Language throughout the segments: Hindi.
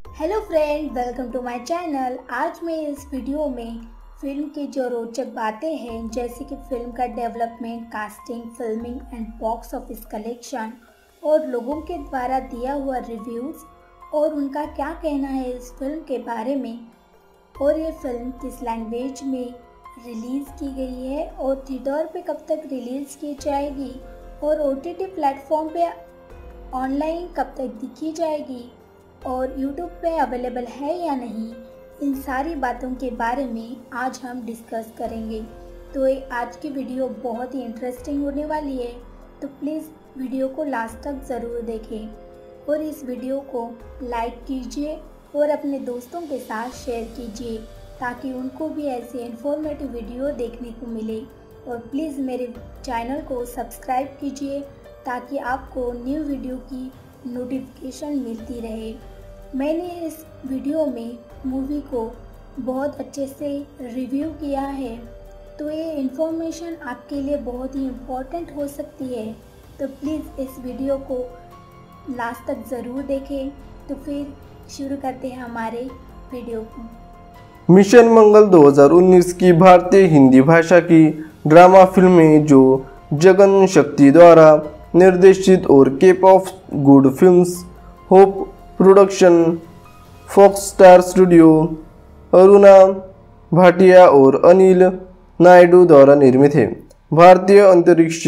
Hello friend, welcome to my channel. आज मैं इस वीडियो में फिल्म की जो रोचक बातें हैं, जैसे कि फिल्म का development, casting, filming and box office collection और लोगों के द्वारा दिया हुआ रिव्यूज़ और उनका क्या कहना है इस फिल्म के बारे में, और ये फिल्म किस लैंग्वेज में रिलीज़ की गई है और थिएटर पे कब तक रिलीज़ की जाएगी और OTT प्लेटफॉर्म पे ऑनलाइन कब तक दिखी जाएगी और YouTube पे अवेलेबल है या नहीं, इन सारी बातों के बारे में आज हम डिस्कस करेंगे। तो आज की वीडियो बहुत ही इंटरेस्टिंग होने वाली है, तो प्लीज़ वीडियो को लास्ट तक ज़रूर देखें और इस वीडियो को लाइक कीजिए और अपने दोस्तों के साथ शेयर कीजिए ताकि उनको भी ऐसे इन्फॉर्मेटिव वीडियो देखने को मिले। और प्लीज़ मेरे चैनल को सब्सक्राइब कीजिए ताकि आपको न्यू वीडियो की नोटिफिकेशन मिलती रहे। मैंने इस वीडियो में मूवी को बहुत अच्छे से रिव्यू किया है, तो ये इन्फॉर्मेशन आपके लिए बहुत ही इम्पोर्टेंट हो सकती है, तो प्लीज़ इस वीडियो को लास्ट तक ज़रूर देखें। तो फिर शुरू करते हैं हमारे वीडियो को। मिशन मंगल 2019 की भारतीय हिंदी भाषा की ड्रामा फिल्म है जो जगन शक्ति द्वारा निर्देशित और Cape of Good Films, Hope Production, Fox Star studio, Aruna Bhatia और अनिल नायडू द्वारा निर्मित है। भारतीय अंतरिक्ष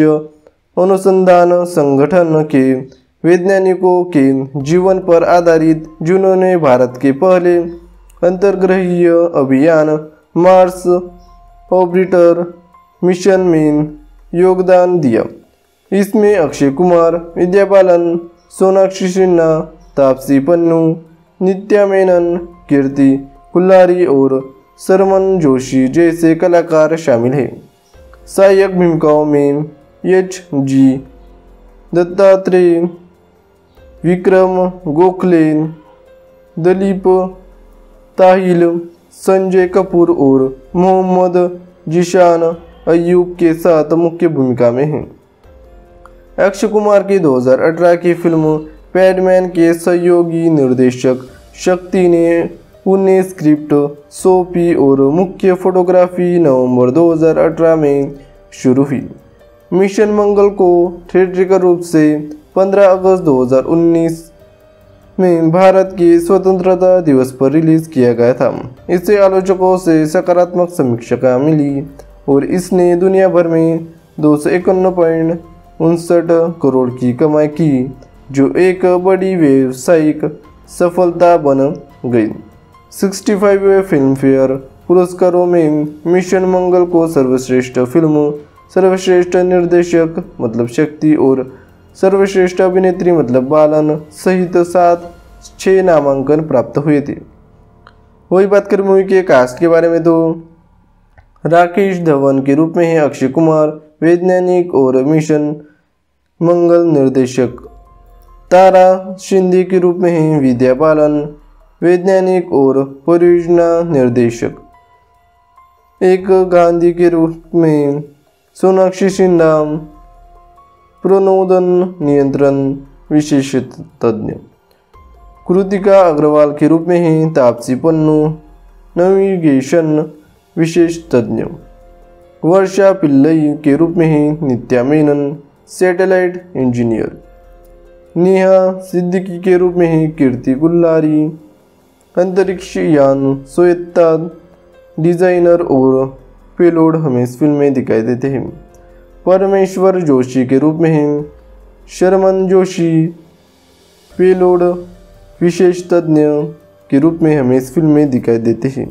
अनुसंधान संगठन के वैज्ञानिकों के जीवन पर आधारित, जिन्होंने भारत के पहले अंतर्ग्रहीय अभियान मार्स ऑर्बिटर मिशन में योगदान दिया। इसमें अक्षय कुमार, विद्या बालन, सोनाक्षी सिन्हा, तापसी पन्नू, नित्या मेनन, कीर्ति कुल्हारी और सरमन जोशी जैसे कलाकार शामिल हैं। सहायक भूमिकाओं में HG दत्तात्रेय, विक्रम गोखले, दिलीप ताहिल, संजय कपूर और मोहम्मद जीशान अय्यूब के साथ मुख्य भूमिका में हैं। अक्षय कुमार की 2018 की फिल्म पैडमैन के सहयोगी निर्देशक शक्ति ने उन्हें स्क्रिप्ट सौंपी और मुख्य फोटोग्राफी नवंबर 2018 में शुरू हुई। मिशन मंगल को थिएट्रिकल रूप से 15 अगस्त 2019 में भारत के स्वतंत्रता दिवस पर रिलीज किया गया था। इसे आलोचकों से सकारात्मक समीक्षा मिली और इसने दुनिया भर में 251.59 करोड़ की कमाई की, जो एक बड़ी व्यावसायिक सफलता बन गई। 65वें फिल्म फेयर पुरस्कारों में मिशन मंगल को सर्वश्रेष्ठ फिल्म, सर्वश्रेष्ठ निर्देशक मतलब शक्ति और सर्वश्रेष्ठ अभिनेत्री मतलब बालन सहित 6 नामांकन प्राप्त हुए थे। वही बात करें मूवी के कास्ट के बारे में, तो राकेश धवन के रूप में है अक्षय कुमार, वैज्ञानिक और मिशन मंगल निर्देशक। तारा शिंदे के रूप में है विद्या बालन, वैज्ञानिक और परियोजना निर्देशक। एक गांधी के रूप में सोनाक्षी सिन्हा, प्रणोदन नियंत्रण विशेषज्ञ। कृतिका अग्रवाल के रूप में है तापसी पन्नू, नेविगेशन विशेषज्ञ। वर्षा पिल्लई के रूप में है नित्या मेनन, सैटेलाइट इंजीनियर। नेहा सिद्दीकी के रूप में है कीर्ति कुल्हारी, अंतरिक्ष यान स्वायत्ता डिजाइनर और पेलोड हमें इस फिल्म में दिखाई देते हैं। परमेश्वर जोशी के रूप में है शर्मन जोशी, पेलोड विशेषज्ञ के रूप में हमें इस फिल्म में दिखाई देते हैं।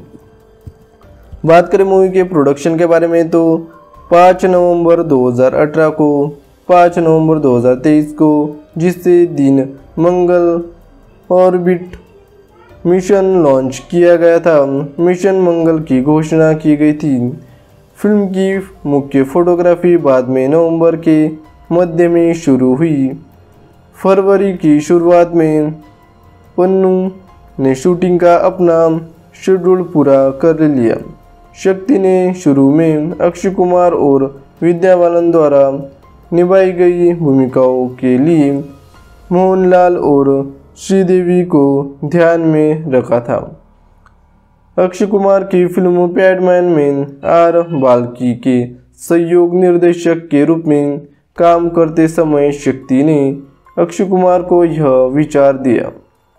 बात करें मूवी के प्रोडक्शन के बारे में, तो 5 नवंबर 2018 को 5 नवंबर 2023 को, जिससे दिन मंगल ऑर्बिट मिशन लॉन्च किया गया था, मिशन मंगल की घोषणा की गई थी। फिल्म की मुख्य फोटोग्राफी बाद में नवंबर के मध्य में शुरू हुई। फरवरी की शुरुआत में पन्नू ने शूटिंग का अपना शेड्यूल पूरा कर लिया। शक्ति ने शुरू में अक्षय कुमार और विद्या बालन द्वारा निभाई गई भूमिकाओं के लिए मोहनलाल और श्रीदेवी को ध्यान में रखा था। अक्षय कुमार की फिल्म पैडमैन में आर बाल्की के सहयोग निर्देशक के रूप में काम करते समय शक्ति ने अक्षय कुमार को यह विचार दिया।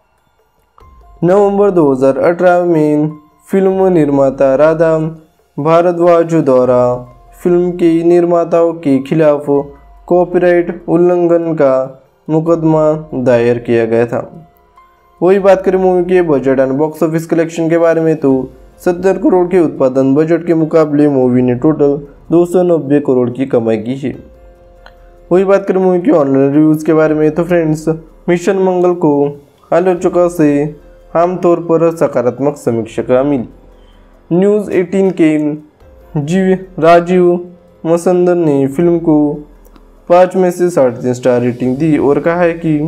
नवंबर 2018 में फिल्म निर्माता राधा भारद्वाज द्वारा फिल्म के निर्माताओं के खिलाफ कॉपीराइट उल्लंघन का मुकदमा दायर किया गया था। वही बात करें मूवी के budget and box office collection के बारे में तो 70 करोड़ के उत्पादन बजट के मुकाबले मूवी ने टोटल 290 करोड़ की कमाई की है। वही बात करें मूवी के ऑनलाइन रिव्यूज़ के बारे में तो फ्रेंड्स, मिशन मंगल को आलोचकों से आमतौर पर सकारात्मक समीक्षा मिली। न्यूज़ 18 के राजीव मसंदर ने फिल्म को 5 में से 3.5 स्टार रेटिंग दी और कहा है कि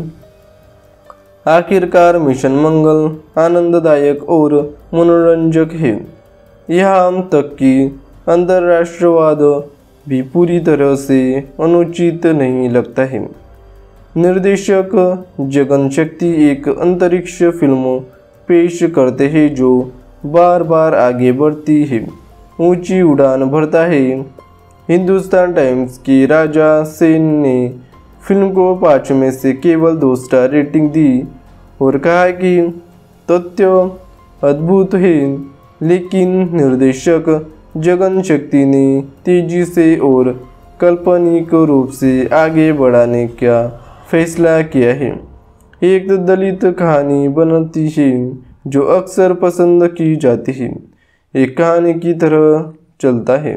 आखिरकार मिशन मंगल आनंददायक और मनोरंजक है। यहाँ तक कि अंतर्राष्ट्रवाद भी पूरी तरह से अनुचित नहीं लगता है। निर्देशक जगन शक्ति एक अंतरिक्ष फिल्म पेश करते हैं जो बार बार आगे बढ़ती है, ऊंची उड़ान भरता है। हिंदुस्तान टाइम्स की राजा सेन ने फिल्म को 5 में से केवल 2 स्टार रेटिंग दी और कहा कि तथ्य अद्भुत है, लेकिन निर्देशक जगन शक्ति ने तेजी से और काल्पनिक रूप से आगे बढ़ाने का फैसला किया है। एक दलित कहानी बनती है जो अक्सर पसंद की जाती है, एक कहानी की तरह चलता है।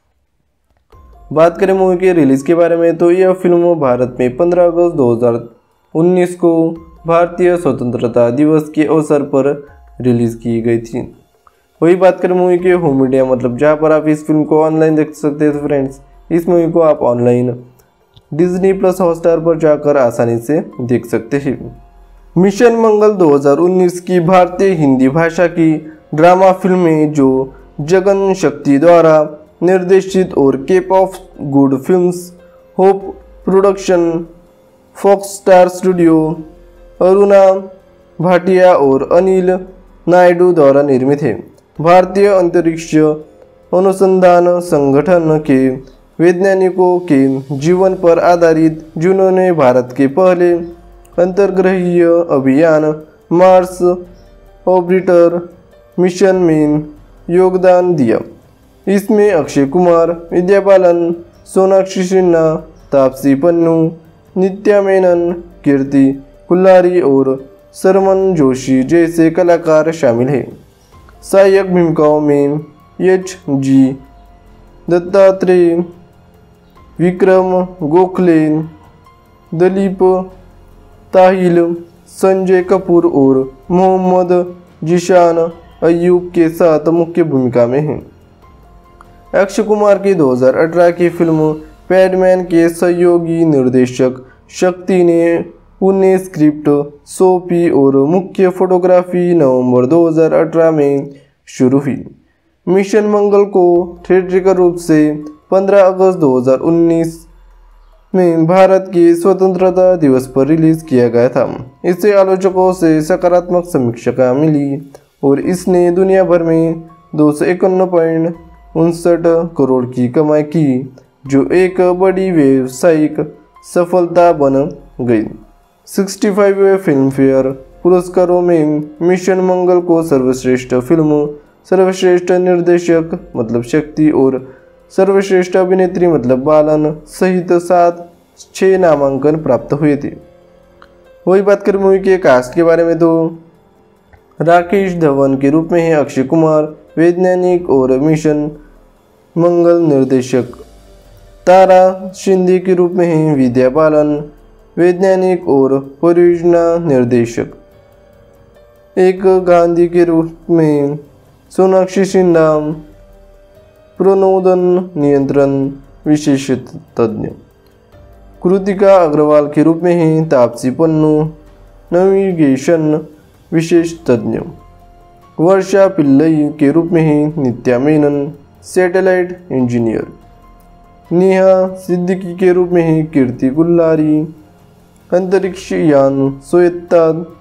बात करें मूवी के रिलीज़ के बारे में तो यह फिल्म भारत में 15 अगस्त 2019 को भारतीय स्वतंत्रता दिवस के अवसर पर रिलीज़ की गई थी। वही बात करें मूवी के होम मीडिया मतलब जहाँ पर आप इस फिल्म को ऑनलाइन देख सकते हैं तो फ्रेंड्स, इस मूवी को आप ऑनलाइन डिज्नी प्लस हॉटस्टार पर जाकर आसानी से देख सकते हैं। मिशन मंगल 2019 की भारतीय हिंदी भाषा की ड्रामा फिल्म है जो जगन शक्ति द्वारा निर्देशित और Cape of Good Films, Hope Production, Fox Star studio, Aruna Bhatia और अनिल नायडू द्वारा निर्मित है। भारतीय अंतरिक्ष अनुसंधान संगठन के वैज्ञानिकों के जीवन पर आधारित, जिन्होंने भारत के पहले अंतर्ग्रहीय अभियान मार्स ऑर्बिटर मिशन में योगदान दिया। इसमें अक्षय कुमार, विद्या बालन, सोनाक्षी सिन्हा, तापसी पन्नू, नित्या मेनन, कीर्ति कुल्हारी और सरमन जोशी जैसे कलाकार शामिल हैं। सहायक भूमिकाओं में H.G. दत्तात्रेय, विक्रम गोखले, दिलीप ताहिल, संजय कपूर और मोहम्मद जीशान अय्यूब के साथ मुख्य भूमिका में हैं। अक्षय कुमार की 2018 की फिल्म पैडमैन के सहयोगी निर्देशक शक्ति ने उन्हें स्क्रिप्ट सौंपी और मुख्य फोटोग्राफी नवंबर 2018 में शुरू हुई। मिशन मंगल को थिएट्रिकल रूप से 15 अगस्त 2019 में भारत के स्वतंत्रता दिवस पर रिलीज किया गया था। इसे आलोचकों से सकारात्मक समीक्षा मिली और इसने दुनिया भर में 251.59 करोड़ की कमाई की, जो एक बड़ी व्यावसायिक सफलता बन गई। 65वें फिल्म फेयर पुरस्कारों में मिशन मंगल को सर्वश्रेष्ठ फिल्म, सर्वश्रेष्ठ निर्देशक मतलब शक्ति और सर्वश्रेष्ठ अभिनेत्री मतलब बालन सहित 6 नामांकन प्राप्त हुए थे। वही बात करें मूवी के कास्ट के बारे में तो राकेश धवन के रूप में है अक्षय कुमार, वैज्ञानिक और मिशन मंगल निर्देशक। तारा शिंदे के रूप में है विद्या बालन, वैज्ञानिक और परियोजना निर्देशक। एक गांधी के रूप में सोनाक्षी सिन्हा, प्रणोदन नियंत्रण विशेष तज्ञ। कृतिका अग्रवाल के रूप में है तापसी पन्नू, नेविगेशन विशेष तज्ञ। वर्षा पिल्लई के रूप में है नित्या मेनन, सैटेलाइट इंजीनियर। नेहा सिद्दीकी के रूप में है कीर्ति कुल्हारी, अंतरिक्ष यान स्वायत्ता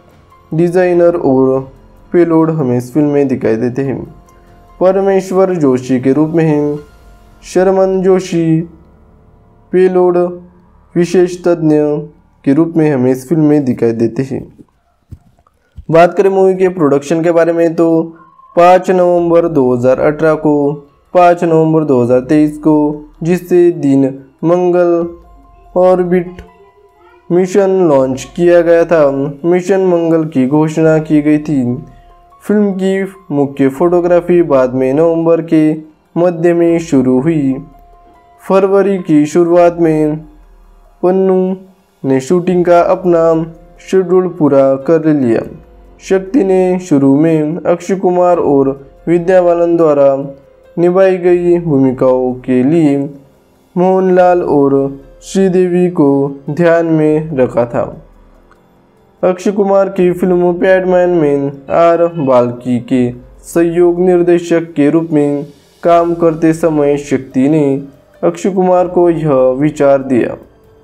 डिज़ाइनर और पेलोड हमें इस फिल्म में दिखाई देते हैं। परमेश्वर जोशी के रूप में हैं शर्मन जोशी, पेलोड विशेष तज्ञ के रूप में हमें इस फिल्म में दिखाई देते हैं। बात करें मूवी के प्रोडक्शन के बारे में तो 5 नवंबर 2018 को 5 नवंबर 2023 को, जिससे दिन मंगल ऑर्बिट मिशन लॉन्च किया गया था, मिशन मंगल की घोषणा की गई थी। फिल्म की मुख्य फोटोग्राफी बाद में नवंबर के मध्य में शुरू हुई। फरवरी की शुरुआत में पन्नू ने शूटिंग का अपना शेड्यूल पूरा कर लिया। शक्ति ने शुरू में अक्षय कुमार और विद्या बालन द्वारा निभाई गई भूमिकाओं के लिए मोहनलाल और श्रीदेवी को ध्यान में रखा था। अक्षय कुमार की फिल्म पैडमैन में आर बाल्की के सहयोग निर्देशक के रूप में काम करते समय शक्ति ने अक्षय कुमार को यह विचार दिया।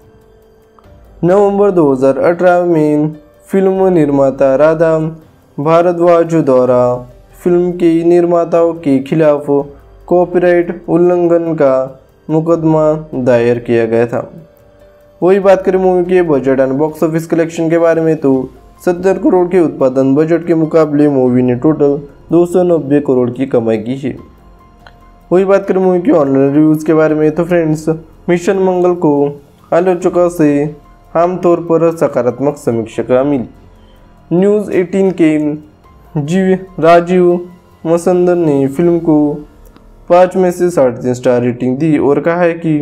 नवंबर 2018 में फिल्म निर्माता राधा भारद्वाज द्वारा फिल्म के निर्माताओं के खिलाफ कॉपीराइट उल्लंघन का मुकदमा दायर किया गया था। वही बात करें मूवी के budget and box office collection के बारे में तो 70 करोड़ के उत्पादन बजट के मुकाबले मूवी ने टोटल 290 करोड़ की कमाई की है। वही बात करें मूवी के ऑनलाइन रिव्यूज़ के बारे में तो फ्रेंड्स, मिशन मंगल को आलोचकों से आमतौर पर सकारात्मक समीक्षा मिली। न्यूज़ 18 के राजीव मसंदर ने फिल्म को 5 में से 3.5 स्टार रेटिंग दी और कहा है कि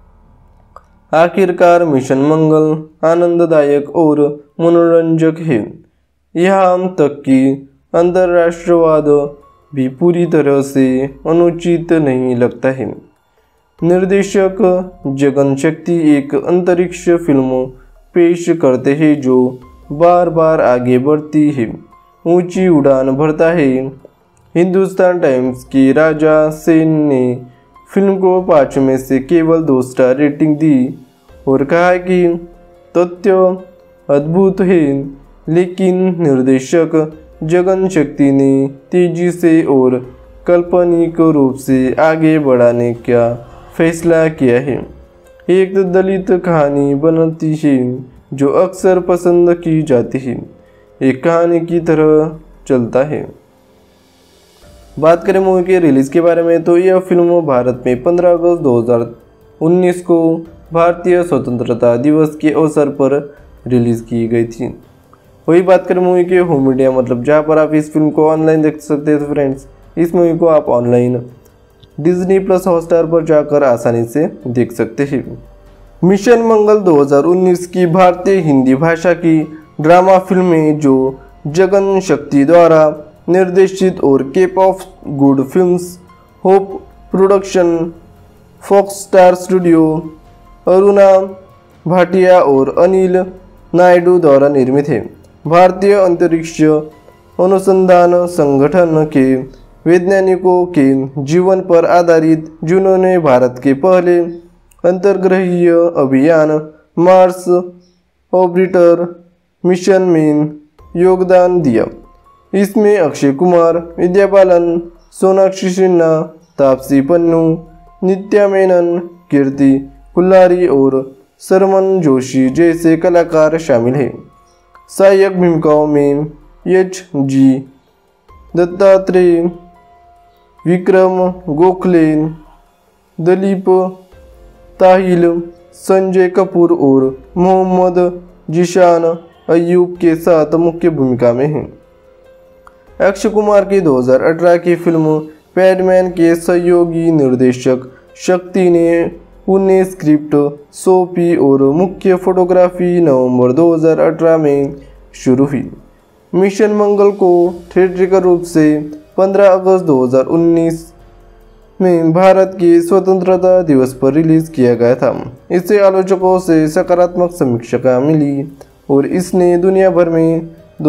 आखिरकार मिशन मंगल आनंददायक और मनोरंजक है। यहाँ तक कि अंतर्राष्ट्रवाद भी पूरी तरह से अनुचित नहीं लगता है। निर्देशक जगन शक्ति एक अंतरिक्ष फिल्म पेश करते हैं जो बार बार आगे बढ़ती है, ऊंची उड़ान भरता है। हिंदुस्तान टाइम्स की राजा सेन ने फिल्म को 5 में से केवल 2 स्टार रेटिंग दी और कहा कि तथ्य अद्भुत है, लेकिन निर्देशक जगन शक्ति ने तेजी से और काल्पनिक रूप से आगे बढ़ाने का फैसला किया है। एक दलित कहानी बनती है जो अक्सर पसंद की जाती है, एक कहानी की तरह चलता है। बात करें मूवी के रिलीज़ के बारे में तो यह फिल्म भारत में 15 अगस्त 2019 को भारतीय स्वतंत्रता दिवस के अवसर पर रिलीज़ की गई थी। वही बात करें मूवी के होम मीडिया मतलब जहाँ पर आप इस फिल्म को ऑनलाइन देख सकते हैं। तो फ्रेंड्स, इस मूवी को आप ऑनलाइन डिज्नी प्लस हॉटस्टार पर जाकर आसानी से देख सकते हैं। मिशन मंगल 2019 की भारतीय हिंदी भाषा की ड्रामा फिल्म है जो जगन शक्ति द्वारा निर्देशित और Cape of Good Films, Hope Production, Fox Star studio, Aruna Bhatia और अनिल नायडू द्वारा निर्मित है। भारतीय अंतरिक्ष अनुसंधान संगठन के वैज्ञानिकों के जीवन पर आधारित, जिन्होंने भारत के पहले अंतर्ग्रहीय अभियान मार्स ऑर्बिटर मिशन में योगदान दिया। इसमें अक्षय कुमार, विद्या बालन, सोनाक्षी सिन्हा, तापसी पन्नू, नित्या मेनन, कीर्ति कुल्हारी और शर्मन जोशी जैसे कलाकार शामिल हैं। सहायक भूमिकाओं में H.G. दत्तात्रेय, विक्रम गोखले, दिलीप ताहिल, संजय कपूर और मोहम्मद जीशान अय्यूब के साथ मुख्य भूमिका में हैं। अक्षय कुमार की 2018 की फिल्म पैडमैन के सहयोगी निर्देशक शक्ति ने उन्हें स्क्रिप्ट सौंपी और मुख्य फोटोग्राफी नवंबर 2018 में शुरू हुई। मिशन मंगल को थिएट्रिकल रूप से 15 अगस्त 2019 में भारत के स्वतंत्रता दिवस पर रिलीज किया गया था। इसे आलोचकों से सकारात्मक समीक्षा मिली और इसने दुनिया भर में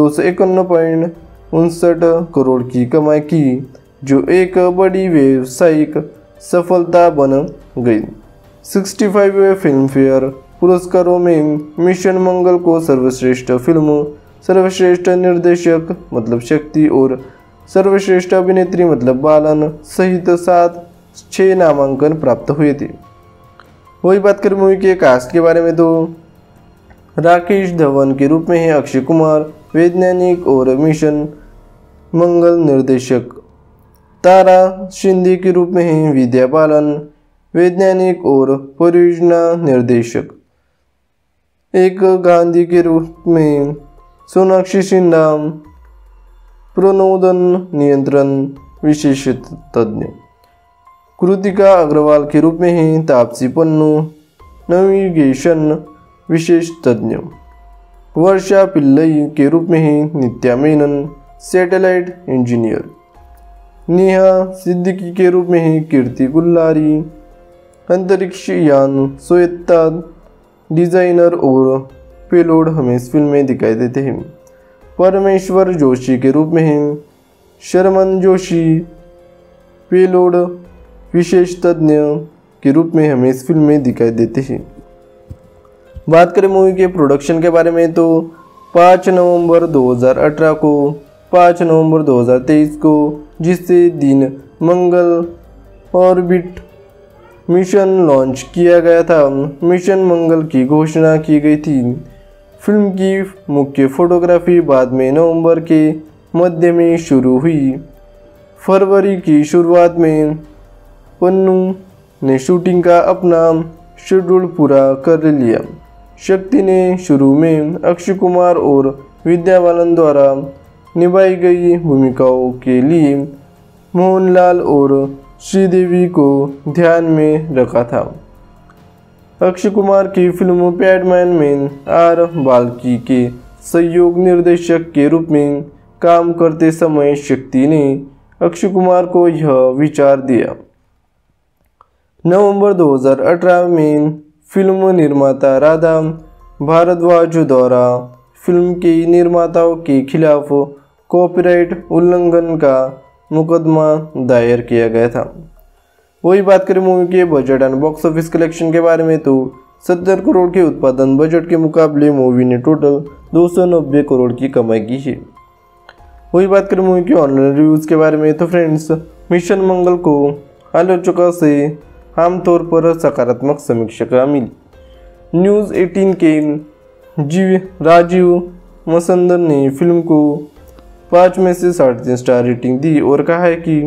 251.59 करोड़ की कमाई की, जो एक बड़ी व्यावसायिक सफलता बन गई। 65वें फिल्म फेयर पुरस्कारों में मिशन मंगल को सर्वश्रेष्ठ फिल्म, सर्वश्रेष्ठ निर्देशक मतलब शक्ति और सर्वश्रेष्ठ अभिनेत्री मतलब बालन सहित 6 नामांकन प्राप्त हुए थे। वही बात करें मूवी के कास्ट के बारे में तो राकेश धवन के रूप में है अक्षय कुमार वैज्ञानिक और मिशन मंगल निर्देशक, तारा शिंदे के रूप में है विद्या बालन वैज्ञानिक और परियोजना निर्देशक, एक गांधी के रूप में सोनाक्षी सिन्हा प्रणोदन नियंत्रण विशेष तज्ञ, कृतिका अग्रवाल के रूप में है तापसी पन्नू नेविगेशन विशेष तज्ञ, वर्षा पिल्लई के रूप में है नित्या मेनन सैटेलाइट इंजीनियर, नेहा सिद्दीकी के रूप में है कीर्ति गुल्लारी अंतरिक्ष यान स्वायत्ता डिजाइनर और पेलोड हमें इस फिल्म में दिखाई देते हैं। परमेश्वर जोशी के रूप में है शर्मन जोशी पेलोड विशेष तज्ञ के रूप में हमें इस फिल्म में दिखाई देते हैं। बात करें मूवी के प्रोडक्शन के बारे में तो 5 नवंबर 2018 को 5 नवंबर 2023 को जिससे दिन मंगल ऑर्बिट मिशन लॉन्च किया गया था, मिशन मंगल की घोषणा की गई थी। फिल्म की मुख्य फोटोग्राफी बाद में नवंबर के मध्य में शुरू हुई। फरवरी की शुरुआत में पन्नू ने शूटिंग का अपना शेड्यूल पूरा कर लिया। शक्ति ने शुरू में अक्षय कुमार और विद्या बालन द्वारा निभाई गई भूमिकाओं के लिए मोहनलाल और श्रीदेवी को ध्यान में रखा था। अक्षय कुमार की फिल्म पैडमैन में आर बाल्की के सहयोग निर्देशक के रूप में काम करते समय शक्ति ने अक्षय कुमार को यह विचार दिया। नवंबर 2018 में फिल्म निर्माता राधा भारद्वाज द्वारा फिल्म के निर्माताओं के खिलाफ कॉपीराइट उल्लंघन का मुकदमा दायर किया गया था। वही बात करें मूवी के budget and box office collection के बारे में तो 70 करोड़ के उत्पादन बजट के मुकाबले मूवी ने टोटल 290 करोड़ की कमाई की है। वही बात करें मूवी के ऑनलाइन रिव्यूज़ के बारे में तो फ्रेंड्स मिशन मंगल को आलोचकों से आमतौर पर सकारात्मक समीक्षा मिली। न्यूज़ 18 के राजीव मसंदर ने फिल्म को 5 में से 3.5 स्टार रेटिंग दी और कहा है कि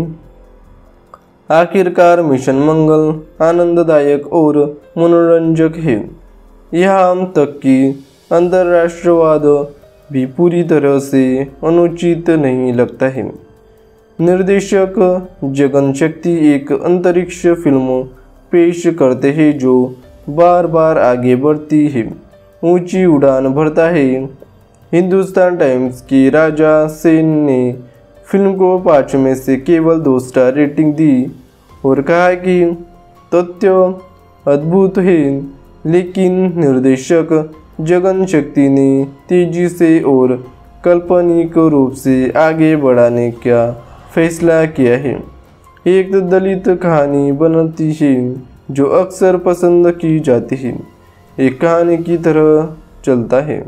आखिरकार मिशन मंगल आनंददायक और मनोरंजक है। यहाँ तक कि अंतर्राष्ट्रवाद भी पूरी तरह से अनुचित नहीं लगता है। निर्देशक जगन शक्ति एक अंतरिक्ष फिल्म पेश करते हैं जो बार बार आगे बढ़ती है, ऊंची उड़ान भरता है। हिंदुस्तान टाइम्स की राजा सेन ने फिल्म को 5 में से केवल 2 स्टार रेटिंग दी और कहा कि तथ्य अद्भुत है, लेकिन निर्देशक जगन शक्ति ने तेजी से और काल्पनिक रूप से आगे बढ़ाने का फैसला किया है। एक दलित कहानी बनती है जो अक्सर पसंद की जाती है, एक कहानी की तरह चलता है।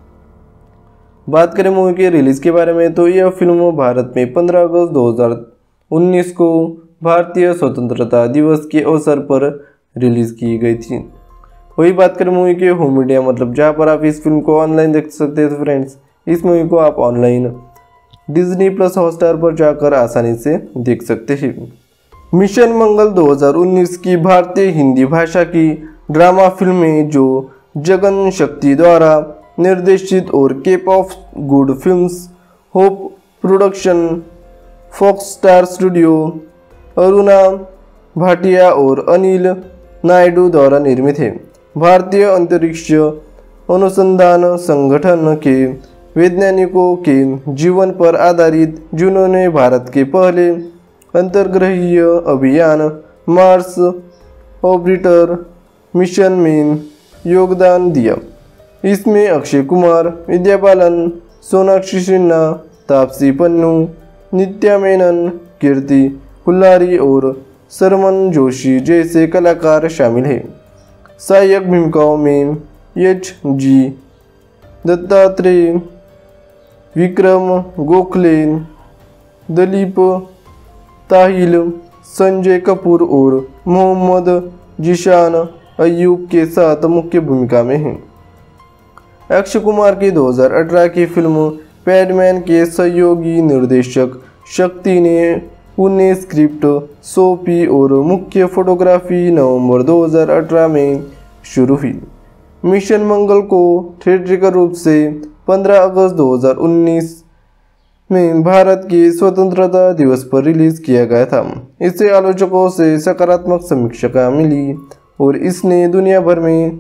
बात करें मूवी के रिलीज़ के बारे में तो यह फिल्म भारत में 15 अगस्त 2019 को भारतीय स्वतंत्रता दिवस के अवसर पर रिलीज़ की गई थी। वही बात करें मूवी के होम मीडिया मतलब जहाँ पर आप इस फिल्म को ऑनलाइन देख सकते हैं। तो फ्रेंड्स इस मूवी को आप ऑनलाइन डिज्नी प्लस हॉटस्टार पर जाकर आसानी से देख सकते हैं। मिशन मंगल 2019 की भारतीय हिंदी भाषा की ड्रामा फिल्म है जो जगन शक्ति द्वारा निर्देशित और Cape of Good Films Hope Production Fox Star studio Aruna Bhatia और अनिल नायडू द्वारा निर्मित है। भारतीय अंतरिक्ष अनुसंधान संगठन के वैज्ञानिकों के जीवन पर आधारित जिन्होंने भारत के पहले अंतर्ग्रहीय अभियान मार्स ऑर्बिटर मिशन में योगदान दिया। इसमें अक्षय कुमार, विद्या बालन, सोनाक्षी सिन्हा, तापसी पन्नू, नित्या मेनन, कीर्ति कुल्लारी और शर्मन जोशी जैसे कलाकार शामिल हैं। सहायक भूमिकाओं में H.G. दत्तात्रेय, विक्रम गोखले, दिलीप ताहिल, संजय कपूर और मोहम्मद जीशान अय्यूब के साथ मुख्य भूमिका में हैं। अक्षय कुमार की 2018 की फिल्म पैडमैन के सहयोगी निर्देशक शक्ति ने उन्हें स्क्रिप्ट सौंपी और मुख्य फोटोग्राफी नवंबर 2018 में शुरू हुई। मिशन मंगल को थिएट्रिकल रूप से 15 अगस्त 2019 में भारत के स्वतंत्रता दिवस पर रिलीज किया गया था। इसे आलोचकों से सकारात्मक समीक्षा मिली और इसने दुनिया भर में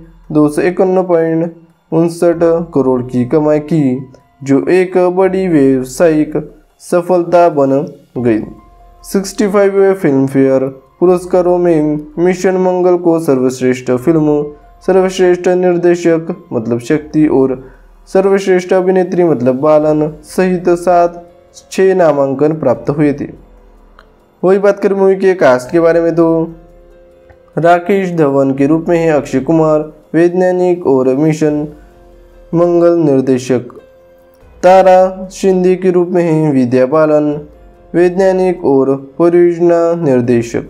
251.59 करोड़ की कमाई की, जो एक बड़ी व्यावसायिक सफलता बन गई। 65वें फिल्म फेयर पुरस्कारों में मिशन मंगल को सर्वश्रेष्ठ फिल्म, सर्वश्रेष्ठ निर्देशक मतलब शक्ति और सर्वश्रेष्ठ अभिनेत्री मतलब बालन सहित 6 नामांकन प्राप्त हुए थे। वही बात करें मूवी के कास्ट के बारे में तो राकेश धवन के रूप में है अक्षय कुमार, वैज्ञानिक और मिशन मंगल निर्देशक। तारा शिंदे के रूप में है विद्या बालन, वैज्ञानिक और परियोजना निर्देशक।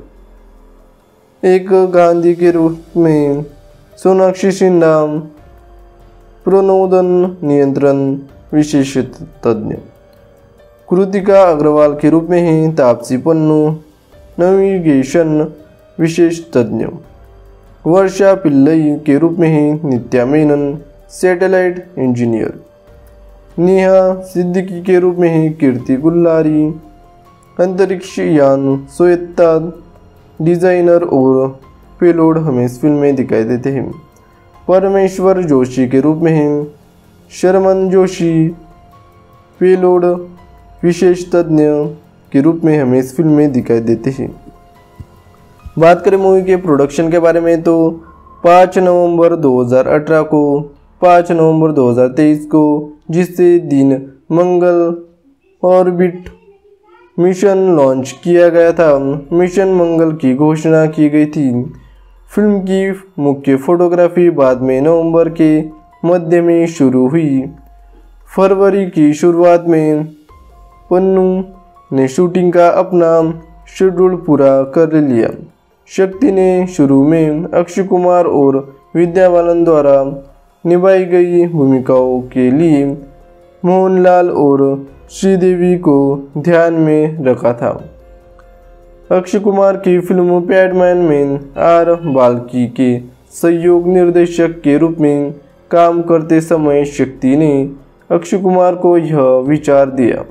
एक गांधी के रूप में सोनाक्षी सिन्हा, प्रणोदन नियंत्रण विशेष तज्ञ। कृतिका अग्रवाल के रूप में है तापसी पन्नू, नेविगेशन विशेष तज्ञ। वर्षा पिल्लई के रूप में है नित्या मेनन, सैटेलाइट इंजीनियर। नेहा सिद्दीकी के रूप में है कीर्ति गुल्लारी, अंतरिक्ष यान स्वायत्ता डिजाइनर और पेलोड हमें इस फिल्म में दिखाई देते हैं। परमेश्वर जोशी के रूप में है शर्मन जोशी, पेलोड विशेष तज्ञ के रूप में हमें इस फिल्म में दिखाई देते हैं। बात करें मूवी के प्रोडक्शन के बारे में तो 5 नवंबर 2018 को 5 नवंबर 2023 को जिससे दिन मंगल ऑर्बिट मिशन लॉन्च किया गया था, मिशन मंगल की घोषणा की गई थी। फिल्म की मुख्य फोटोग्राफी बाद में नवंबर के मध्य में शुरू हुई। फरवरी की शुरुआत में पन्नू ने शूटिंग का अपना शेड्यूल पूरा कर लिया। शक्ति ने शुरू में अक्षय कुमार और विद्या बालन द्वारा निभाई गई भूमिकाओं के लिए मोहनलाल और श्रीदेवी को ध्यान में रखा था। अक्षय कुमार की फिल्म पैडमैन में आर बाल्की के सहयोग निर्देशक के रूप में काम करते समय शक्ति ने अक्षय कुमार को यह विचार दिया।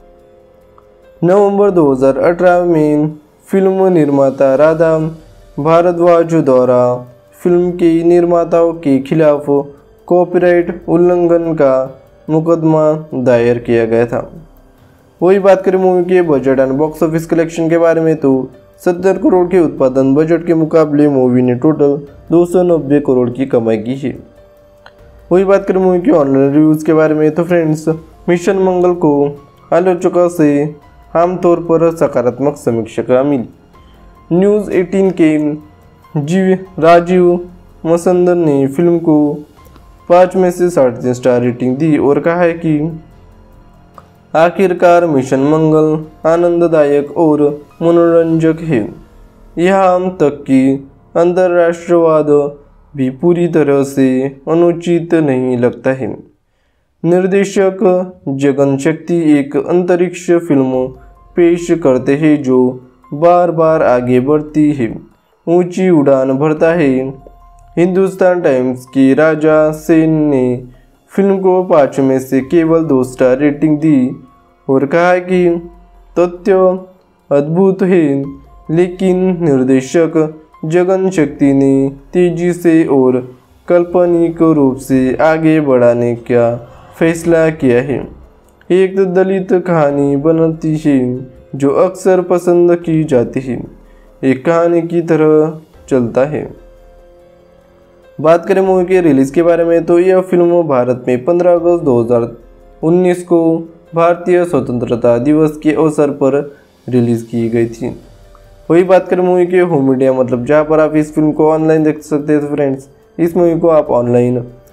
नवंबर 2018 में फिल्म निर्माता राधा भारद्वाज द्वारा फिल्म के निर्माताओं के खिलाफ कॉपीराइट उल्लंघन का मुकदमा दायर किया गया था। वही बात करें मूवी के budget and box office collection के बारे में तो 70 करोड़ के उत्पादन बजट के मुकाबले मूवी ने टोटल 290 करोड़ की कमाई की है। वही बात करें मूवी के ऑनलाइन रिव्यूज़ के बारे में तो फ्रेंड्स, मिशन मंगल को आलोचकों से आमतौर पर सकारात्मक समीक्षा मिली। न्यूज़ 18 के राजीव मसंदर ने फिल्म को 5 में से 3.5 स्टार रेटिंग दी और कहा है कि आखिरकार मिशन मंगल आनंददायक और मनोरंजक है। यहाँ तक कि अंतर्राष्ट्रवाद भी पूरी तरह से अनुचित नहीं लगता है। निर्देशक जगन शक्ति एक अंतरिक्ष फिल्म पेश करते हैं जो बार बार आगे बढ़ती है, ऊंची उड़ान भरता है। हिंदुस्तान टाइम्स की राजा सेन ने फिल्म को 5 में से केवल 2 स्टार रेटिंग दी और कहा कि तथ्य अद्भुत है, लेकिन निर्देशक जगन शक्ति ने तेजी से और काल्पनिक रूप से आगे बढ़ाने का फैसला किया है। एक दलित कहानी बनती है जो अक्सर पसंद की जाती है, एक कहानी की तरह चलता है। बात करें मूवी के रिलीज़ के बारे में तो यह फिल्म भारत में 15 अगस्त 2019 को भारतीय स्वतंत्रता दिवस के अवसर पर रिलीज़ की गई थी। वही बात करें मूवी के होम मीडिया मतलब जहाँ पर आप इस फिल्म को ऑनलाइन देख सकते हैं तो फ्रेंड्स, इस मूवी को आप ऑनलाइन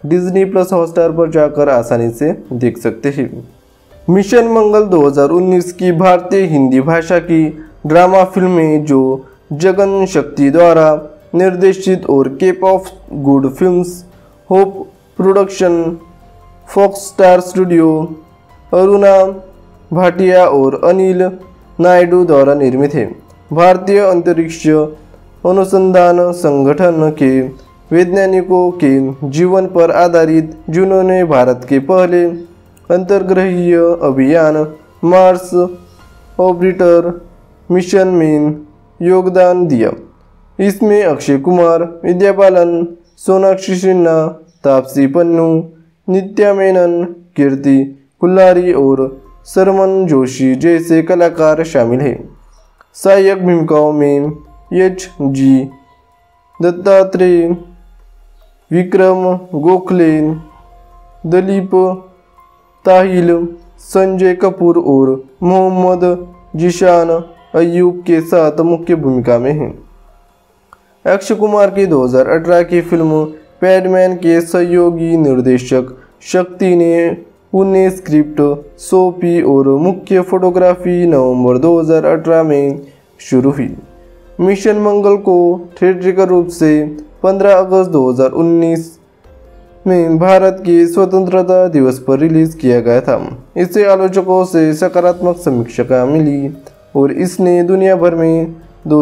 डिज्नी प्लस हॉटस्टार पर जाकर आसानी से देख सकते हैं। मिशन मंगल 2019 की भारतीय हिंदी भाषा की ड्रामा फिल्म है जो जगन शक्ति द्वारा निर्देशित और Cape of Good Films Hope Production Fox Star studio Aruna Bhatia और अनिल नायडू द्वारा निर्मित है। भारतीय अंतरिक्ष अनुसंधान संगठन के वैज्ञानिकों के जीवन पर आधारित जिन्होंने भारत के पहले अंतर्ग्रहीय अभियान मार्स ऑर्बिटर मिशन में योगदान दिया। इसमें अक्षय कुमार, विद्या बालन, सोनाक्षी सिन्हा, तापसी पन्नू, नित्या मेनन, कीर्ति कुल्हारी और सरमन जोशी जैसे कलाकार शामिल हैं। सहायक भूमिकाओं में H.G. दत्तात्रेय, विक्रम गोखले, दिलीप ताहिल, संजय कपूर और मोहम्मद जीशान अय्यूब के साथ मुख्य भूमिका में हैं। अक्षय कुमार की 2018 की फिल्म पैडमैन के सहयोगी निर्देशक शक्ति ने उन्हें स्क्रिप्ट सौंपी और मुख्य फोटोग्राफी नवंबर 2018 में शुरू हुई। मिशन मंगल को थिएट्रिकल रूप से 15 अगस्त 2019 में भारत के स्वतंत्रता दिवस पर रिलीज किया गया था। इसे आलोचकों से सकारात्मक समीक्षा मिली और इसने दुनिया भर में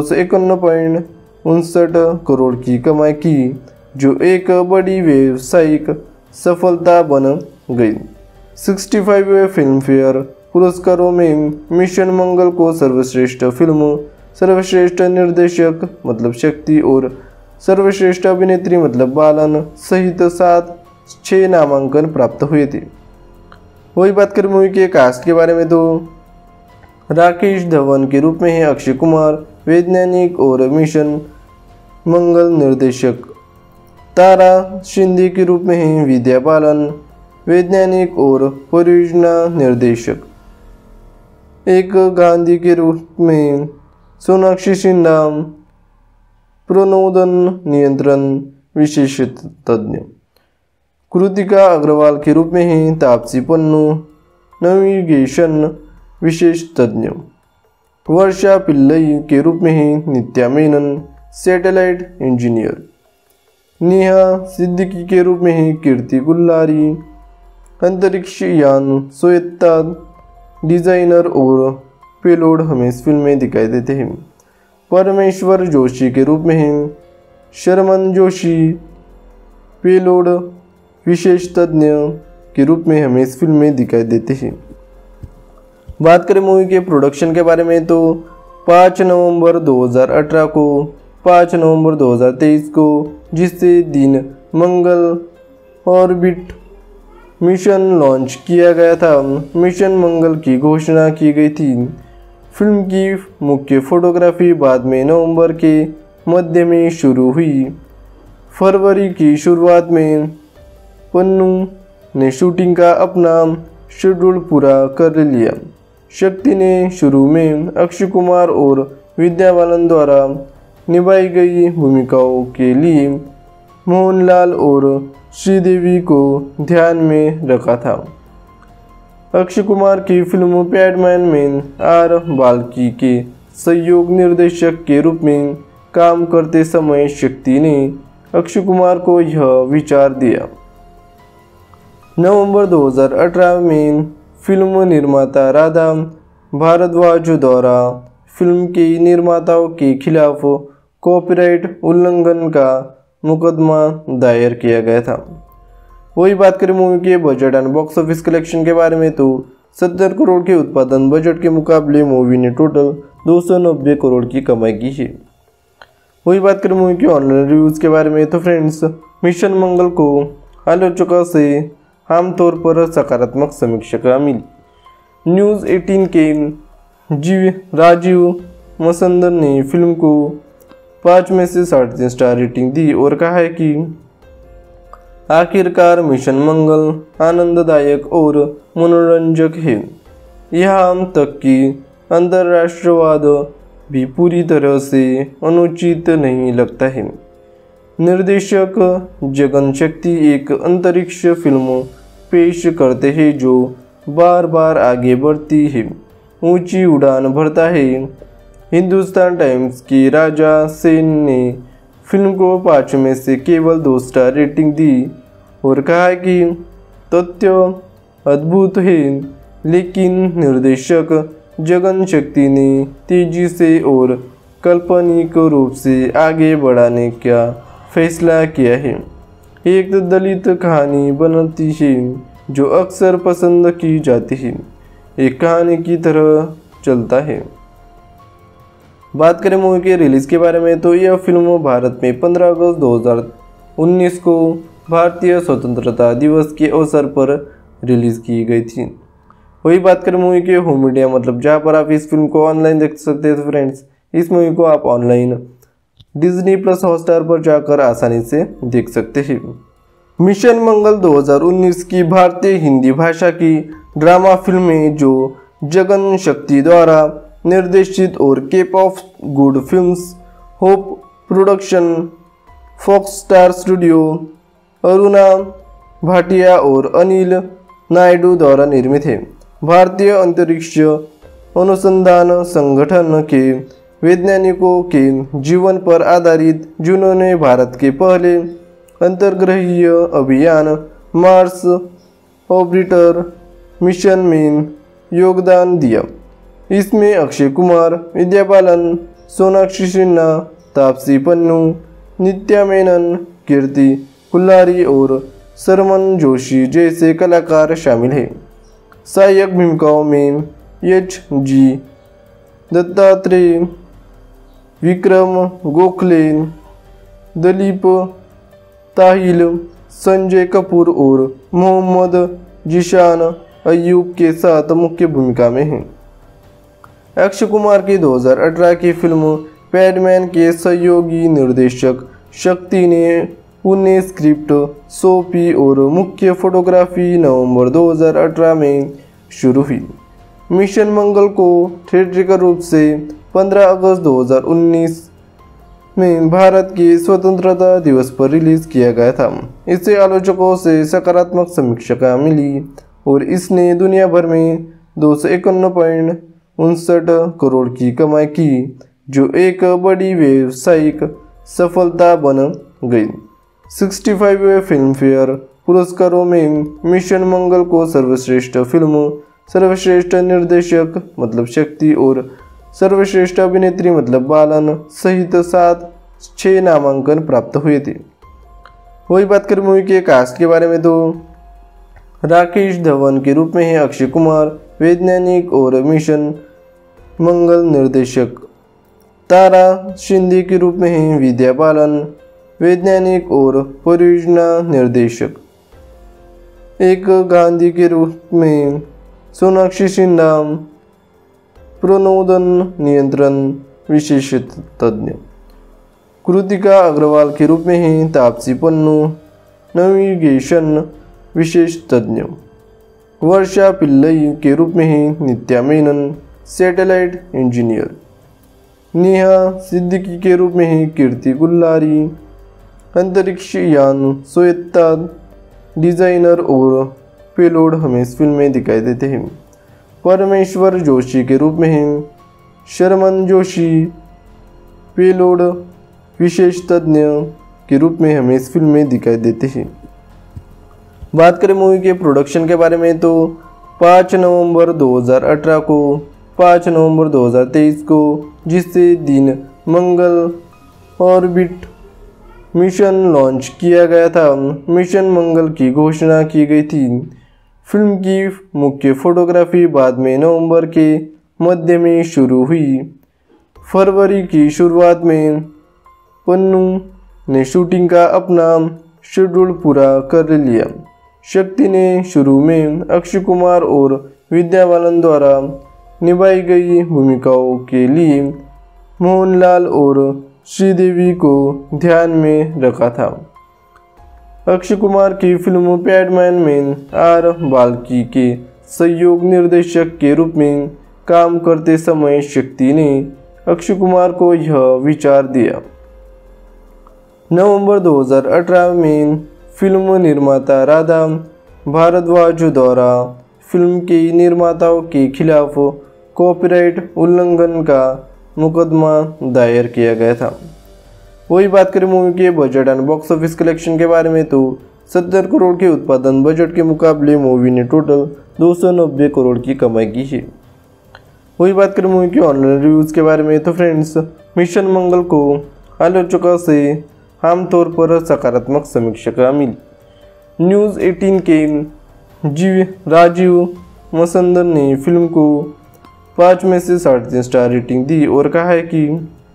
251.59 करोड़ की कमाई की, जो एक बड़ी व्यावसायिक सफलता बन गई। 65वें फिल्म फेयर पुरस्कारों में मिशन मंगल को सर्वश्रेष्ठ फिल्म, सर्वश्रेष्ठ निर्देशक मतलब शक्ति और सर्वश्रेष्ठ अभिनेत्री मतलब बालन सहित 6 नामांकन प्राप्त हुए थे। वही बात करें मूवी के कास्ट के बारे में तो राकेश धवन के रूप में है अक्षय कुमार, वैज्ञानिक और मिशन मंगल निर्देशक। तारा शिंदे के रूप में है विद्या बालन, वैज्ञानिक और परियोजना निर्देशक। एक गांधी के रूप में सोनाक्षी सिन्हा, प्रणोदन नियंत्रण विशेष तज्ञ। कृतिका अग्रवाल के रूप में है तापसी पन्नू, नेविगेशन विशेष तज्ञ। वर्षा पिल्लई के रूप में है नित्या मेनन, सैटेलाइट इंजीनियर। नेहा सिद्दीकी के रूप में है कीर्ति कुल्हारी, अंतरिक्ष यान स्वायत्ता डिजाइनर और पेलोड हमें इस फिल्म में दिखाई देते हैं। परमेश्वर जोशी के रूप में है शर्मन जोशी, पेलोड विशेष तज्ञ के रूप में हमें इस फिल्म में दिखाई देते हैं। बात करें मूवी के प्रोडक्शन के बारे में तो 5 नवंबर 2018 को 5 नवंबर 2023 को जिससे दिन मंगल ऑर्बिट मिशन लॉन्च किया गया था, मिशन मंगल की घोषणा की गई थी। फिल्म की मुख्य फोटोग्राफी बाद में नवंबर के मध्य में शुरू हुई। फरवरी की शुरुआत में पन्नू ने शूटिंग का अपना शेड्यूल पूरा कर लिया। शक्ति ने शुरू में अक्षय कुमार और विद्या बालन द्वारा निभाई गई भूमिकाओं के लिए मोहनलाल और श्रीदेवी को ध्यान में रखा था। अक्षय कुमार की फिल्म पैडमैन में आर बाल्की के सहयोग निर्देशक के रूप में काम करते समय शक्ति ने अक्षय कुमार को यह विचार दिया। नवंबर 2018 में फिल्म निर्माता राधा भारद्वाज द्वारा फिल्म के निर्माताओं के खिलाफ कॉपीराइट उल्लंघन का मुकदमा दायर किया गया था। वही बात करें मूवी के budget and box office collection के बारे में तो 70 करोड़ के उत्पादन बजट के मुकाबले मूवी ने टोटल 290 करोड़ की कमाई की है। वही बात करें मूवी के ऑनलाइन रिव्यूज़ के बारे में तो फ्रेंड्स, मिशन मंगल को आलोचकों से आमतौर पर सकारात्मक समीक्षा मिली। न्यूज़ 18 के राजीव मसंदर ने फिल्म को 5 में से 3.5 स्टार रेटिंग दी और कहा है कि आखिरकार मिशन मंगल आनंददायक और मनोरंजक है। यहाँ तक कि अंतर्राष्ट्रवाद भी पूरी तरह से अनुचित नहीं लगता है। निर्देशक जगन शक्ति एक अंतरिक्ष फिल्म पेश करते हैं जो बार बार आगे बढ़ती है, ऊंची उड़ान भरता है। हिंदुस्तान टाइम्स के राजा सेन ने फिल्म को 5 में से केवल 2 स्टार रेटिंग दी और कहा कि तथ्य अद्भुत है, लेकिन निर्देशक जगन शक्ति ने तेजी से और काल्पनिक रूप से आगे बढ़ाने का फैसला किया है। एक दलित कहानी बनती है जो अक्सर पसंद की जाती है, एक कहानी की तरह चलता है। बात करें मूवी के रिलीज़ के बारे में तो यह फिल्म भारत में 15 अगस्त 2019 को भारतीय स्वतंत्रता दिवस के अवसर पर रिलीज़ की गई थी। वही बात करें मूवी के होम मीडिया मतलब जहाँ पर आप इस फिल्म को ऑनलाइन देख सकते हैं। तो फ्रेंड्स, इस मूवी को आप ऑनलाइन डिज्नी प्लस हॉटस्टार पर जाकर आसानी से देख सकते हैं। मिशन मंगल 2019 की भारतीय हिंदी भाषा की ड्रामा फिल्म है जो जगन शक्ति द्वारा निर्देशित और Cape of Good Films, Hope Production, Fox Star studio, Aruna Bhatia और अनिल नायडू द्वारा निर्मित है। भारतीय अंतरिक्ष अनुसंधान संगठन के वैज्ञानिकों के जीवन पर आधारित, जिन्होंने भारत के पहले अंतर्ग्रहीय अभियान मार्स ऑर्बिटर मिशन में योगदान दिया। इसमें अक्षय कुमार, विद्या बालन, सोनाक्षी सिन्हा, तापसी पन्नू, नित्या मेनन, कीर्ति कुल्हारी और सरमन जोशी जैसे कलाकार शामिल हैं। सहायक भूमिकाओं में H.G. दत्तात्रेय, विक्रम गोखले, दिलीप ताहिल, संजय कपूर और मोहम्मद जीशान अय्यूब के साथ मुख्य भूमिका में हैं। अक्षय कुमार की 2018 की फिल्म पैडमैन के सहयोगी निर्देशक शक्ति ने उन्हें स्क्रिप्ट सौंपी और मुख्य फोटोग्राफी नवंबर 2018 में शुरू हुई। मिशन मंगल को थिएट्रिकल रूप से 15 अगस्त 2019 में भारत के स्वतंत्रता दिवस पर रिलीज किया गया था। इसे आलोचकों से सकारात्मक समीक्षा मिली और इसने दुनिया भर में 251.59 करोड़ की कमाई की, जो एक बड़ी व्यावसायिक सफलता बन गई। 65वें फिल्म फेयर पुरस्कारों में मिशन मंगल को सर्वश्रेष्ठ फिल्म, सर्वश्रेष्ठ निर्देशक मतलब शक्ति और सर्वश्रेष्ठ अभिनेत्री मतलब बालन सहित 6 नामांकन प्राप्त हुए थे। वही बात करें मूवी के कास्ट के बारे में तो राकेश धवन के रूप में है अक्षय कुमार, वैज्ञानिक और मिशन मंगल निर्देशक। तारा शिंदे के रूप में है विद्या बालन, वैज्ञानिक और परियोजना निर्देशक। एक गांधी के रूप में सोनाक्षी सिन्हा, प्रणोदन नियंत्रण विशेष तज्ञ। कृतिका अग्रवाल के रूप में है तापसी पन्नू, नेविगेशन विशेष तज्ञ। वर्षा पिल्लई के रूप में है नित्या मेनन, सैटेलाइट इंजीनियर। नेहा सिद्दीकी के रूप में है कीर्ति कुल्हारी, अंतरिक्ष यान स्वायत्ता डिजाइनर और पेलोड हमें इस फिल्म में दिखाई देते हैं। परमेश्वर जोशी के रूप में है शर्मन जोशी, पेलोड विशेष तज्ञ के रूप में हमें इस फिल्म में दिखाई देते हैं। बात करें मूवी के प्रोडक्शन के बारे में तो 5 नवंबर 2018 को 5 नवंबर 2023 को, जिससे दिन मंगल ऑर्बिट मिशन लॉन्च किया गया था, मिशन मंगल की घोषणा की गई थी। फिल्म की मुख्य फोटोग्राफी बाद में नवंबर के मध्य में शुरू हुई। फरवरी की शुरुआत में पन्नू ने शूटिंग का अपना शेड्यूल पूरा कर लिया। शक्ति ने शुरू में अक्षय कुमार और विद्या बालन द्वारा निभाई गई भूमिकाओं के लिए मोहनलाल और श्रीदेवी को ध्यान में रखा था। अक्षय कुमार की फिल्म पैडमैन में आर बाल्की के सहयोग निर्देशक के रूप में काम करते समय शक्ति ने अक्षय कुमार को यह विचार दिया। नवंबर 2018 में फिल्म निर्माता राधा भारद्वाज द्वारा फिल्म के निर्माताओं के खिलाफ कॉपीराइट उल्लंघन का मुकदमा दायर किया गया था। वही बात करें मूवी के budget and box office collection के बारे में तो 70 करोड़ के उत्पादन बजट के मुकाबले मूवी ने टोटल 290 करोड़ की कमाई की है। वही बात करें मूवी के ऑनलाइन रिव्यूज़ के बारे में तो फ्रेंड्स, मिशन मंगल को आलोचकों से आमतौर पर सकारात्मक समीक्षा मिली। न्यूज़ 18 के राजीव मसंदर ने फिल्म को 5 में से 3.5 स्टार रेटिंग दी और कहा है कि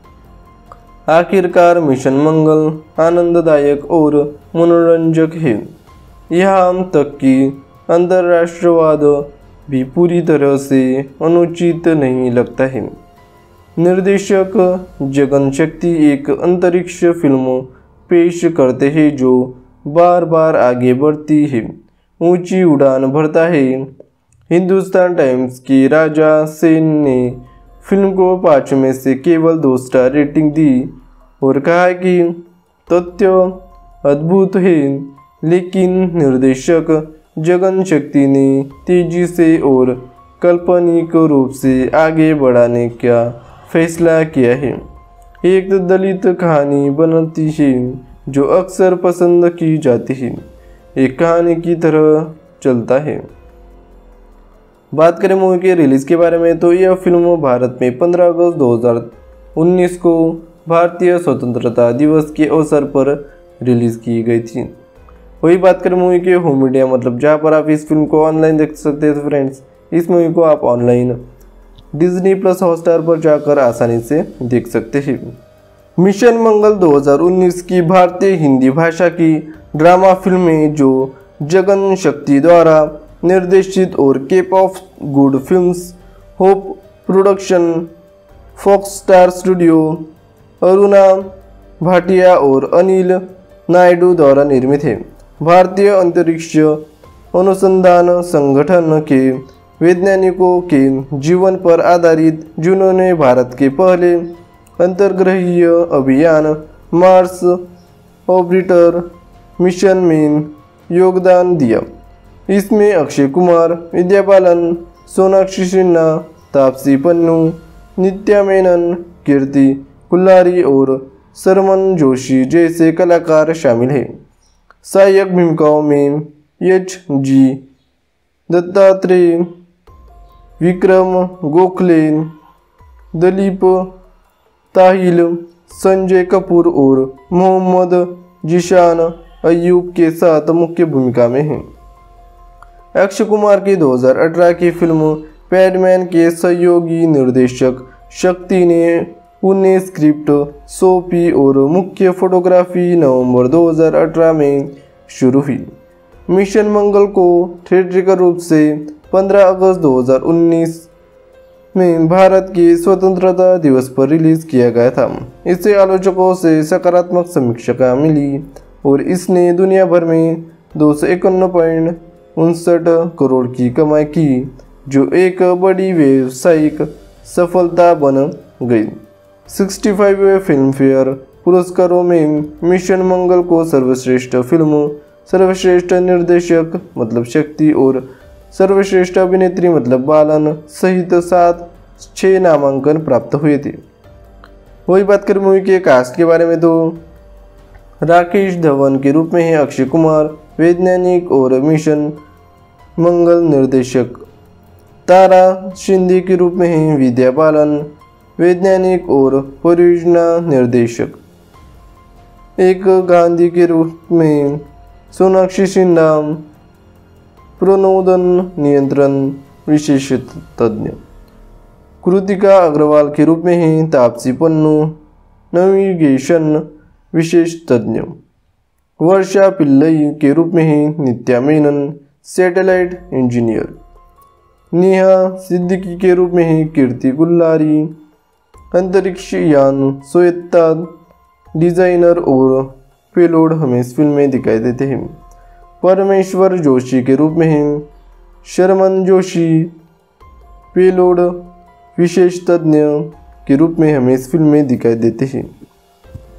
आखिरकार मिशन मंगल आनंददायक और मनोरंजक है। यहाँ तक कि अंतर्राष्ट्रवाद भी पूरी तरह से अनुचित नहीं लगता है। निर्देशक जगन शक्ति एक अंतरिक्ष फिल्म पेश करते हैं जो बार बार आगे बढ़ती है, ऊंची उड़ान भरता है। हिंदुस्तान टाइम्स की राजा सेन ने फिल्म को 5 में से केवल 2 स्टार रेटिंग दी और कहा कि तथ्य अद्भुत है, लेकिन निर्देशक जगन शक्ति ने तेजी से और काल्पनिक रूप से आगे बढ़ाने का फैसला किया है। एक दलित कहानी बनती है जो अक्सर पसंद की जाती है, एक कहानी की तरह चलता है। बात करें मूवी के रिलीज़ के बारे में तो यह फिल्म भारत में 15 अगस्त 2019 को भारतीय स्वतंत्रता दिवस के अवसर पर रिलीज़ की गई थी। वही बात करें मूवी के होम मीडिया मतलब जहाँ पर आप इस फिल्म को ऑनलाइन देख सकते हैं। तो फ्रेंड्स, इस मूवी को आप ऑनलाइन डिज्नी प्लस हॉटस्टार पर जाकर आसानी से देख सकते हैं। मिशन मंगल 2019 की भारतीय हिंदी भाषा की ड्रामा फिल्म है जो जगन शक्ति द्वारा निर्देशित और Cape of Good Films, Hope Production, Fox Star studio, Aruna Bhatia और अनिल नायडू द्वारा निर्मित है। भारतीय अंतरिक्ष अनुसंधान संगठन के वैज्ञानिकों के जीवन पर आधारित, जिन्होंने भारत के पहले अंतर्ग्रहीय अभियान मार्स ऑर्बिटर मिशन में योगदान दिया। इसमें अक्षय कुमार, विद्या बालन, सोनाक्षी सिन्हा, तापसी पन्नू, नित्या मेनन, कीर्ति कुल्हारी और सरमन जोशी जैसे कलाकार शामिल हैं। सहायक भूमिकाओं में H.G. दत्तात्रेय, विक्रम गोखले, दिलीप ताहिल, संजय कपूर और मोहम्मद जीशान अय्यूब के साथ मुख्य भूमिका में हैं। अक्षय कुमार की 2018 की फिल्म पैडमैन के सहयोगी निर्देशक शक्ति ने उन्हें स्क्रिप्ट सौंपी और मुख्य फोटोग्राफी नवंबर 2018 में शुरू हुई। मिशन मंगल को थिएट्रिकल रूप से 15 अगस्त 2019 में भारत के स्वतंत्रता दिवस पर रिलीज किया गया था। इसे आलोचकों से सकारात्मक समीक्षा मिली और इसने दुनिया भर में 251.59 करोड़ की कमाई की, जो एक बड़ी व्यावसायिक सफलता बन गई। 65वें फिल्म फेयर पुरस्कारों में मिशन मंगल को सर्वश्रेष्ठ फिल्म, सर्वश्रेष्ठ निर्देशक मतलब शक्ति और सर्वश्रेष्ठ अभिनेत्री मतलब बालन सहित 6 नामांकन प्राप्त हुए थे। वही बात करें मूवी के कास्ट के बारे में तो राकेश धवन के रूप में है अक्षय कुमार, वैज्ञानिक और मिशन मंगल निर्देशक। तारा शिंदे के रूप में है विद्या बालन, वैज्ञानिक और परियोजना निर्देशक। एक गांधी के रूप में सोनाक्षी सिन्हा, प्रणोदन नियंत्रण विशेष तज्ञ। कृतिका अग्रवाल के रूप में है तापसी पन्नू, नेविगेशन विशेष तज्ञ। वर्षा पिल्लई के रूप में है नित्या मेनन, सैटेलाइट इंजीनियर। नेहा सिद्दीकी के रूप में है कीर्ति कुल्हारी, अंतरिक्ष यान स्वायत्ता डिजाइनर और पेलोड हमें इस फिल्म में दिखाई देते हैं। परमेश्वर जोशी के रूप में हैं शर्मन जोशी, पेलोड विशेष तज्ञ के रूप में हमें इस फिल्म में दिखाई देते हैं।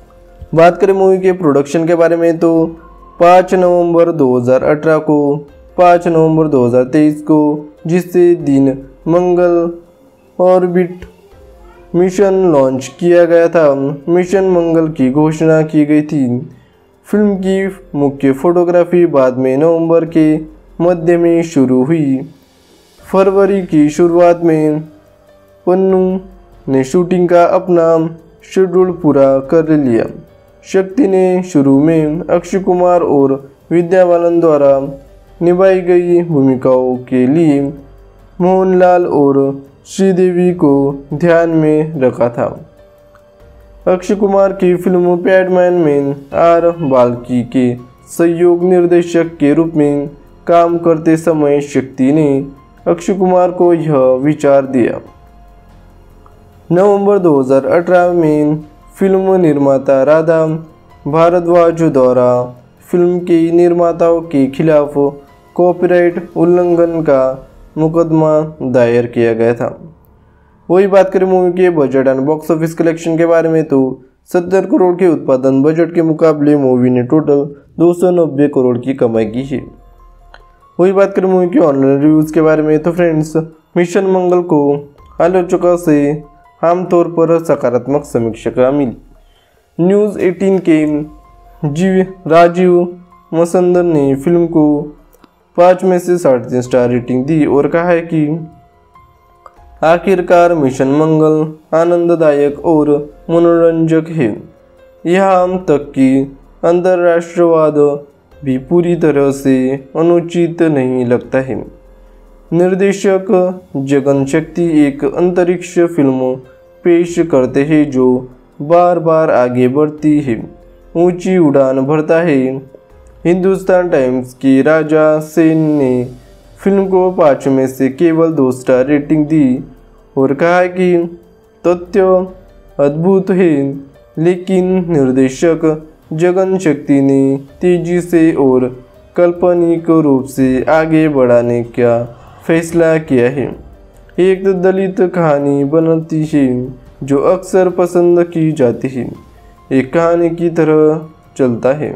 बात करें मूवी के प्रोडक्शन के बारे में तो 5 नवंबर 2018 को 5 नवंबर 2023 को, जिससे दिन मंगल ऑर्बिट मिशन लॉन्च किया गया था, मिशन मंगल की घोषणा की गई थी। फिल्म की मुख्य फोटोग्राफी बाद में नवंबर के मध्य में शुरू हुई। फरवरी की शुरुआत में पन्नू ने शूटिंग का अपना शेड्यूल पूरा कर लिया। शक्ति ने शुरू में अक्षय कुमार और विद्या बालन द्वारा निभाई गई भूमिकाओं के लिए मोहनलाल और श्रीदेवी को ध्यान में रखा था। अक्षय कुमार की फिल्म पैडमैन में आर बाल्की के सहयोग निर्देशक के रूप में काम करते समय शक्ति ने अक्षय कुमार को यह विचार दिया। नवंबर 2018 में फिल्म निर्माता राधा भारद्वाज द्वारा फिल्म के निर्माताओं के खिलाफ कॉपीराइट उल्लंघन का मुकदमा दायर किया गया था। वही बात करें मूवी के budget and box office collection के बारे में तो 70 करोड़ के उत्पादन बजट के मुकाबले मूवी ने टोटल 290 करोड़ की कमाई की है। वही बात करें मूवी के ऑनलाइन रिव्यूज़ के बारे में तो फ्रेंड्स, मिशन मंगल को आलोचकों से आमतौर पर सकारात्मक समीक्षा मिली। न्यूज़ 18 के राजीव मसंदर ने फिल्म को 5 में से 3.5 स्टार रेटिंग दी और कहा है कि आखिरकार मिशन मंगल आनंददायक और मनोरंजक है। यहाँ तक कि अंतर्राष्ट्रवाद भी पूरी तरह से अनुचित नहीं लगता है। निर्देशक जगन शक्ति एक अंतरिक्ष फिल्म पेश करते हैं जो बार बार आगे बढ़ती है, ऊंची उड़ान भरता है। हिंदुस्तान टाइम्स की राजा सेन ने फिल्म को 5 में से केवल 2 स्टार रेटिंग दी और कहा कि तथ्य अद्भुत है, लेकिन निर्देशक जगन शक्ति ने तेजी से और काल्पनिक रूप से आगे बढ़ाने का फैसला किया है। एक दलित कहानी बनती है जो अक्सर पसंद की जाती है, एक कहानी की तरह चलता है।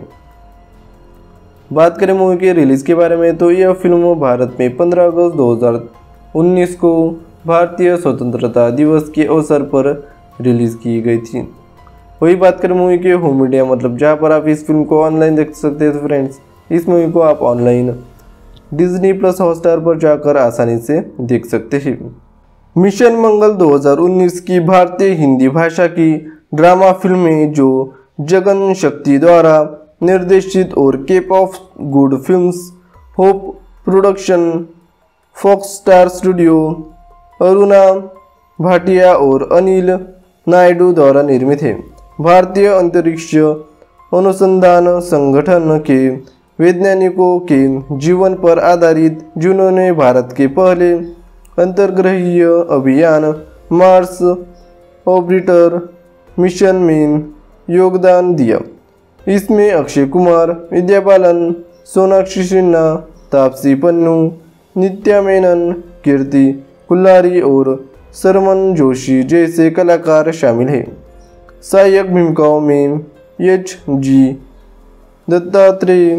बात करें मूवी के रिलीज़ के बारे में तो यह फिल्म भारत में 15 अगस्त 2019 को भारतीय स्वतंत्रता दिवस के अवसर पर रिलीज़ की गई थी। वही बात करें मूवी के होम मीडिया मतलब जहाँ पर आप इस फिल्म को ऑनलाइन देख सकते हैं तो फ्रेंड्स, इस मूवी को आप ऑनलाइन डिज्नी प्लस हॉटस्टार पर जाकर आसानी से देख सकते हैं। मिशन मंगल 2019 की भारतीय हिंदी भाषा की ड्रामा फिल्म है जो जगन शक्ति द्वारा निर्देशित और Cape of Good Films, Hope Production, Fox Star studio, Aruna Bhatia और अनिल नायडू द्वारा निर्मित है। भारतीय अंतरिक्ष अनुसंधान संगठन के वैज्ञानिकों के जीवन पर आधारित, जिन्होंने भारत के पहले अंतर्ग्रहीय अभियान मार्स ऑर्बिटर मिशन में योगदान दिया। इसमें अक्षय कुमार, विद्या बालन, सोनाक्षी सिन्हा, तापसी पन्नू, नित्या मेनन, कीर्ति कुल्हारी और सरमन जोशी जैसे कलाकार शामिल हैं। सहायक भूमिकाओं में H.G. दत्तात्रेय,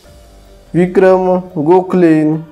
विक्रम गोखले,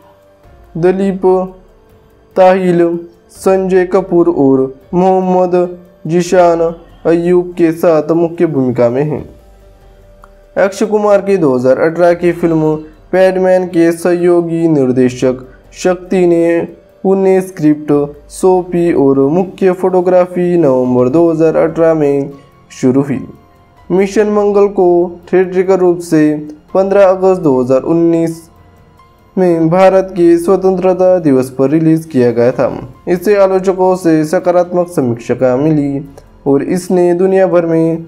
दिलीप ताहिल, संजय कपूर और मोहम्मद जीशान अय्यूब के साथ मुख्य भूमिका में हैं। अक्षय कुमार की 2018 की फिल्म पैडमैन के सहयोगी निर्देशक शक्ति ने उन्हें स्क्रिप्ट सौंपी और मुख्य फोटोग्राफी नवंबर 2018 में शुरू हुई। मिशन मंगल को थिएट्रिकल रूप से 15 अगस्त 2019 में भारत के स्वतंत्रता दिवस पर रिलीज किया गया था। इसे आलोचकों से सकारात्मक समीक्षा मिली और इसने दुनिया भर में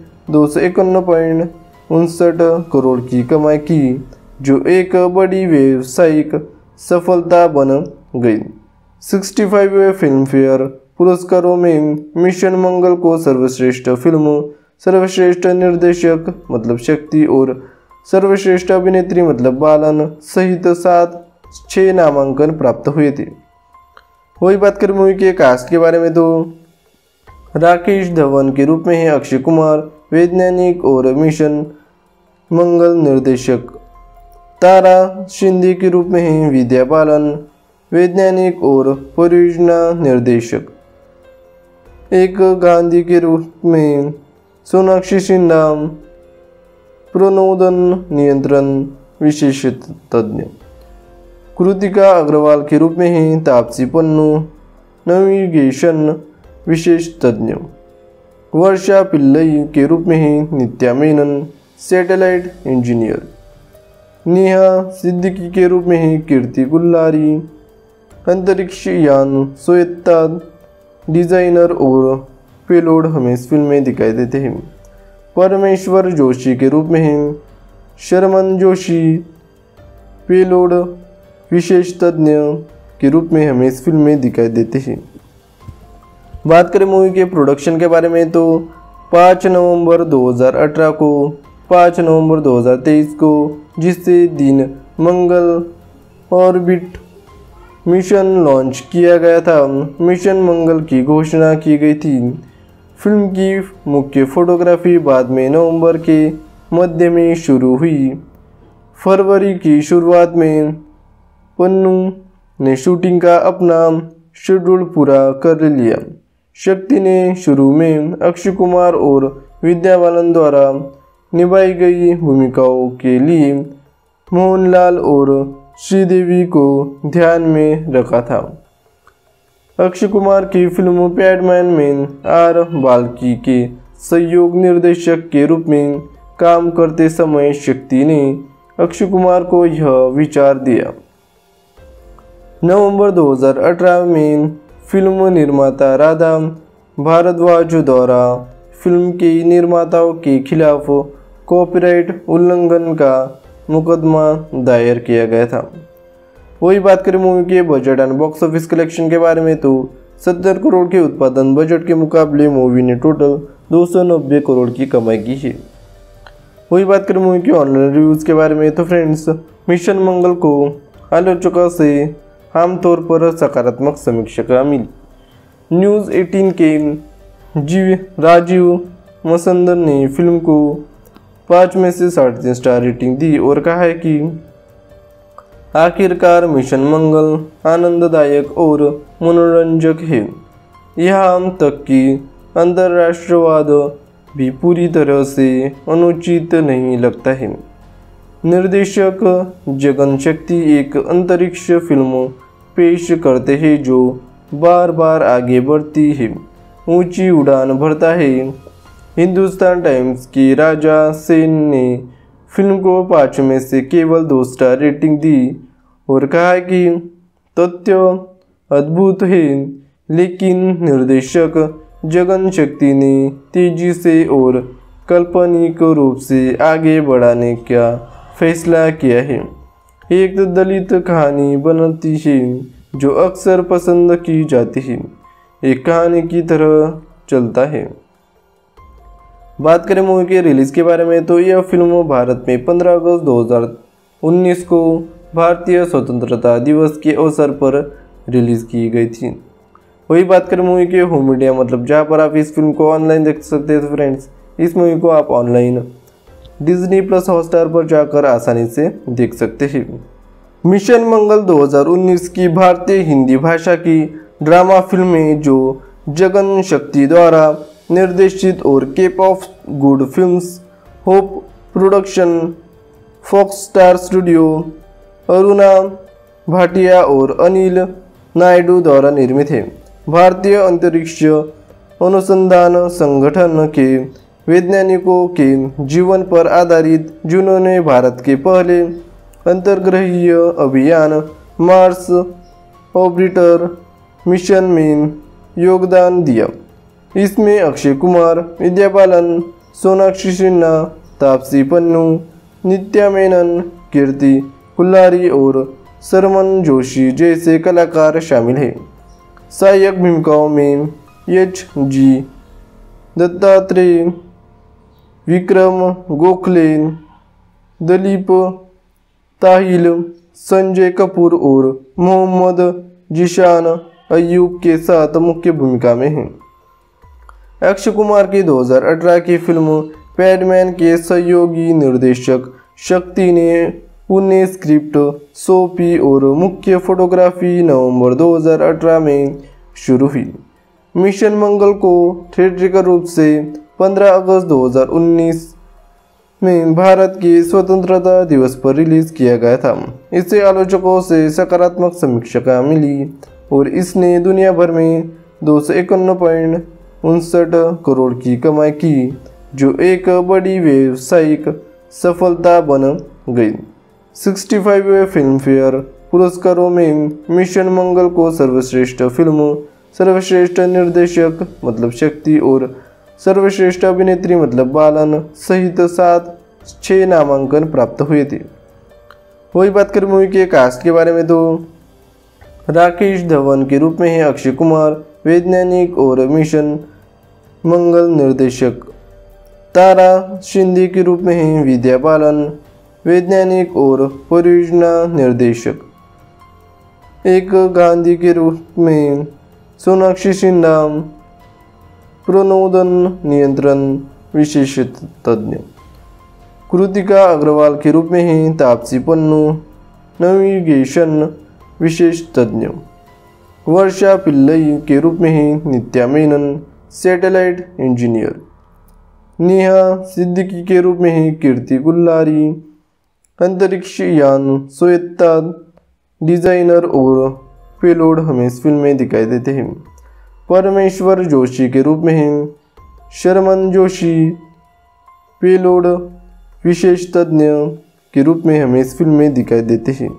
251.59 करोड़ की कमाई की, जो एक बड़ी व्यावसायिक सफलता बन गई। 65वें फिल्म फेयर पुरस्कारों में मिशन मंगल को सर्वश्रेष्ठ फिल्म, सर्वश्रेष्ठ निर्देशक मतलब शक्ति और सर्वश्रेष्ठ अभिनेत्री मतलब बालन सहित 6 नामांकन प्राप्त हुए थे। वही बात करें मूवी के कास्ट के बारे में तो राकेश धवन के रूप में है अक्षय कुमार, वैज्ञानिक और मिशन मंगल निर्देशक। तारा शिंदे के रूप में हैं विद्या बालन, वैज्ञानिक और परियोजना निर्देशक। एक गांधी के रूप में सोनाक्षी सिन्हा, प्रणोदन नियंत्रण विशेष तज्ञ। कृतिका अग्रवाल के रूप में हैं तापसी पन्नू, नेविगेशन विशेष तज्ञ। वर्षा पिल्लई के रूप में हैं नित्या मेनन, सैटेलाइट इंजीनियर। नेहा सिद्दीकी के रूप में हैं कीर्ति गुल्लारी, अंतरिक्ष यान स्वायत्ता डिजाइनर और पेलोड हमें इस फिल्म में दिखाई देते हैं। परमेश्वर जोशी के रूप में हैं शर्मन जोशी, पेलोड विशेष तज्ञ के रूप में हमें इस फिल्म में दिखाई देते हैं। बात करें मूवी के प्रोडक्शन के बारे में तो 5 नवंबर 2018 को 5 नवंबर 2023 को, जिससे दिन मंगल ऑर्बिट मिशन लॉन्च किया गया था, मिशन मंगल की घोषणा की गई थी। फिल्म की मुख्य फोटोग्राफी बाद में नवंबर के मध्य में शुरू हुई। फरवरी की शुरुआत में पन्नू ने शूटिंग का अपना शेड्यूल पूरा कर लिया। शक्ति ने शुरू में अक्षय कुमार और विद्या बालन द्वारा निभाई गई भूमिकाओं के लिए मोहनलाल और श्रीदेवी को ध्यान में रखा था। अक्षय कुमार की फिल्म पैडमैन में आर बाल्की के सहयोग निर्देशक के रूप में काम करते समय शक्ति ने अक्षय कुमार को यह विचार दिया। नवंबर 2018 में फिल्म निर्माता राधा भारद्वाज द्वारा फिल्म के निर्माताओं के खिलाफ कॉपीराइट उल्लंघन का मुकदमा दायर किया गया था। वही बात करें मूवी के budget and box office collection के बारे में तो 70 करोड़ के उत्पादन बजट के मुकाबले मूवी ने टोटल 290 करोड़ की कमाई की है। वही बात करें मूवी के ऑनलाइन रिव्यूज़ के बारे में तो फ्रेंड्स, मिशन मंगल को आलोचकों से आमतौर पर सकारात्मक समीक्षा मिली। न्यूज़ 18 के राजीव मसंदर ने फिल्म को 5 में से 3.5 स्टार रेटिंग दी और कहा है कि आखिरकार मिशन मंगल आनंददायक और मनोरंजक है। यहाँ तक कि अंतर्राष्ट्रवाद भी पूरी तरह से अनुचित नहीं लगता है। निर्देशक जगन शक्ति एक अंतरिक्ष फिल्म पेश करते हैं जो बार बार आगे बढ़ती है, ऊंची उड़ान भरता है। हिंदुस्तान टाइम्स की राजा सेन ने फिल्म को 5 में से केवल 2 स्टार रेटिंग दी और कहा कि तथ्य अद्भुत है, लेकिन निर्देशक जगन शक्ति ने तेजी से और काल्पनिक रूप से आगे बढ़ाने का फैसला किया है। एक दलित कहानी बनती है जो अक्सर पसंद की जाती है, एक कहानी की तरह चलता है। बात करें मूवी के रिलीज़ के बारे में तो यह फिल्म भारत में 15 अगस्त 2019 को भारतीय स्वतंत्रता दिवस के अवसर पर रिलीज़ की गई थी। वही बात करें मूवी के होम मीडिया मतलब जहाँ पर आप इस फिल्म को ऑनलाइन देख सकते हैं। तो फ्रेंड्स, इस मूवी को आप ऑनलाइन डिज्नी प्लस हॉटस्टार पर जाकर आसानी से देख सकते हैं। मिशन मंगल 2019 की भारतीय हिंदी भाषा की ड्रामा फिल्म है जो जगन शक्ति द्वारा निर्देशित और Cape of Good Films, Hope Production, Fox Star studio, Aruna Bhatia और अनिल नायडू द्वारा निर्मित है। भारतीय अंतरिक्ष अनुसंधान संगठन के वैज्ञानिकों के जीवन पर आधारित, जिन्होंने भारत के पहले अंतर्ग्रहीय अभियान मार्स ऑर्बिटर मिशन में योगदान दिया। इसमें अक्षय कुमार, विद्या बालन, सोनाक्षी सिन्हा, तापसी पन्नू, नित्या मेनन, कीर्ति कुल्लारी और शर्मन जोशी जैसे कलाकार शामिल हैं। सहायक भूमिकाओं में H.G. दत्तात्रेय, विक्रम गोखले, दिलीप ताहिल, संजय कपूर और मोहम्मद जीशान अय्यूब के साथ मुख्य भूमिका में हैं। अक्षय कुमार की 2018 की फिल्म पैडमैन के सहयोगी निर्देशक शक्ति ने पुणे स्क्रिप्ट सौंपी और मुख्य फोटोग्राफी नवंबर 2018 में शुरू हुई। मिशन मंगल को थिएट्रिकल रूप से 15 अगस्त 2019 में भारत के स्वतंत्रता दिवस पर रिलीज किया गया था। इसे आलोचकों से सकारात्मक समीक्षा मिली और इसने दुनिया भर में 251.59 करोड़ की कमाई की, जो एक बड़ी व्यावसायिक सफलता बन गई। 65वें फिल्म फेयर पुरस्कारों में मिशन मंगल को सर्वश्रेष्ठ फिल्म, सर्वश्रेष्ठ निर्देशक मतलब शक्ति और सर्वश्रेष्ठ अभिनेत्री मतलब बालन सहित 6 नामांकन प्राप्त हुए थे। वही बात करें मूवी के कास्ट के बारे में तो राकेश धवन के रूप में है अक्षय कुमार, वैज्ञानिक और मिशन मंगल निर्देशक। तारा शिंदे के रूप में है विद्या बालन, वैज्ञानिक और परियोजना निर्देशक। एक गांधी के रूप में सोनाक्षी सिन्हा, प्रणोदन नियंत्रण विशेष तज्ञ। कृतिका अग्रवाल के रूप में है तापसी पन्नू, नेविगेशन विशेष तज्ञ। वर्षा पिल्लई के रूप में है नित्या मेनन, सैटेलाइट इंजीनियर। नेहा सिद्दीकी के रूप में है कीर्ति गुल्लारी, अंतरिक्ष यान स्वायत्ता डिजाइनर और पेलोड हमें इस फिल्म में दिखाई देते हैं। परमेश्वर जोशी के रूप में है शर्मन जोशी, पेलोड विशेष तज्ञ के रूप में हमें इस फिल्म में दिखाई देते हैं।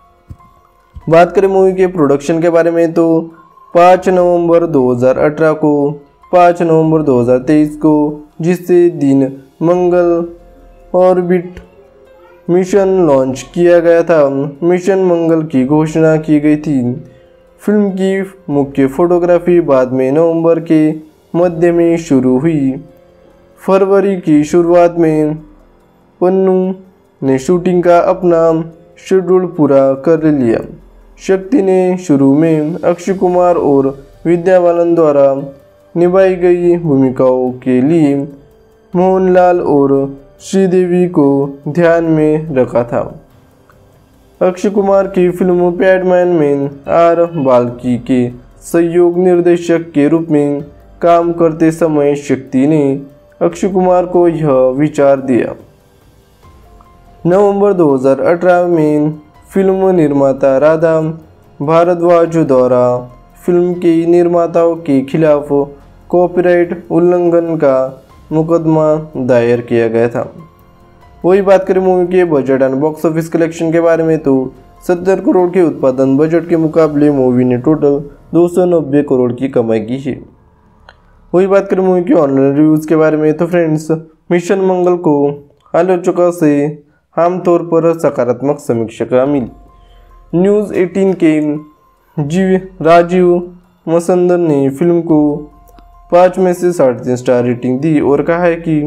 बात करें मूवी के प्रोडक्शन के बारे में तो 5 नवंबर 2018 को 5 नवंबर 2023 को जिससे दिन मंगल ऑर्बिट मिशन लॉन्च किया गया था, मिशन मंगल की घोषणा की गई थी। फिल्म की मुख्य फोटोग्राफी बाद में नवंबर के मध्य में शुरू हुई। फरवरी की शुरुआत में पन्नू ने शूटिंग का अपना शेड्यूल पूरा कर लिया। शक्ति ने शुरू में अक्षय कुमार और विद्या बालन द्वारा निभाई गई भूमिकाओं के लिए मोहनलाल और श्रीदेवी को ध्यान में रखा था। अक्षय कुमार की फिल्म पैडमैन में आर बाल्की के सहयोग निर्देशक के रूप में काम करते समय शक्ति ने अक्षय कुमार को यह विचार दिया। नवंबर 2018 में फिल्म निर्माता राधा भारद्वाज द्वारा फिल्म के निर्माताओं के खिलाफ कॉपीराइट उल्लंघन का मुकदमा दायर किया गया था। वही बात करें मूवी के budget and box office collection के बारे में तो 70 करोड़ के उत्पादन बजट के मुकाबले मूवी ने टोटल 290 करोड़ की कमाई की है। वही बात करें मूवी के ऑनलाइन रिव्यूज़ के बारे में तो फ्रेंड्स, मिशन मंगल को आलोचकों से आमतौर पर सकारात्मक समीक्षा मिली। न्यूज़ 18 के राजीव मसंदर ने फिल्म को 5 में से 3.5 स्टार रेटिंग दी और कहा है कि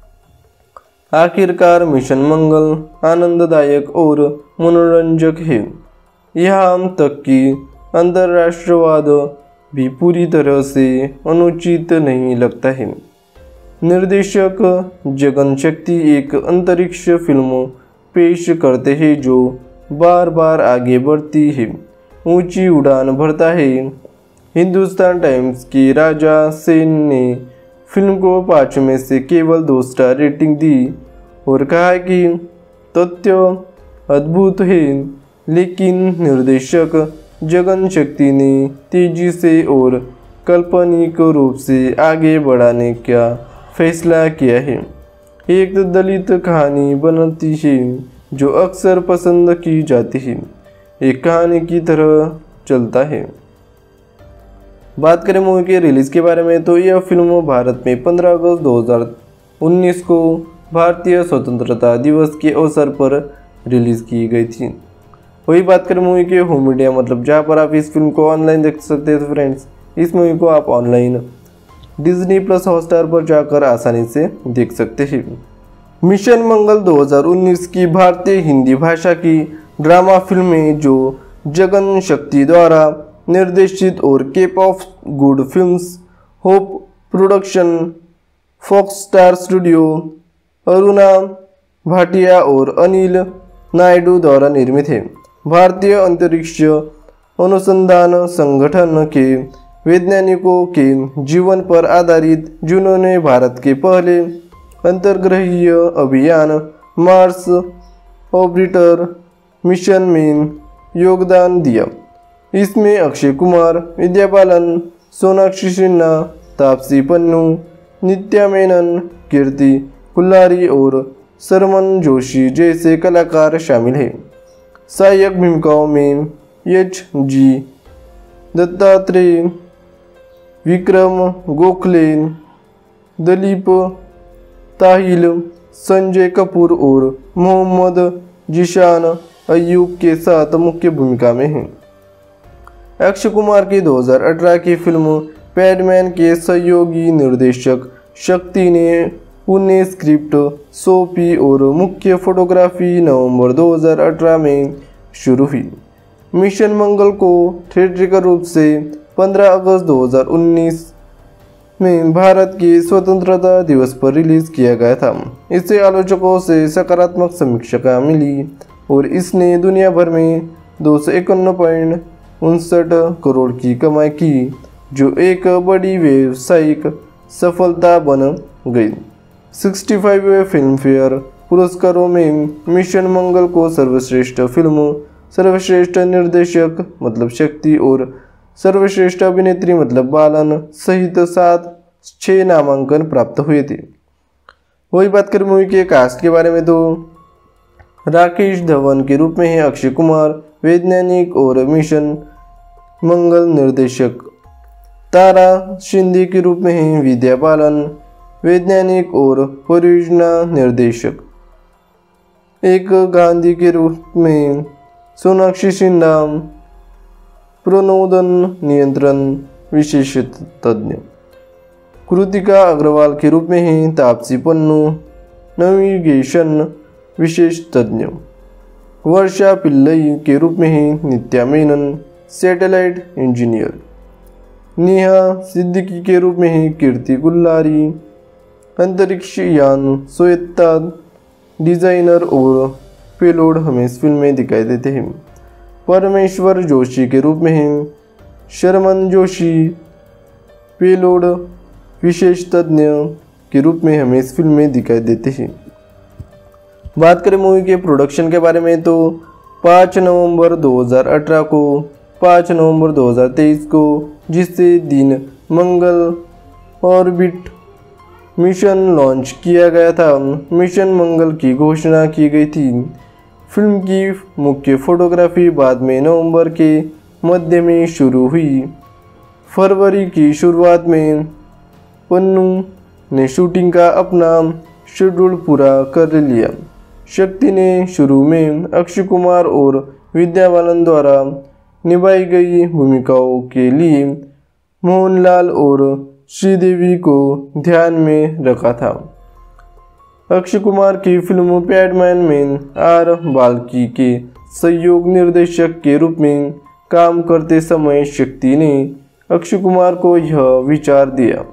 आखिरकार मिशन मंगल आनंददायक और मनोरंजक है। यहाँ तक कि अंतर्राष्ट्रवाद भी पूरी तरह से अनुचित नहीं लगता है। निर्देशक जगन शक्ति एक अंतरिक्ष फिल्म पेश करते हैं जो बार बार आगे बढ़ती है, ऊंची उड़ान भरता है। हिंदुस्तान टाइम्स की राजा सेन ने फिल्म को 5 में से केवल 2 स्टार रेटिंग दी और कहा कि तथ्य अद्भुत है, लेकिन निर्देशक जगन शक्ति ने तेजी से और काल्पनिक रूप से आगे बढ़ाने का फैसला किया है। एक दलित कहानी बनती है जो अक्सर पसंद की जाती है, एक कहानी की तरह चलता है। बात करें मूवी के रिलीज़ के बारे में तो यह फिल्म भारत में 15 अगस्त 2019 को भारतीय स्वतंत्रता दिवस के अवसर पर रिलीज़ की गई थी। वही बात करें मूवी के होम मीडिया मतलब जहाँ पर आप इस फिल्म को ऑनलाइन देख सकते हैं। तो फ्रेंड्स, इस मूवी को आप ऑनलाइन डिज्नी प्लस हॉटस्टार पर जाकर आसानी से देख सकते हैं। मिशन मंगल 2019 की भारतीय हिंदी भाषा की ड्रामा फिल्म है जो जगन शक्ति द्वारा निर्देशित और Cape of Good Films Hope Production Fox Star studio, Aruna Bhatia और अनिल नायडू द्वारा निर्मित है। भारतीय अंतरिक्ष अनुसंधान संगठन के वैज्ञानिकों के जीवन पर आधारित, जिन्होंने भारत के पहले अंतर्ग्रहीय अभियान मार्स ऑर्बिटर मिशन में योगदान दिया। इसमें अक्षय कुमार, विद्या बालन, सोनाक्षी सिन्हा, तापसी पन्नू, नित्या मेनन, कीर्ति कुल्हारी और सरमन जोशी जैसे कलाकार शामिल हैं। सहायक भूमिकाओं में H.G. दत्तात्रेय, विक्रम गोखले, दिलीप ताहिल, संजय कपूर और मोहम्मद जीशान अय्यूब के साथ मुख्य भूमिका में हैं। अक्षय कुमार की 2018 की फिल्म पैडमैन के सहयोगी निर्देशक शक्ति ने उन्हें स्क्रिप्ट सौंपी और मुख्य फोटोग्राफी नवंबर 2018 में शुरू हुई। मिशन मंगल को थिएट्रिकल रूप से 15 अगस्त 2019 में भारत के स्वतंत्रता दिवस पर रिलीज किया गया था। इसे आलोचकों से सकारात्मक समीक्षा मिली और इसने दुनिया भर में 251.59 करोड़ की कमाई की, जो एक बड़ी व्यावसायिक सफलता बन गई। 65वें फिल्म फेयर पुरस्कारों में मिशन मंगल को सर्वश्रेष्ठ फिल्म, सर्वश्रेष्ठ निर्देशक मतलब शक्ति और सर्वश्रेष्ठ अभिनेत्री मतलब बालन सहित 6 नामांकन प्राप्त हुए थे। वही बात करें मूवी के कास्ट के बारे में तो राकेश धवन के रूप में है अक्षय कुमार, वैज्ञानिक और मिशन मंगल निर्देशक। तारा शिंदे के रूप में है विद्या बालन, वैज्ञानिक और परियोजना निर्देशक। एक गांधी के रूप में सोनाक्षी सिन्हा, प्रणोदन नियंत्रण विशेषज्ञ। कृतिका अग्रवाल के रूप में है तापसी पन्नू, नेविगेशन विशेषज्ञ। वर्षा पिल्लई के रूप में है नित्या मेनन, सैटेलाइट इंजीनियर। नेहा सिद्दीकी के रूप में है कीर्ति कुल्हारी, अंतरिक्ष यान स्वायत्ता डिजाइनर और पेलोड हमें इस फिल्म में दिखाई देते हैं। परमेश्वर जोशी के रूप में है शर्मन जोशी, पेलोड विशेषज्ञ के रूप में हमें इस फिल्म में दिखाई देते हैं। बात करें मूवी के प्रोडक्शन के बारे में तो 5 नवंबर 2018 को 5 नवंबर 2023 को, जिससे दिन मंगल ऑर्बिट मिशन लॉन्च किया गया था, मिशन मंगल की घोषणा की गई थी। फिल्म की मुख्य फोटोग्राफी बाद में नवंबर के मध्य में शुरू हुई। फरवरी की शुरुआत में पन्नू ने शूटिंग का अपना शेड्यूल पूरा कर लिया। शक्ति ने शुरू में अक्षय कुमार और विद्या बालन द्वारा निभाई गई भूमिकाओं के लिए मोहनलाल और श्रीदेवी को ध्यान में रखा था। अक्षय कुमार की फिल्म पैडमैन में आर बाल्की के सहयोग निर्देशक के रूप में काम करते समय शक्ति ने अक्षय कुमार को यह विचार दिया।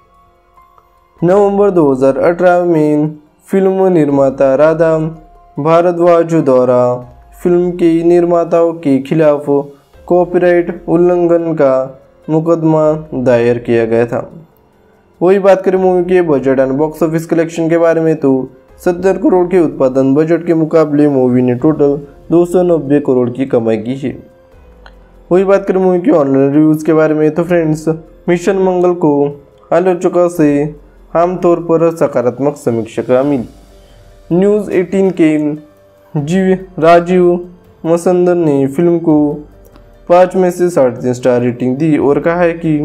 नवंबर 2018 में फिल्म निर्माता राधा भारद्वाज द्वारा फिल्म के निर्माताओं के खिलाफ कॉपीराइट उल्लंघन का मुकदमा दायर किया गया था। वही बात करें मूवी के budget and box office collection के बारे में तो 70 करोड़ के उत्पादन बजट के मुकाबले मूवी ने टोटल 290 करोड़ की कमाई की है। वही बात करें मूवी के ऑनलाइन रिव्यूज़ के बारे में तो फ्रेंड्स, मिशन मंगल को आलोचकों से आमतौर पर सकारात्मक समीक्षा मिली। न्यूज़ 18 के राजीव मसंदर ने फिल्म को 5 में से 3.5 स्टार रेटिंग दी और कहा है कि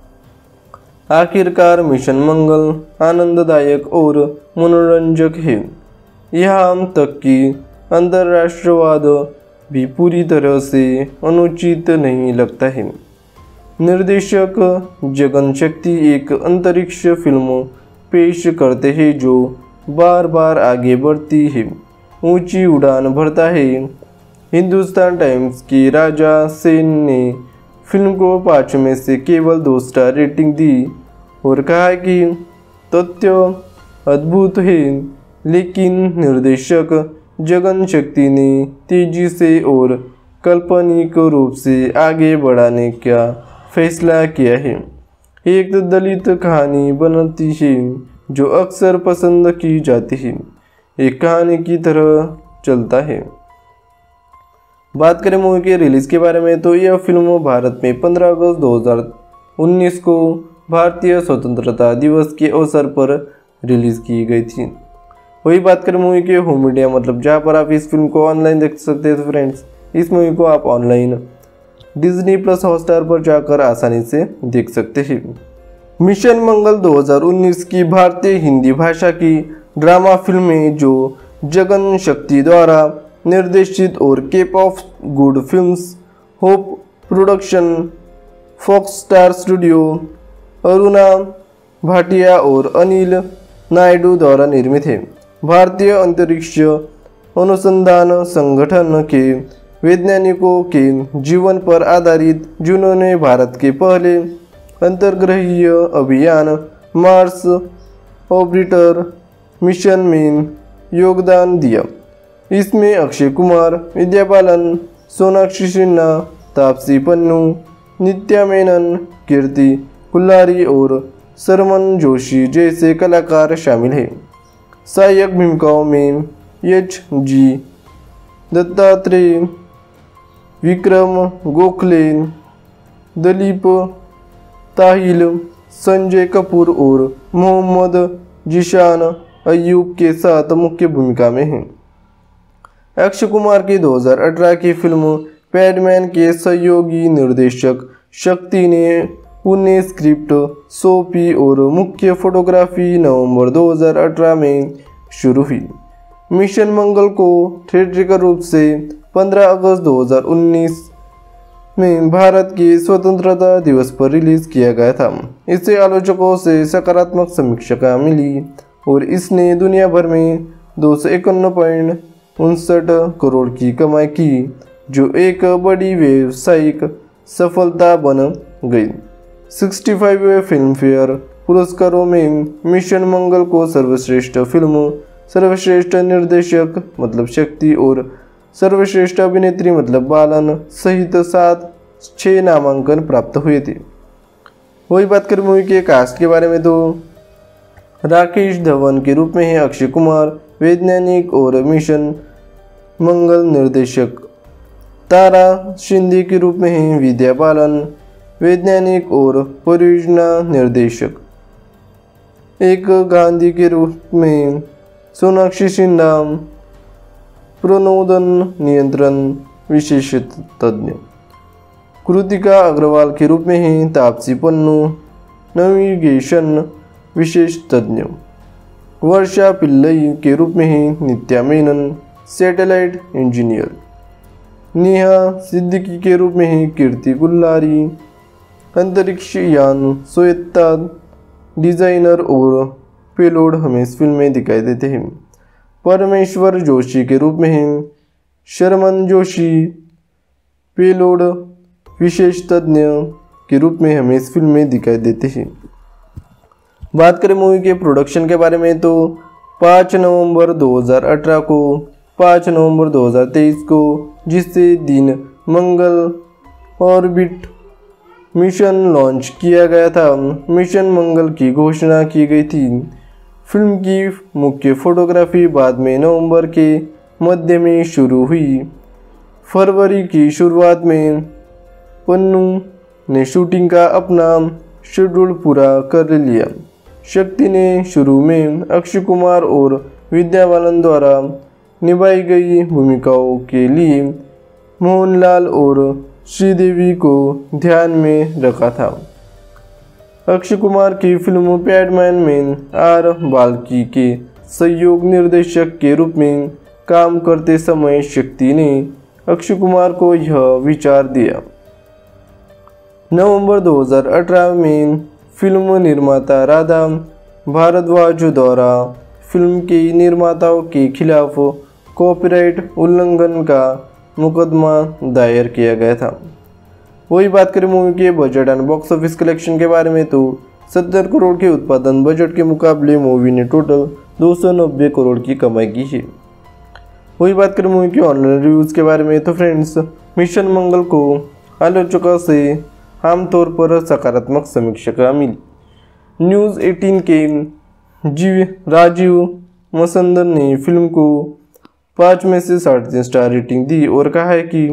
आखिरकार मिशन मंगल आनंददायक और मनोरंजक है। यहाँ तक कि अंतर्राष्ट्रवाद भी पूरी तरह से अनुचित नहीं लगता है। निर्देशक जगन शक्ति एक अंतरिक्ष फिल्म पेश करते हैं जो बार बार आगे बढ़ती है, ऊंची उड़ान भरता है। हिंदुस्तान टाइम्स की राजा सेन ने फिल्म को 5 में से केवल 2 स्टार रेटिंग दी और कहा कि तथ्य अद्भुत है, लेकिन निर्देशक जगन शक्ति ने तेजी से और काल्पनिक रूप से आगे बढ़ाने का फैसला किया है। एक दलित कहानी बनती है जो अक्सर पसंद की जाती है, एक कहानी की तरह चलता है। बात करें मूवी के रिलीज़ के बारे में तो यह फिल्म भारत में 15 अगस्त 2019 को भारतीय स्वतंत्रता दिवस के अवसर पर रिलीज़ की गई थी। वही बात करें मूवी के होम मीडिया मतलब जहाँ पर आप इस फिल्म को ऑनलाइन देख सकते हैं। तो फ्रेंड्स, इस मूवी को आप ऑनलाइन डिज्नी प्लस हॉटस्टार पर जाकर आसानी से देख सकते हैं। मिशन मंगल 2019 की भारतीय हिंदी भाषा की ड्रामा फिल्म है जो जगन शक्ति द्वारा निर्देशित और Cape of Good Films, Hope Production, Fox Star studio, Aruna Bhatia और अनिल नायडू द्वारा निर्मित है। भारतीय अंतरिक्ष अनुसंधान संगठन के वैज्ञानिकों के जीवन पर आधारित, जिन्होंने भारत के पहले अंतर्ग्रहीय अभियान मार्स ऑर्बिटर मिशन में योगदान दिया। इसमें अक्षय कुमार, विद्या बालन, सोनाक्षी सिन्हा, तापसी पन्नू, नित्या मेनन, कीर्ति कुल्हारी और सरमन जोशी जैसे कलाकार शामिल हैं। सहायक भूमिकाओं में H.G. दत्तात्रेय, विक्रम गोखले, दिलीप ताहिल, संजय कपूर और मोहम्मद जीशान अय्यूब के साथ मुख्य भूमिका में हैं। अक्षय कुमार की 2018 की फिल्म पैडमैन के सहयोगी निर्देशक शक्ति ने उन्हें स्क्रिप्ट सौंपी और मुख्य फोटोग्राफी नवंबर 2018 में शुरू हुई। मिशन मंगल को थिएट्रिकल रूप से 15 अगस्त 2019 में भारत के स्वतंत्रता दिवस पर रिलीज किया गया था। इसे आलोचकों से सकारात्मक समीक्षा मिली और इसने दुनिया भर में 251.59 करोड़ की कमाई की, जो एक बड़ी व्यावसायिक सफलता बन गई। 65वें फिल्म फेयर पुरस्कारों में मिशन मंगल को सर्वश्रेष्ठ फिल्म, सर्वश्रेष्ठ निर्देशक मतलब शक्ति और सर्वश्रेष्ठ अभिनेत्री मतलब बालन सहित 6 नामांकन प्राप्त हुए थे। वही बात करें मूवी के कास्ट के बारे में तो राकेश धवन के रूप में है अक्षय कुमार, वैज्ञानिक और मिशन मंगल निर्देशक। तारा शिंदे के रूप में है विद्या बालन, वैज्ञानिक और परियोजना निर्देशक। एक गांधी के रूप में सोनाक्षी सिन्हा, प्रणोदन नियंत्रण विशेष तज्ञ। कृतिका अग्रवाल के रूप में है तापसी पन्नू, नेविगेशन विशेष तज्ञ। वर्षा पिल्लई के रूप में है नित्या मेनन, सैटेलाइट इंजीनियर। नेहा सिद्दीकी के रूप में है कीर्ति कुल्हारी, अंतरिक्ष यान स्वायत्ता डिजाइनर और पेलोड हमें इस फिल्म में दिखाई देते हैं। परमेश्वर जोशी के रूप में है शर्मन जोशी, पेलोड विशेष तज्ञ के रूप में हमें इस फिल्म में दिखाई देते हैं। बात करें मूवी के प्रोडक्शन के बारे में तो 5 नवंबर 2018 को 5 नवंबर 2023 को, जिससे दिन मंगल ऑर्बिट मिशन लॉन्च किया गया था, मिशन मंगल की घोषणा की गई थी। फिल्म की मुख्य फोटोग्राफी बाद में नवंबर के मध्य में शुरू हुई। फरवरी की शुरुआत में पन्नू ने शूटिंग का अपना शेड्यूल पूरा कर लिया। शक्ति ने शुरू में अक्षय कुमार और विद्या बालन द्वारा निभाई गई भूमिकाओं के लिए मोहनलाल और श्रीदेवी को ध्यान में रखा था। अक्षय कुमार की फिल्म पैडमैन में आर बाल्की के सहयोग निर्देशक के रूप में काम करते समय शक्ति ने अक्षय कुमार को यह विचार दिया। नवंबर 2018 में फिल्म निर्माता राधा भारद्वाज द्वारा फिल्म के निर्माताओं के खिलाफ कॉपीराइट उल्लंघन का मुकदमा दायर किया गया था। वही बात करें मूवी के budget and box office collection के बारे में तो 70 करोड़ के उत्पादन बजट के मुकाबले मूवी ने टोटल 290 करोड़ की कमाई की है। वही बात करें मूवी के ऑनलाइन रिव्यूज़ के बारे में तो फ्रेंड्स, मिशन मंगल को आलोचकों से आमतौर पर सकारात्मक समीक्षा मिली। न्यूज़ 18 के राजीव मसंदर ने फिल्म को 5 में से 3.5 स्टार रेटिंग दी और कहा है कि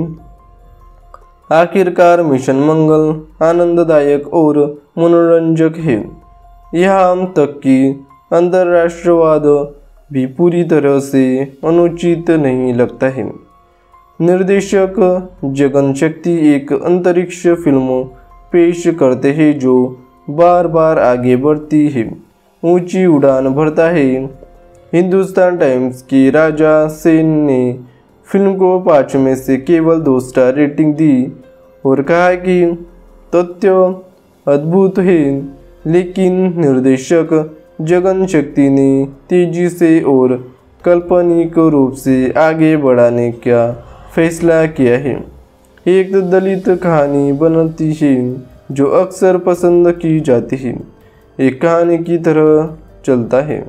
आखिरकार मिशन मंगल आनंददायक और मनोरंजक है। यहाँ तक कि अंतर्राष्ट्रवाद भी पूरी तरह से अनुचित नहीं लगता है। निर्देशक जगन शक्ति एक अंतरिक्ष फिल्म पेश करते हैं जो बार बार आगे बढ़ती है, ऊंची उड़ान भरता है। हिंदुस्तान टाइम्स के राजा सेन ने फिल्म को 5 में से केवल 2 स्टार रेटिंग दी और कहा कि तथ्य अद्भुत है, लेकिन निर्देशक जगन शक्ति ने तेजी से और काल्पनिक रूप से आगे बढ़ाने का फैसला किया है। एक दलित कहानी बनती है जो अक्सर पसंद की जाती है, एक कहानी की तरह चलता है।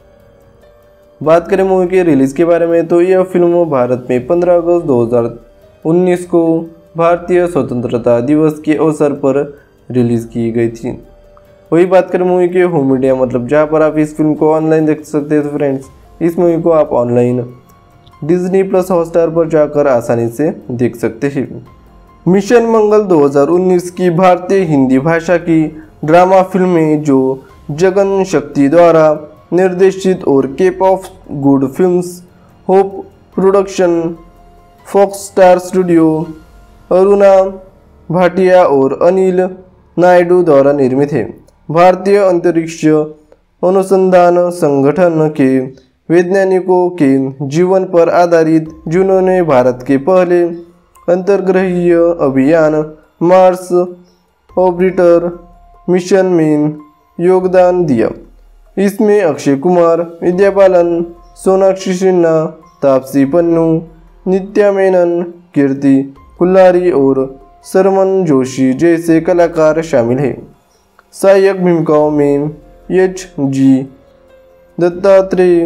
बात करें मूवी के रिलीज़ के बारे में तो यह फिल्म भारत में 15 अगस्त 2019 को भारतीय स्वतंत्रता दिवस के अवसर पर रिलीज़ की गई थी। वही बात करें मूवी के होम मीडिया मतलब जहाँ पर आप इस फिल्म को ऑनलाइन देख सकते हैं तो फ्रेंड्स, इस मूवी को आप ऑनलाइन डिज्नी प्लस हॉटस्टार पर जाकर आसानी से देख सकते हैं। मिशन मंगल 2019 की भारतीय हिंदी भाषा की ड्रामा फिल्म है जो जगन शक्ति द्वारा निर्देशित और Cape of Good Films, Hope Production, Fox Star studio, Aruna Bhatia और अनिल नायडू द्वारा निर्मित है। भारतीय अंतरिक्ष अनुसंधान संगठन के वैज्ञानिकों के जीवन पर आधारित, जिन्होंने भारत के पहले अंतर्ग्रहीय अभियान मार्स ऑर्बिटर मिशन में योगदान दिया। इसमें अक्षय कुमार, विद्या बालन, सोनाक्षी सिन्हा, तापसी पन्नू, नित्या मेनन, कीर्ति कुल्हारी और सरमन जोशी जैसे कलाकार शामिल हैं। सहायक भूमिकाओं में H.G. दत्तात्रेय,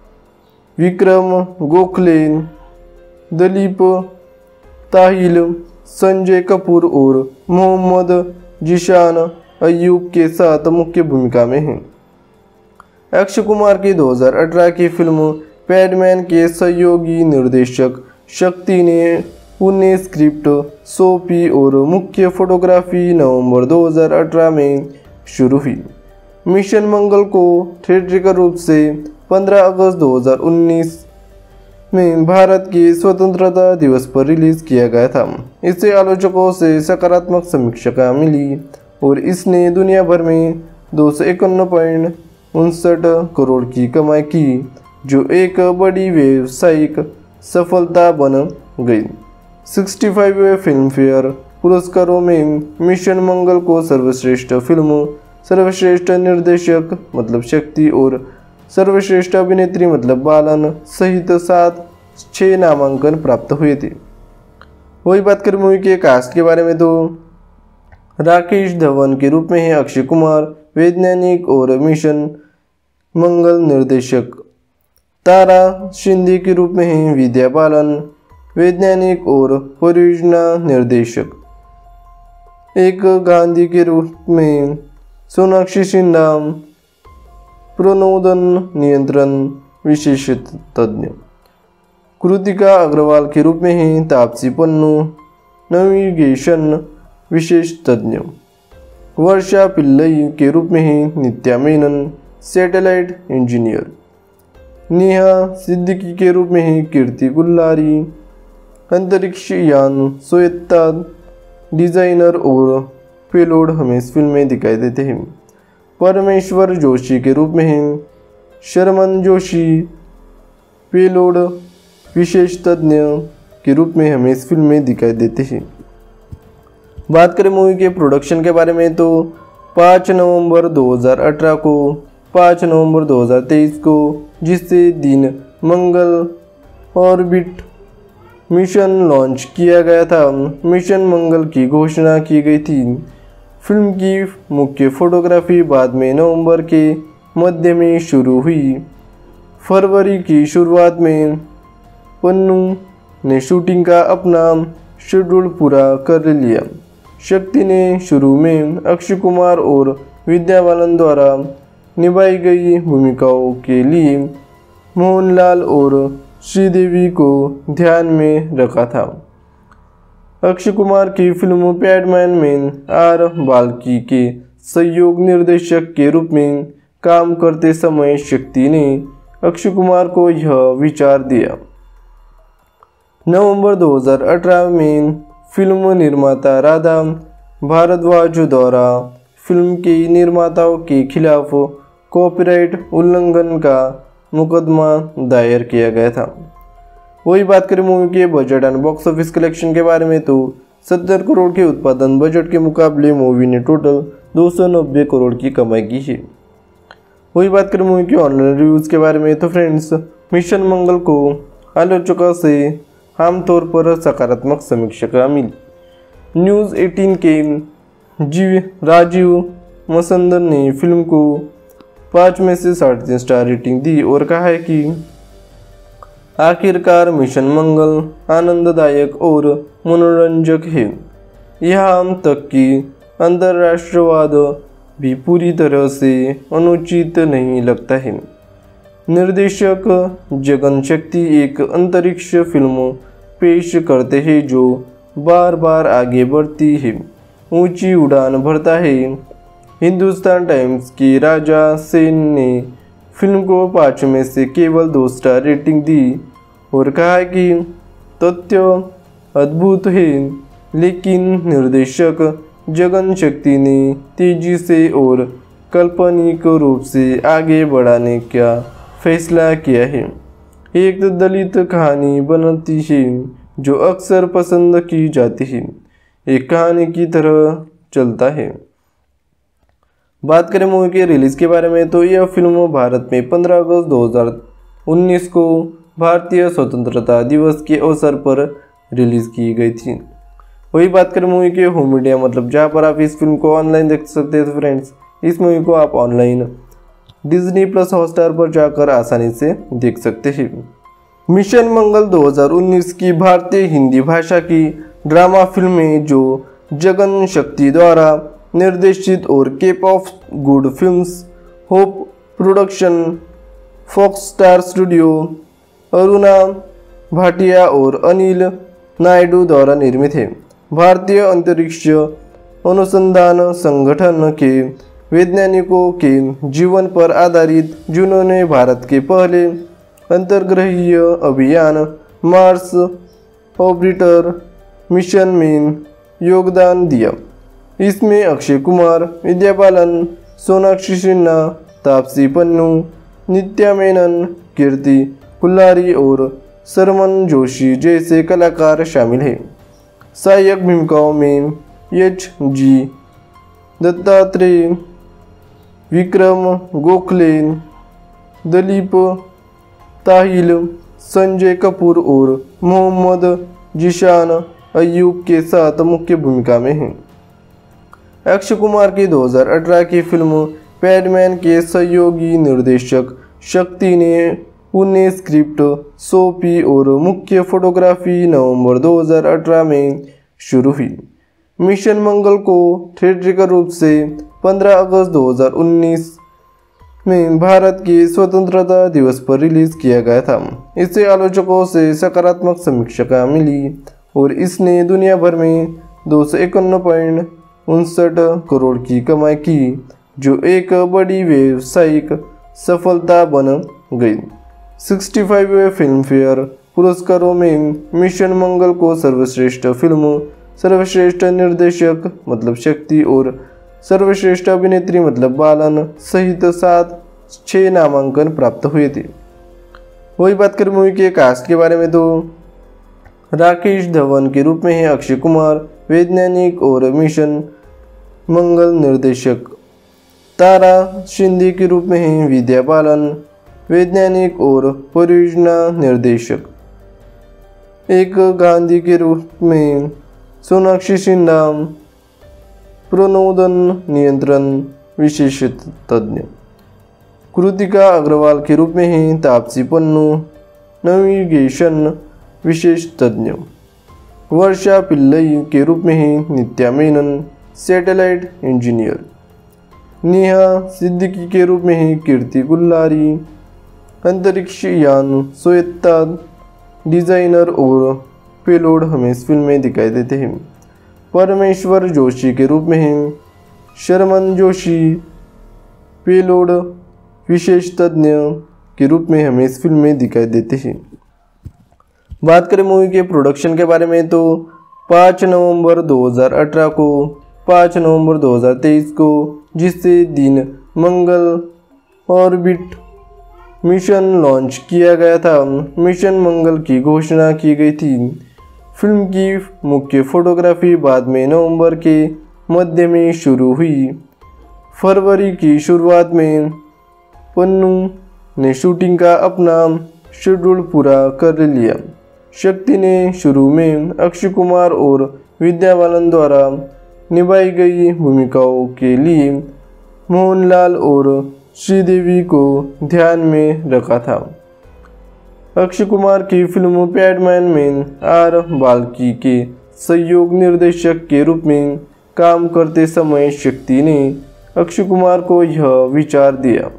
विक्रम गोखले, दिलीप ताहिल, संजय कपूर और मोहम्मद जीशान अय्यूब के साथ मुख्य भूमिका में हैं। अक्षय कुमार की 2018 की फिल्म पैडमैन के सहयोगी निर्देशक शक्ति ने उन्हें स्क्रिप्ट सौंपी और मुख्य फोटोग्राफी नवंबर 2018 में शुरू हुई। मिशन मंगल को थिएट्रिकल रूप से 15 अगस्त 2019 में भारत के स्वतंत्रता दिवस पर रिलीज किया गया था। इसे आलोचकों से सकारात्मक समीक्षा मिली और इसने दुनिया भर में 251.59 करोड़ की कमाई की, जो एक बड़ी व्यावसायिक सफलता बन गई। 65वें फिल्म फेयर पुरस्कारों में मिशन मंगल को सर्वश्रेष्ठ फिल्म, सर्वश्रेष्ठ निर्देशक मतलब शक्ति और सर्वश्रेष्ठ अभिनेत्री मतलब बालन सहित 6 नामांकन प्राप्त हुए थे। वही बात करें मूवी के कास्ट के बारे में तो राकेश धवन के रूप में है अक्षय कुमार, वैज्ञानिक और मिशन मंगल निर्देशक। तारा शिंदे के रूप में है विद्या बालन, वैज्ञानिक और परियोजना निर्देशक। एक गांधी के रूप में सोनाक्षी सिन्हा, प्रणोदन नियंत्रण विशेष तज्ञ। कृतिका अग्रवाल के रूप में है तापसी पन्नू, नेविगेशन विशेष तज्ञ। वर्षा पिल्लई के रूप में है नित्या मेनन, सैटेलाइट इंजीनियर। नेहा सिद्दीकी के रूप में है कीर्ति कुल्हारी, अंतरिक्ष यान स्वायत्ता डिजाइनर और पेलोड हमें इस फिल्म में दिखाई देते हैं। परमेश्वर जोशी के रूप में है शर्मन जोशी, पेलोड विशेष तज्ञ के रूप में हमें इस फिल्म में दिखाई देते हैं। बात करें मूवी के प्रोडक्शन के बारे में तो 5 नवंबर 2018 को 5 नवंबर 2023 को जिससे दिन मंगल ऑर्बिट मिशन लॉन्च किया गया था, मिशन मंगल की घोषणा की गई थी। फिल्म की मुख्य फोटोग्राफी बाद में नवंबर के मध्य में शुरू हुई। फरवरी की शुरुआत में पन्नू ने शूटिंग का अपना शेड्यूल पूरा कर लिया। शक्ति ने शुरू में अक्षय कुमार और विद्या बालन द्वारा निभाई गई भूमिकाओं के लिए मोहनलाल और श्रीदेवी को ध्यान में रखा था। अक्षय कुमार की फिल्म पैडमैन में आर बाल्की के सहयोग निर्देशक के रूप में काम करते समय शक्ति ने अक्षय कुमार को यह विचार दिया। नवंबर 2018 में फिल्म निर्माता राधा भारद्वाज द्वारा फिल्म के निर्माताओं के खिलाफ कॉपीराइट उल्लंघन का मुकदमा दायर किया गया था। वही बात करें मूवी के budget and box office collection के बारे में तो 70 करोड़ के उत्पादन बजट के मुकाबले मूवी ने टोटल 290 करोड़ की कमाई की है। वही बात करें मूवी के ऑनलाइन रिव्यूज़ के बारे में तो फ्रेंड्स, मिशन मंगल को आलोचकों से आमतौर पर सकारात्मक समीक्षा मिली। न्यूज़ 18 के राजीव मसंदर ने फिल्म को 5 में से 3.5 स्टार रेटिंग दी और कहा है कि आखिरकार मिशन मंगल आनंददायक और मनोरंजक है। यहाँ तक कि अंतर्राष्ट्रवाद भी पूरी तरह से अनुचित नहीं लगता है। निर्देशक जगन शक्ति एक अंतरिक्ष फिल्म पेश करते हैं जो बार बार आगे बढ़ती है, ऊंची उड़ान भरता है। हिंदुस्तान टाइम्स की राजा सेन ने फिल्म को 5 में से केवल 2 स्टार रेटिंग दी और कहा कि तथ्य अद्भुत है, लेकिन निर्देशक जगन शक्ति ने तेजी से और काल्पनिक रूप से आगे बढ़ाने का फैसला किया है। एक दलित कहानी बनती है जो अक्सर पसंद की जाती है, एक कहानी की तरह चलता है। बात करें मूवी के रिलीज़ के बारे में तो यह फिल्म भारत में 15 अगस्त 2019 को भारतीय स्वतंत्रता दिवस के अवसर पर रिलीज़ की गई थी। वही बात करें मूवी के होम मीडिया मतलब जहाँ पर आप इस फिल्म को ऑनलाइन देख सकते हैं। तो फ्रेंड्स, इस मूवी को आप ऑनलाइन डिज्नी प्लस हॉटस्टार पर जाकर आसानी से देख सकते हैं। मिशन मंगल 2019 की भारतीय हिंदी भाषा की ड्रामा फिल्म है जो जगन शक्ति द्वारा निर्देशित और Cape of Good Films, Hope Production, Fox Star studio, Aruna Bhatia और अनिल नायडू द्वारा निर्मित है। भारतीय अंतरिक्ष अनुसंधान संगठन के वैज्ञानिकों के जीवन पर आधारित, जिन्होंने भारत के पहले अंतर्ग्रहीय अभियान मार्स ऑर्बिटर मिशन में योगदान दिया। इसमें अक्षय कुमार, विद्या बालन, सोनाक्षी सिन्हा, तापसी पन्नू, नित्या मेनन, कीर्ति कुल्हारी और सरमन जोशी जैसे कलाकार शामिल हैं। सहायक भूमिकाओं में H.G. दत्तात्रेय, विक्रम गोखले, दिलीप ताहिल, संजय कपूर और मोहम्मद जीशान अय्यूब के साथ मुख्य भूमिका में हैं। अक्षय कुमार की 2018 की फिल्म पैडमैन के सहयोगी निर्देशक शक्ति ने उन्हें स्क्रिप्ट सौंपी और मुख्य फोटोग्राफी नवंबर 2018 में शुरू हुई। मिशन मंगल को थिएट्रिकल रूप से 15 अगस्त 2019 में भारत के स्वतंत्रता दिवस पर रिलीज किया गया था। इसे आलोचकों से सकारात्मक समीक्षा मिली और इसने दुनिया भर में 251.59 करोड़ की कमाई की, जो एक बड़ी व्यावसायिक सफलता बन गई। 65वें फिल्म फेयर पुरस्कारों में मिशन मंगल को सर्वश्रेष्ठ फिल्म, सर्वश्रेष्ठ निर्देशक मतलब शक्ति और सर्वश्रेष्ठ अभिनेत्री मतलब बालन सहित 6 नामांकन प्राप्त हुए थे। वही बात करें मूवी के कास्ट के बारे में तो राकेश धवन के रूप में है अक्षय कुमार, वैज्ञानिक और मिशन मंगल निर्देशक। तारा शिंदे के रूप में है विद्या बालन, वैज्ञानिक और परियोजना निर्देशक। एक गांधी के रूप में सोनाक्षी सिन्हा, प्रणोदन नियंत्रण विशेष तज्ञ, कृतिका अग्रवाल के रूप में हैं तापसी पन्नू, नेविगेशन विशेष तज्ञ, वर्षा पिल्लई के रूप में हैं नित्या मेनन, सैटेलाइट इंजीनियर, नेहा सिद्दीकी के रूप में हैं कीर्ति कुल्लारी, अंतरिक्ष यान स्वायत्ता डिजाइनर और पेलोड हमें इस फिल्म में दिखाई देते हैं। परमेश्वर जोशी के रूप में हैं शर्मन जोशी, पेलोड विशेष तज्ञ के रूप में हमें इस फिल्म में दिखाई देते हैं। बात करें मूवी के प्रोडक्शन के बारे में तो 5 नवंबर 2018 को 5 नवंबर 2023 को, जिससे दिन मंगल ऑर्बिट मिशन लॉन्च किया गया था, मिशन मंगल की घोषणा की गई थी। फिल्म की मुख्य फोटोग्राफी बाद में नवंबर के मध्य में शुरू हुई। फरवरी की शुरुआत में पन्नू ने शूटिंग का अपना शेड्यूल पूरा कर लिया। शक्ति ने शुरू में अक्षय कुमार और विद्या बालन द्वारा निभाई गई भूमिकाओं के लिए मोहनलाल और श्रीदेवी को ध्यान में रखा था। अक्षय कुमार की फिल्म पैडमैन में आर बाल्की के सहयोग निर्देशक के रूप में काम करते समय शक्ति ने अक्षय कुमार को यह विचार दिया।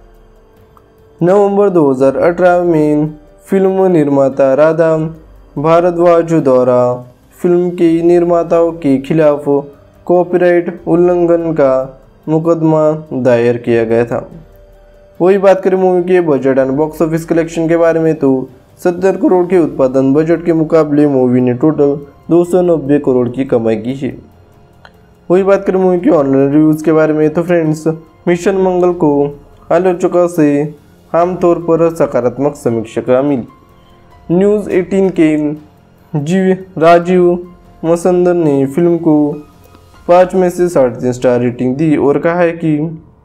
नवंबर 2018 में फिल्म निर्माता राधा भारद्वाज द्वारा फिल्म के निर्माताओं के खिलाफ कॉपीराइट उल्लंघन का मुकदमा दायर किया गया था। वही बात करें मूवी के budget and box office collection के बारे में तो 70 करोड़ के उत्पादन बजट के मुकाबले मूवी ने टोटल 290 करोड़ की कमाई की है। वही बात करें मूवी के ऑनलाइन रिव्यूज़ के बारे में तो फ्रेंड्स, मिशन मंगल को आलोचकों से आमतौर पर सकारात्मक समीक्षा मिली। न्यूज़ 18 के राजीव मसंदर ने फिल्म को 5 में से 3.5 स्टार रेटिंग दी और कहा है कि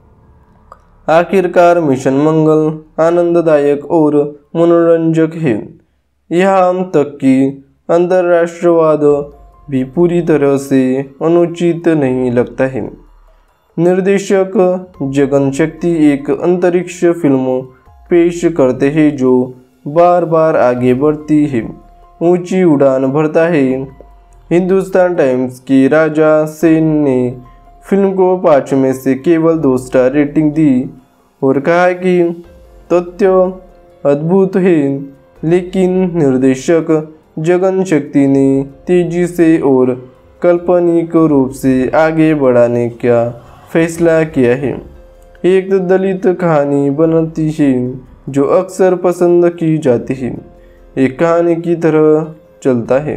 आखिरकार मिशन मंगल आनंददायक और मनोरंजक है। यहाँ तक कि अंतर्राष्ट्रवाद भी पूरी तरह से अनुचित नहीं लगता है। निर्देशक जगन शक्ति एक अंतरिक्ष फिल्म पेश करते हैं जो बार बार आगे बढ़ती है, ऊंची उड़ान भरता है। हिंदुस्तान टाइम्स की राजा सेन ने फिल्म को 5 में से केवल 2 स्टार रेटिंग दी और कहा कि तथ्य अद्भुत है, लेकिन निर्देशक जगन शक्ति ने तेजी से और काल्पनिक रूप से आगे बढ़ाने का फैसला किया है। एक दलित कहानी बनती है जो अक्सर पसंद की जाती है, एक कहानी की तरह चलता है।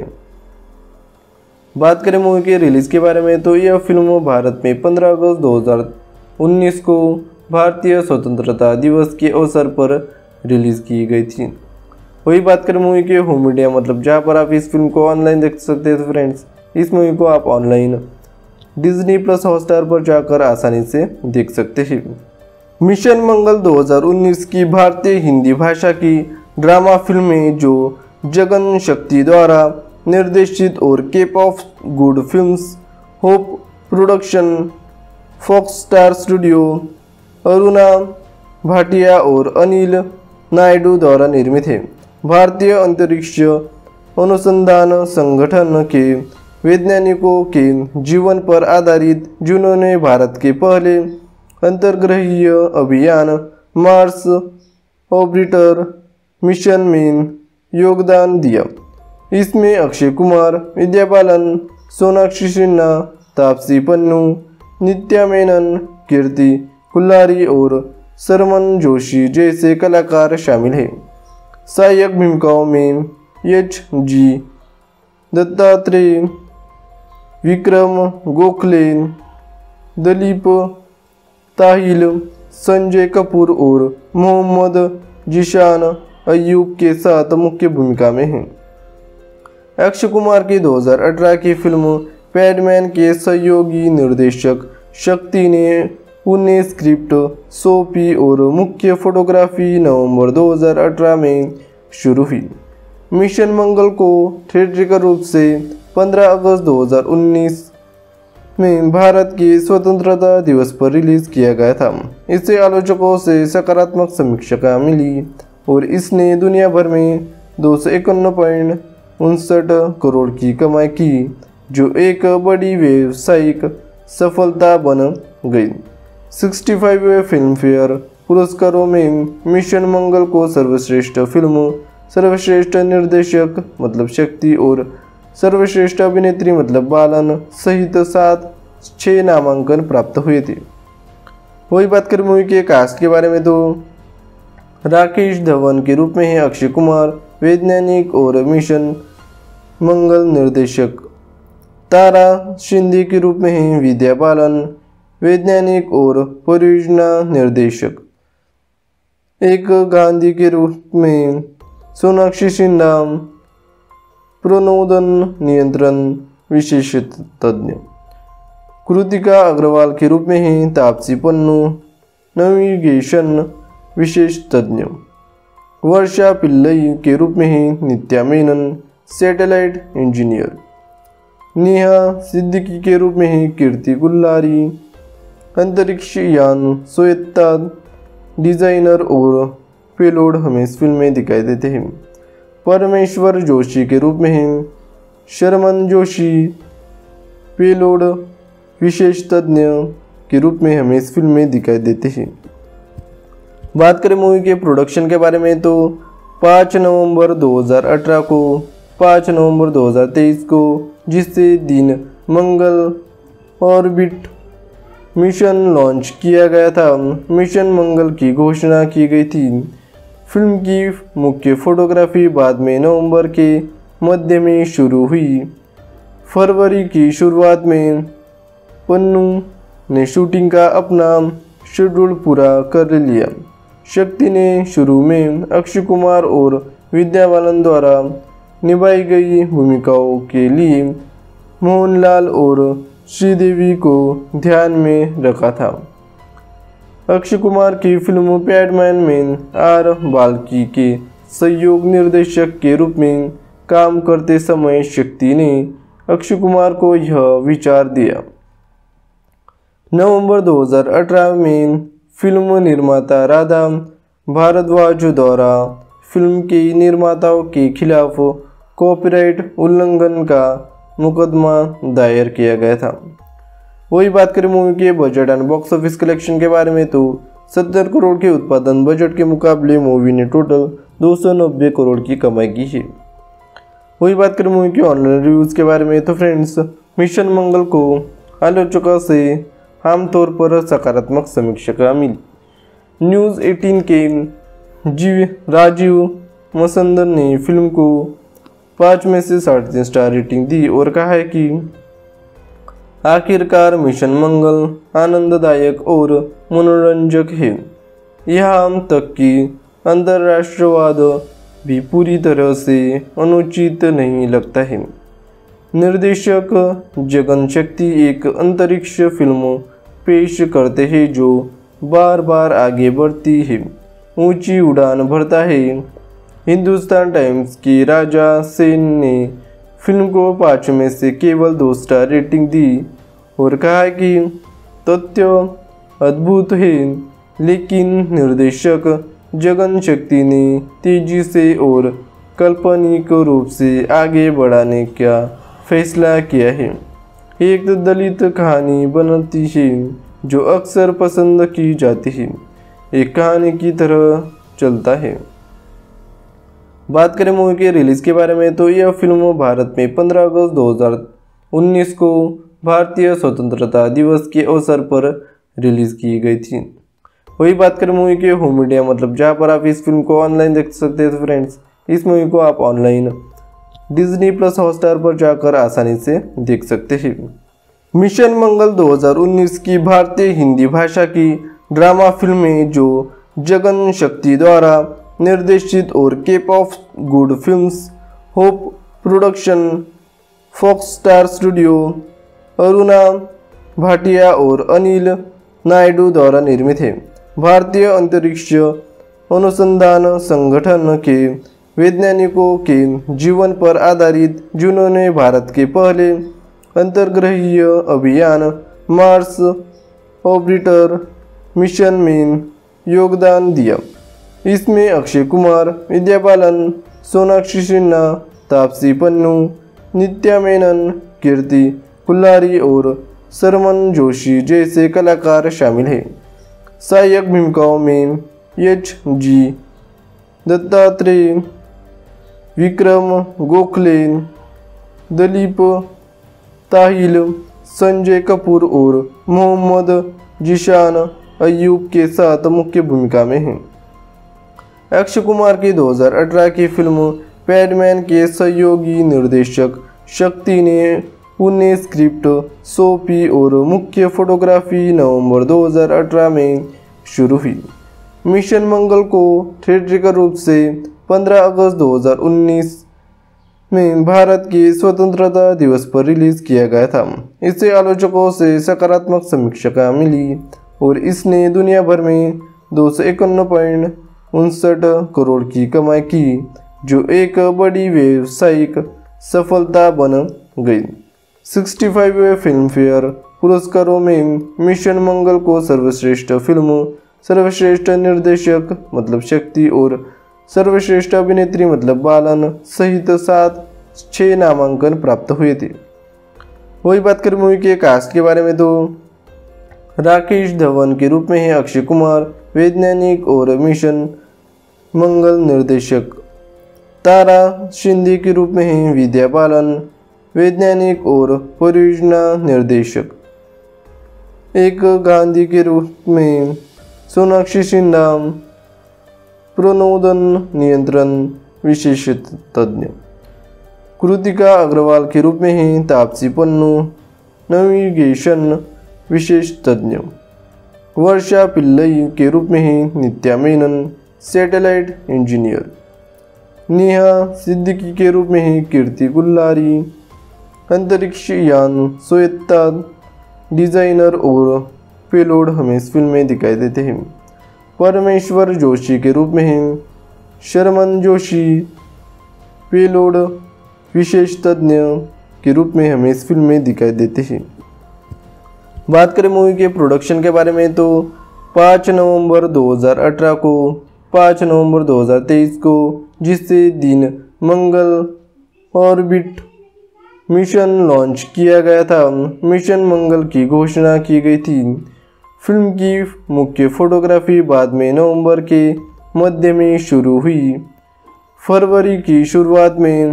बात करें मूवी के रिलीज़ के बारे में तो यह फिल्म भारत में 15 अगस्त 2019 को भारतीय स्वतंत्रता दिवस के अवसर पर रिलीज़ की गई थी। वही बात करें मूवी के होम मीडिया मतलब जहाँ पर आप इस फिल्म को ऑनलाइन देख सकते हैं। तो फ्रेंड्स, इस मूवी को आप ऑनलाइन डिज्नी प्लस हॉटस्टार पर जाकर आसानी से देख सकते हैं। मिशन मंगल 2019 की भारतीय हिंदी भाषा की ड्रामा फिल्म है जो जगन शक्ति द्वारा निर्देशित और Cape of Good Films, Hope Production, Fox Star studio, Aruna Bhatia और अनिल नायडू द्वारा निर्मित है। भारतीय अंतरिक्ष अनुसंधान संगठन के वैज्ञानिकों के जीवन पर आधारित, जिन्होंने भारत के पहले अंतर्ग्रहीय अभियान मार्स ऑर्बिटर मिशन में योगदान दिया। इसमें अक्षय कुमार, विद्या बालन, सोनाक्षी सिन्हा, तापसी पन्नू, नित्या मेनन, कीर्ति कुल्लारी और शर्मन जोशी जैसे कलाकार शामिल हैं। सहायक भूमिकाओं में H.G. दत्तात्रेय, विक्रम गोखले, दिलीप ताहिल, संजय कपूर और मोहम्मद जीशान अय्यूब के साथ मुख्य भूमिका में हैं। अक्षय कुमार की 2018 की फिल्म पैडमैन के सहयोगी निर्देशक शक्ति ने उन्हें स्क्रिप्ट सौंपी और मुख्य फोटोग्राफी नवंबर 2018 में शुरू हुई। मिशन मंगल को थिएट्रिकल रूप से 15 अगस्त 2019 में भारत के स्वतंत्रता दिवस पर रिलीज किया गया था। इसे आलोचकों से सकारात्मक समीक्षा मिली और इसने दुनिया भर में 251.59 करोड़ की कमाई की, जो एक बड़ी व्यावसायिक सफलता बन गई। 65वें फिल्म फेयर पुरस्कारों में मिशन मंगल को सर्वश्रेष्ठ फिल्म, सर्वश्रेष्ठ निर्देशक मतलब शक्ति और सर्वश्रेष्ठ अभिनेत्री मतलब बालन सहित 6 नामांकन प्राप्त हुए थे। वही बात करें मूवी के कास्ट के बारे में तो राकेश धवन के रूप में है अक्षय कुमार, वैज्ञानिक और मिशन मंगल निर्देशक। तारा शिंदे के रूप में है विद्या बालन, वैज्ञानिक और परियोजना निर्देशक। एक गांधी के रूप में सोनाक्षी सिन्हा, प्रणोदन नियंत्रण विशेष तज्ञ। कृतिका अग्रवाल के रूप में है तापसी पन्नू, नेविगेशन विशेष तज्ञ। वर्षा पिल्लई के रूप में है नित्या मेनन, सैटेलाइट इंजीनियर। नेहा सिद्दीकी के रूप में है कीर्ति गुल्लारी, अंतरिक्ष यान स्वायत्ता डिजाइनर और पेलोड हमें इस फिल्म में दिखाई देते हैं। परमेश्वर जोशी के रूप में है शर्मन जोशी, पेलोड विशेष तज्ञ के रूप में हमें इस फिल्म में दिखाई देते हैं। बात करें मूवी के प्रोडक्शन के बारे में तो 5 नवंबर 2018 को 5 नवंबर 2023 को, जिससे दिन मंगल ऑर्बिट मिशन लॉन्च किया गया था, मिशन मंगल की घोषणा की गई थी। फिल्म की मुख्य फोटोग्राफी बाद में नवंबर के मध्य में शुरू हुई। फरवरी की शुरुआत में पन्नू ने शूटिंग का अपना शेड्यूल पूरा कर लिया। शक्ति ने शुरू में अक्षय कुमार और विद्या बालन द्वारा निभाई गई भूमिकाओं के लिए मोहनलाल और श्रीदेवी को ध्यान में रखा था। अक्षय कुमार की फिल्म पैडमैन में आर बाल्की के सहयोग निर्देशक के रूप में काम करते समय शक्ति ने अक्षय कुमार को यह विचार दिया। नवंबर 2018 में फिल्म निर्माता राधा भारद्वाज द्वारा फिल्म के निर्माताओं के खिलाफ कॉपीराइट उल्लंघन का मुकदमा दायर किया गया था। वही बात करें मूवी के budget and box office collection के बारे में तो 70 करोड़ के उत्पादन बजट के मुकाबले मूवी ने टोटल 290 करोड़ की कमाई की है। वही बात करें मूवी के ऑनलाइन रिव्यूज़ के बारे में तो फ्रेंड्स, मिशन मंगल को आलोचकों से आमतौर पर सकारात्मक समीक्षा मिली। न्यूज़ 18 के राजीव मसंदर ने फिल्म को 5 में से 3.5 स्टार रेटिंग दी और कहा है कि आखिरकार मिशन मंगल आनंददायक और मनोरंजक है। यहाँ तक कि अंतर्राष्ट्रवाद भी पूरी तरह से अनुचित नहीं लगता है। निर्देशक जगन शक्ति एक अंतरिक्ष फिल्म पेश करते हैं जो बार बार आगे बढ़ती है, ऊंची उड़ान भरता है। हिंदुस्तान टाइम्स की राजा सेन ने फिल्म को 5 में से केवल 2 स्टार रेटिंग दी और कहा कि तथ्य अद्भुत है, लेकिन निर्देशक जगन शक्ति ने तेजी से और काल्पनिक रूप से आगे बढ़ाने का फैसला किया है। एक दलित कहानी बनाती है जो अक्सर पसंद की जाती है, एक कहानी की तरह चलता है। बात करें मूवी के रिलीज़ के बारे में तो यह फिल्म भारत में 15 अगस्त 2019 को भारतीय स्वतंत्रता दिवस के अवसर पर रिलीज़ की गई थी। वही बात करें मूवी के होम मीडिया मतलब जहाँ पर आप इस फिल्म को ऑनलाइन देख सकते हैं। तो फ्रेंड्स, इस मूवी को आप ऑनलाइन डिज्नी प्लस हॉटस्टार पर जाकर आसानी से देख सकते हैं। मिशन मंगल 2019 की भारतीय हिंदी भाषा की ड्रामा फिल्म है जो जगन शक्ति द्वारा निर्देशित और Cape of Good Films, Hope Production, Fox Star studio, Aruna Bhatia और अनिल नायडू द्वारा निर्मित है। भारतीय अंतरिक्ष अनुसंधान संगठन के वैज्ञानिकों के जीवन पर आधारित, जिन्होंने भारत के पहले अंतर्ग्रहीय अभियान, मार्स ऑर्बिटर मिशन में योगदान दिया। इसमें अक्षय कुमार, विद्या बालन, सोनाक्षी सिन्हा, तापसी पन्नू, नित्या मेनन, कीर्ति कुल्हारी और शर्मन जोशी जैसे कलाकार शामिल हैं। सहायक भूमिकाओं में H.G. दत्तात्रेय, विक्रम गोखले, दिलीप ताहिल, संजय कपूर और मोहम्मद जीशान अय्यूब के साथ मुख्य भूमिका में हैं। अक्षय कुमार की 2018 की फिल्म पैडमैन के सहयोगी निर्देशक शक्ति ने उन्हें स्क्रिप्ट सौंपी और मुख्य फोटोग्राफी नवंबर 2018 में शुरू हुई। मिशन मंगल को थिएट्रिकल रूप से 15 अगस्त 2019 में भारत के स्वतंत्रता दिवस पर रिलीज किया गया था। इसे आलोचकों से सकारात्मक समीक्षा मिली और इसने दुनिया भर में 251.59 करोड़ की कमाई की, जो एक बड़ी व्यावसायिक सफलता बन गई। 65वें फिल्म फेयर पुरस्कारों में मिशन मंगल को सर्वश्रेष्ठ फिल्म, सर्वश्रेष्ठ निर्देशक मतलब शक्ति और सर्वश्रेष्ठ अभिनेत्री मतलब बालन सहित 6 नामांकन प्राप्त हुए थे। वही बात करें मूवी के कास्ट के बारे में तो राकेश धवन के रूप में है अक्षय कुमार, वैज्ञानिक और मिशन मंगल निर्देशक। तारा शिंदे के रूप में है विद्या बालन, वैज्ञानिक और परियोजना निर्देशक। एक गांधी के रूप में सोनाक्षी सिन्हा, प्रणोदन नियंत्रण विशेषज्ञ। कृतिका अग्रवाल के रूप में है तापसी पन्नू, नेविगेशन विशेषज्ञ। वर्षा पिल्लई के रूप में है नित्या मेनन, सैटेलाइट इंजीनियर। नेहा सिद्दीकी के रूप में है कीर्ति कुल्हारी, अंतरिक्ष यान स्वायत्ता डिजाइनर और पेलोड हमें इस फिल्म में दिखाई देते हैं। परमेश्वर जोशी के रूप में हैं शर्मन जोशी, पेलोड विशेषज्ञ के रूप में हमें इस फिल्म में दिखाई देते हैं। बात करें मूवी के प्रोडक्शन के बारे में तो 5 नवंबर 2018 को 5 नवंबर 2023 को जिससे दिन मंगल ऑर्बिट मिशन लॉन्च किया गया था, मिशन मंगल की घोषणा की गई थी। फिल्म की मुख्य फोटोग्राफी बाद में नवंबर के मध्य में शुरू हुई। फरवरी की शुरुआत में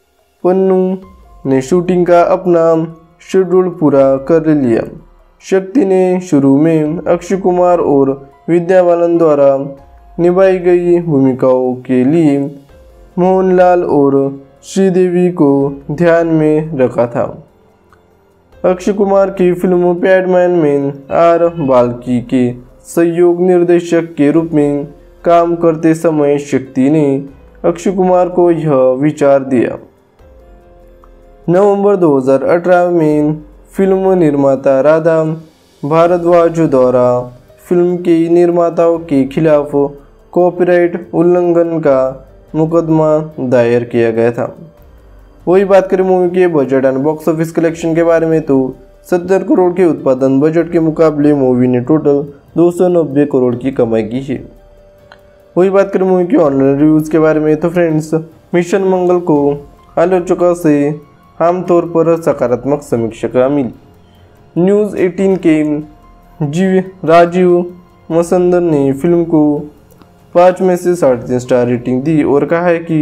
पन्नू ने शूटिंग का अपना शेड्यूल पूरा कर लिया। शक्ति ने शुरू में अक्षय कुमार और विद्या बालन द्वारा निभाई गई भूमिकाओं के लिए मोहनलाल और श्रीदेवी को ध्यान में रखा था। अक्षय कुमार की फिल्म पैडमैन में आर बाल्की के सहयोग निर्देशक के रूप में काम करते समय शक्ति ने अक्षय कुमार को यह विचार दिया। नवंबर 2018 में फिल्म निर्माता राधा भारद्वाज द्वारा फिल्म के निर्माताओं के खिलाफ कॉपीराइट उल्लंघन का मुकदमा दायर किया गया था। वही बात करें मूवी के budget and box office collection के बारे में तो 70 करोड़ के उत्पादन बजट के मुकाबले मूवी ने टोटल 290 करोड़ की कमाई की है। वही बात करें मूवी के ऑनलाइन रिव्यूज़ के बारे में तो फ्रेंड्स, मिशन मंगल को आलोचकों से आमतौर पर सकारात्मक समीक्षा मिली। न्यूज़ 18 के राजीव मसंदर ने फिल्म को 5 में से 3.5 स्टार रेटिंग दी और कहा है कि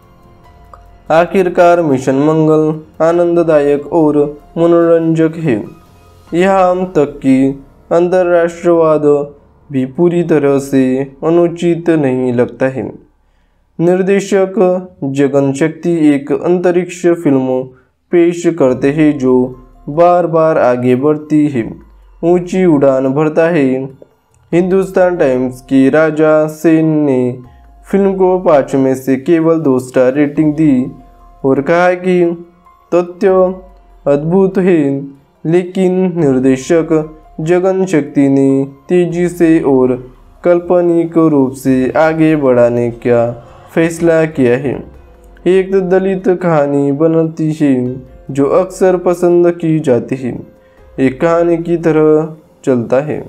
आखिरकार मिशन मंगल आनंददायक और मनोरंजक है। यहाँ तक कि अंतर्राष्ट्रवाद भी पूरी तरह से अनुचित नहीं लगता है। निर्देशक जगन शक्ति एक अंतरिक्ष फिल्म पेश करते हैं जो बार बार आगे बढ़ती है, ऊंची उड़ान भरता है। हिंदुस्तान टाइम्स की राजा सेन ने फिल्म को 5 में से केवल 2 स्टार रेटिंग दी और कहा कि तथ्य अद्भुत है, लेकिन निर्देशक जगन शक्ति ने तेजी से और काल्पनिक रूप से आगे बढ़ाने का फैसला किया है। एक दलित कहानी बनती है जो अक्सर पसंद की जाती है, एक कहानी की तरह चलता है।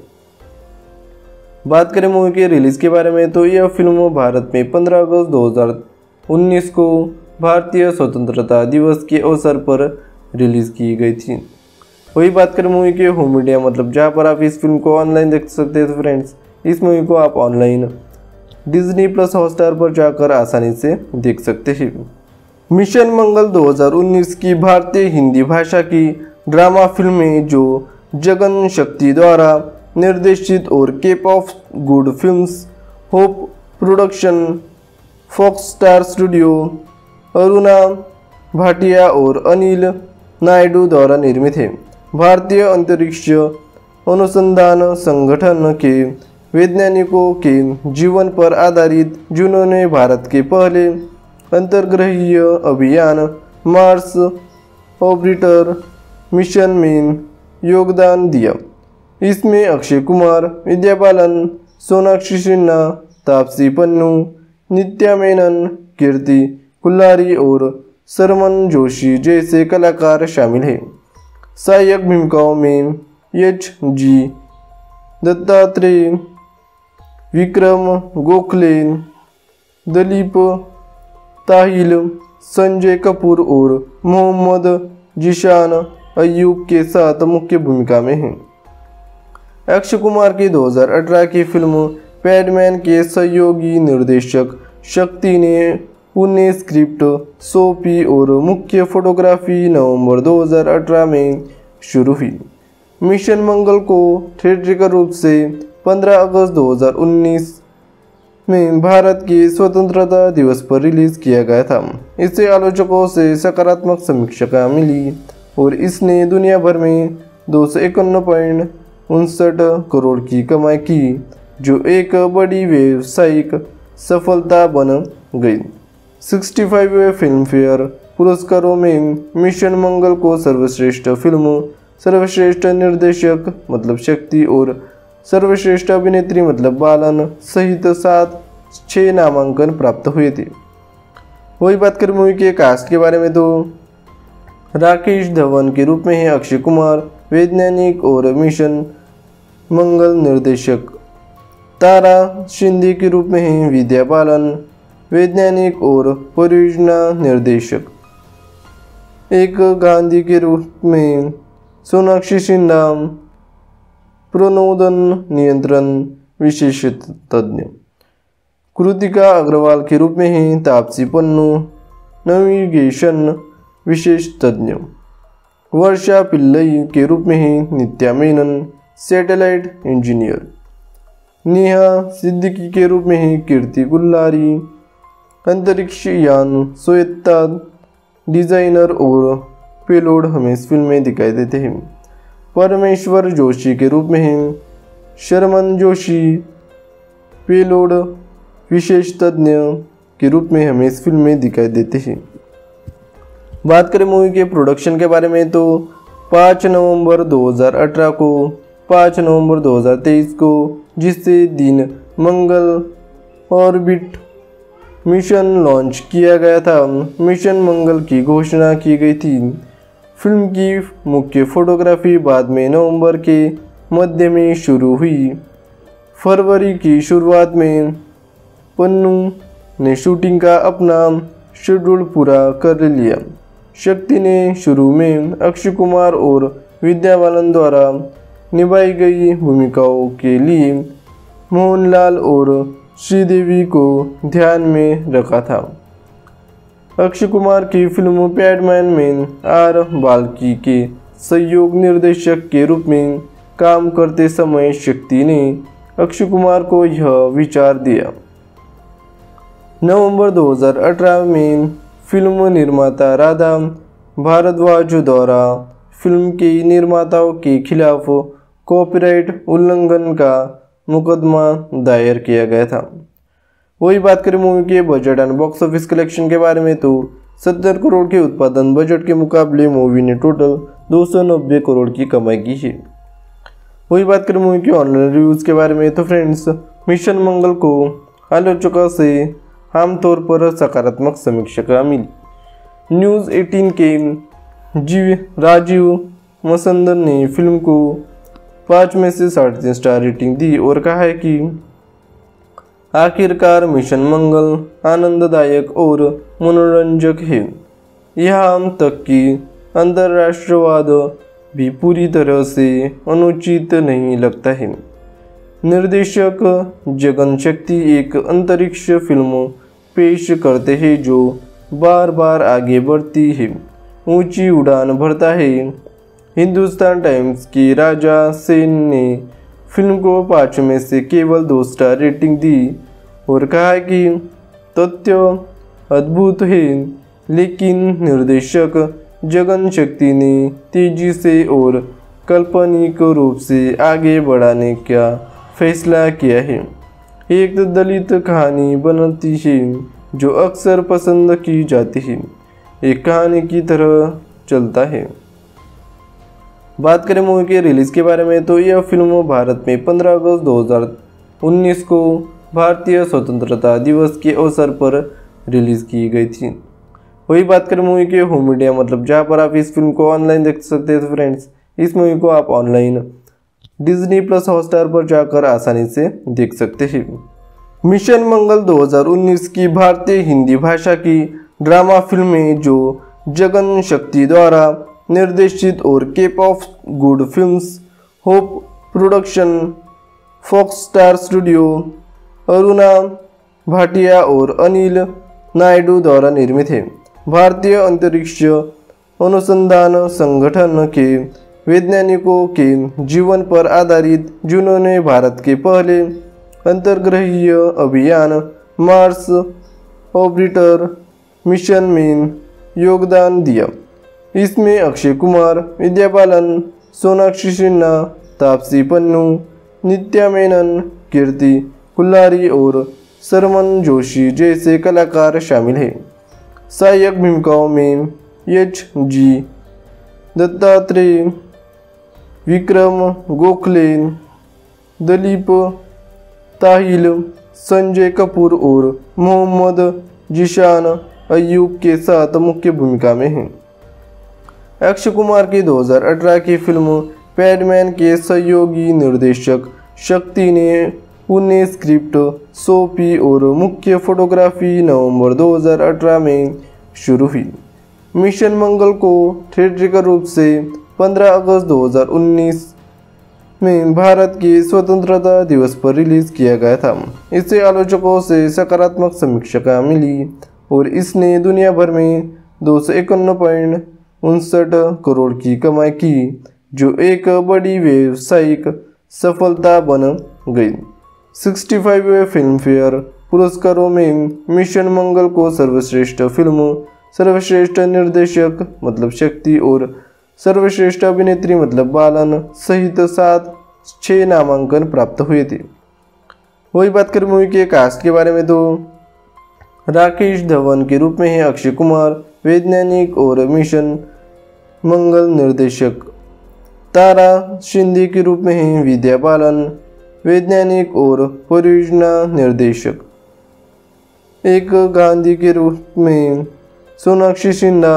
बात करें मूवी के रिलीज़ के बारे में तो यह फिल्म भारत में 15 अगस्त 2019 को भारतीय स्वतंत्रता दिवस के अवसर पर रिलीज़ की गई थी। वही बात करें मूवी के होम मीडिया मतलब जहां पर आप इस फिल्म को ऑनलाइन देख सकते हैं। तो फ्रेंड्स, इस मूवी को आप ऑनलाइन डिज्नी प्लस हॉटस्टार पर जाकर आसानी से देख सकते हैं। मिशन मंगल 2019 की भारतीय हिंदी भाषा की ड्रामा फिल्म है जो जगन शक्ति द्वारा निर्देशित और Cape of Good Films, Hope Production, Fox Star studio, Aruna Bhatia और अनिल नायडू द्वारा निर्मित है। भारतीय अंतरिक्ष अनुसंधान संगठन के वैज्ञानिकों के जीवन पर आधारित, जिन्होंने भारत के पहले अंतर्ग्रहीय अभियान मार्स ऑर्बिटर मिशन में योगदान दिया। इसमें अक्षय कुमार, विद्या बालन, सोनाक्षी सिन्हा, तापसी पन्नू, नित्या मेनन, कीर्ति कुल्हारी और सरमन जोशी जैसे कलाकार शामिल हैं। सहायक भूमिकाओं में H.G. दत्तात्रेय, विक्रम गोखले, दिलीप ताहिल, संजय कपूर और मोहम्मद जीशान अय्यूब के साथ मुख्य भूमिका में हैं। अक्षय कुमार की 2018 की फिल्म पैडमैन के सहयोगी निर्देशक शक्ति ने उन्हें स्क्रिप्ट सौंपी और मुख्य फोटोग्राफी नवंबर 2018 में शुरू हुई। मिशन मंगल को थिएट्रिकल रूप से 15 अगस्त 2019 में भारत के स्वतंत्रता दिवस पर रिलीज किया गया था। इसे आलोचकों से सकारात्मक समीक्षा मिली और इसने दुनिया भर में 251.59 करोड़ की कमाई की, जो एक बड़ी व्यावसायिक सफलता बन गई। 65वें फिल्म फेयर पुरस्कारों में मिशन मंगल को सर्वश्रेष्ठ फिल्म, सर्वश्रेष्ठ निर्देशक मतलब शक्ति और सर्वश्रेष्ठ अभिनेत्री मतलब बालन सहित 6 नामांकन प्राप्त हुए थे। वही बात करें मूवी के कास्ट के बारे में तो राकेश धवन के रूप में है अक्षय कुमार, वैज्ञानिक और मिशन मंगल निर्देशक। तारा शिंदे के रूप में है विद्या बालन, वैज्ञानिक और परियोजना निर्देशक। एक गांधी के रूप में सोनाक्षी सिन्हा, प्रणोदन नियंत्रण विशेषज्ञ। कृतिका अग्रवाल के रूप में है तापसी पन्नू, नेविगेशन विशेषज्ञ। वर्षा पिल्लई के रूप में है नित्या मेनन, सैटेलाइट इंजीनियर। नेहा सिद्दीकी के रूप में है कीर्ति कुल्हारी, अंतरिक्ष यान स्वायत्ता डिजाइनर और पेलोड हमें इस फिल्म में दिखाई देते हैं। परमेश्वर जोशी के रूप में है शर्मन जोशी, पेलोड विशेषज्ञ के रूप में हमें इस फिल्म में दिखाई देते हैं। बात करें मूवी के प्रोडक्शन के बारे में तो 5 नवंबर 2018 को 5 नवंबर 2023 को जिससे दिन मंगल ऑर्बिट मिशन लॉन्च किया गया था, मिशन मंगल की घोषणा की गई थी। फिल्म की मुख्य फोटोग्राफी बाद में नवंबर के मध्य में शुरू हुई। फरवरी की शुरुआत में पन्नू ने शूटिंग का अपना शेड्यूल पूरा कर लिया। शक्ति ने शुरू में अक्षय कुमार और विद्या बालन द्वारा निभाई गई भूमिकाओं के लिए मोहनलाल और श्रीदेवी को ध्यान में रखा था। अक्षय कुमार की फिल्म पैडमैन में आर बाल्की के सहयोग निर्देशक के रूप में काम करते समय शक्ति ने अक्षय कुमार को यह विचार दिया। नवंबर 2018 में फिल्म निर्माता राधा भारद्वाज द्वारा फिल्म के निर्माताओं के खिलाफ कॉपीराइट उल्लंघन का मुकदमा दायर किया गया था। वही बात करें मूवी के budget and box office collection के बारे में तो 70 करोड़ के उत्पादन बजट के मुकाबले मूवी ने टोटल 290 करोड़ की कमाई की है। वही बात करें मूवी के ऑनलाइन रिव्यूज़ के बारे में तो फ्रेंड्स, मिशन मंगल को आलोचकों से आमतौर पर सकारात्मक समीक्षा मिली। न्यूज़ 18 के राजीव मसंदर ने फिल्म को 5 में से 3.5 स्टार रेटिंग दी और कहा है कि आखिरकार मिशन मंगल आनंददायक और मनोरंजक है। यहाँ तक कि अंतर्राष्ट्रवाद भी पूरी तरह से अनुचित नहीं लगता है। निर्देशक जगन शक्ति एक अंतरिक्ष फिल्म पेश करते हैं जो बार बार आगे बढ़ती है, ऊंची उड़ान भरता है। हिंदुस्तान टाइम्स के राजा सेन ने फिल्म को 5 में से केवल 2 स्टार रेटिंग दी और कहा कि तथ्य अद्भुत है, लेकिन निर्देशक जगन शक्ति ने तेजी से और काल्पनिक रूप से आगे बढ़ाने का फैसला किया है। एक दलित कहानी बनती है जो अक्सर पसंद की जाती है, एक कहानी की तरह चलता है। बात करें मूवी के रिलीज़ के बारे में तो यह फिल्म भारत में 15 अगस्त 2019 को भारतीय स्वतंत्रता दिवस के अवसर पर रिलीज़ की गई थी। वही बात करें मूवी के होम मीडिया मतलब जहाँ पर आप इस फिल्म को ऑनलाइन देख सकते हैं। तो फ्रेंड्स, इस मूवी को आप ऑनलाइन डिज्नी प्लस हॉटस्टार पर जाकर आसानी से देख सकते हैं। मिशन मंगल 2019 की भारतीय हिंदी भाषा की ड्रामा फिल्म है जो जगन शक्ति द्वारा निर्देशित और Cape of Good Films, Hope Production, Fox Star studio, Aruna Bhatia और अनिल नायडू द्वारा निर्मित है। भारतीय अंतरिक्ष अनुसंधान संगठन के वैज्ञानिकों के जीवन पर आधारित, जिन्होंने भारत के पहले अंतर्ग्रहीय अभियान मार्स ऑर्बिटर मिशन में योगदान दिया। इसमें अक्षय कुमार, विद्या बालन, सोनाक्षी सिन्हा, तापसी पन्नू, नित्या मेनन, कीर्ति कुल्हारी और सरमन जोशी जैसे कलाकार शामिल हैं। सहायक भूमिकाओं में H.G. दत्तात्रेय, विक्रम गोखले, दिलीप ताहिल, संजय कपूर और मोहम्मद जीशान अय्यूब के साथ मुख्य भूमिका में हैं। अक्षय कुमार की 2018 की फिल्म पैडमैन के सहयोगी निर्देशक शक्ति ने उन्हें स्क्रिप्ट सौंपी और मुख्य फोटोग्राफी नवंबर 2018 में शुरू हुई। मिशन मंगल को थिएट्रिकल रूप से 15 अगस्त 2019 में भारत के स्वतंत्रता दिवस पर रिलीज किया गया था। इसे आलोचकों से सकारात्मक समीक्षा मिली और इसने दुनिया भर में 251.59 करोड़ की कमाई की, जो एक बड़ी व्यावसायिक सफलता बन गई। 65वें फिल्म फेयर पुरस्कारों में मिशन मंगल को सर्वश्रेष्ठ फिल्म, सर्वश्रेष्ठ निर्देशक मतलब शक्ति और सर्वश्रेष्ठ अभिनेत्री मतलब बालन सहित 6 नामांकन प्राप्त हुए थे। वही बात करें मूवी के कास्ट के बारे में तो राकेश धवन के रूप में है अक्षय कुमार, वैज्ञानिक और मिशन मंगल निर्देशक। तारा शिंदे के रूप में है विद्या बालन, वैज्ञानिक और परियोजना निर्देशक। एक गांधी के रूप में सोनाक्षी सिन्हा,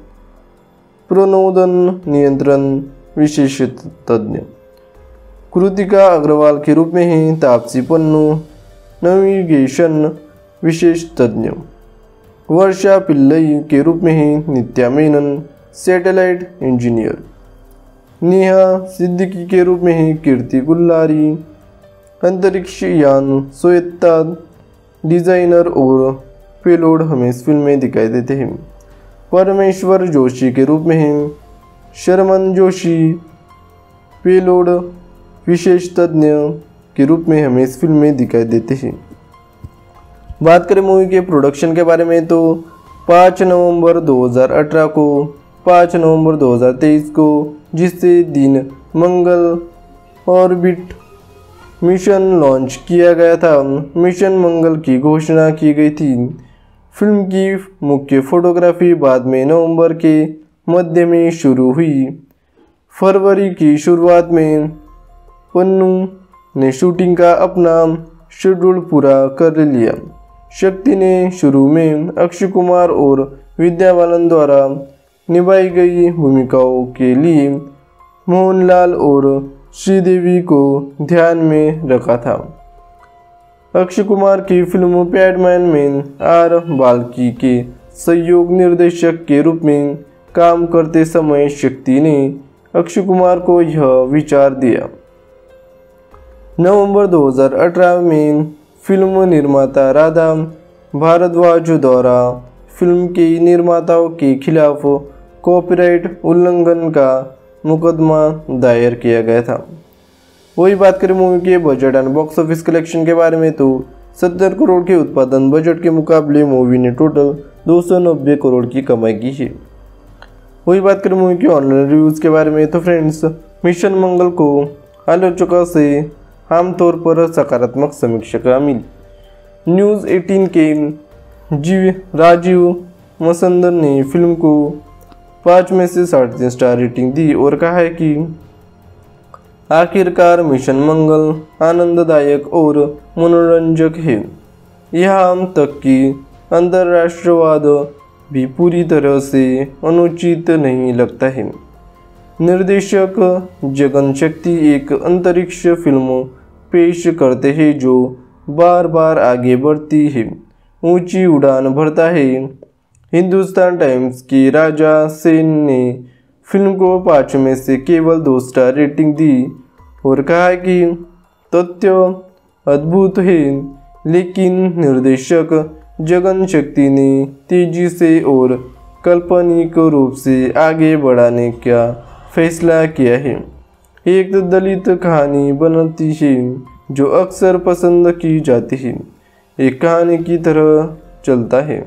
प्रणोदन नियंत्रण विशेष तज्ञ। कृतिका अग्रवाल के रूप में है तापसी पन्नू, नेविगेशन विशेष तज्ञ। वर्षा पिल्लई के रूप में है नित्या मेनन, सैटेलाइट इंजीनियर। नेहा सिद्दीकी के रूप में है कीर्ति कुल्हारी, अंतरिक्ष यान स्वायत्ता डिजाइनर और पेलोड हमें इस फिल्म में दिखाई देते हैं। परमेश्वर जोशी के रूप में है शर्मन जोशी, पेलोड विशेष तज्ञ के रूप में हमें इस फिल्म में दिखाई देते हैं। बात करें मूवी के प्रोडक्शन के बारे में तो 5 नवंबर 2018 को 5 नवंबर 2023 को जिससे दिन मंगल ऑर्बिट मिशन लॉन्च किया गया था, मिशन मंगल की घोषणा की गई थी। फिल्म की मुख्य फोटोग्राफी बाद में नवंबर के मध्य में शुरू हुई। फरवरी की शुरुआत में पन्नू ने शूटिंग का अपना शेड्यूल पूरा कर लिया। शक्ति ने शुरू में अक्षय कुमार और विद्या बालन द्वारा निभाई गई भूमिकाओं के लिए मोहनलाल और श्रीदेवी को ध्यान में रखा था। अक्षय कुमार की फिल्म पैडमैन में आर बाल्की के सहयोग निर्देशक के रूप में काम करते समय शक्ति ने अक्षय कुमार को यह विचार दिया। नवंबर 2018 में फिल्म निर्माता राधा भारद्वाज द्वारा फिल्म के निर्माताओं के खिलाफ कॉपीराइट उल्लंघन का मुकदमा दायर किया गया था। वही बात करें मूवी के budget and box office collection के बारे में तो 70 करोड़ के उत्पादन बजट के मुकाबले मूवी ने टोटल 290 करोड़ की कमाई की है। वही बात करें मूवी के ऑनलाइन रिव्यूज़ के बारे में तो फ्रेंड्स, मिशन मंगल को आलोचकों से आमतौर पर सकारात्मक समीक्षा मिली। न्यूज़ 18 के राजीव मसंदर ने फिल्म को 5 में से 3.5 स्टार रेटिंग दी और कहा है कि आखिरकार मिशन मंगल आनंददायक और मनोरंजक है। यहाँ तक कि अंतर्राष्ट्रवाद भी पूरी तरह से अनुचित नहीं लगता है। निर्देशक जगन शक्ति एक अंतरिक्ष फिल्म पेश करते हैं जो बार बार आगे बढ़ती है, ऊंची उड़ान भरता है। हिंदुस्तान टाइम्स की राजा सेन ने फिल्म को 5 में से केवल 2 स्टार रेटिंग दी और कहा कि तथ्य अद्भुत है, लेकिन निर्देशक जगन शक्ति ने तेजी से और काल्पनिक रूप से आगे बढ़ाने का फैसला किया है। एक दलित कहानी बनती है जो अक्सर पसंद की जाती है, एक कहानी की तरह चलता है।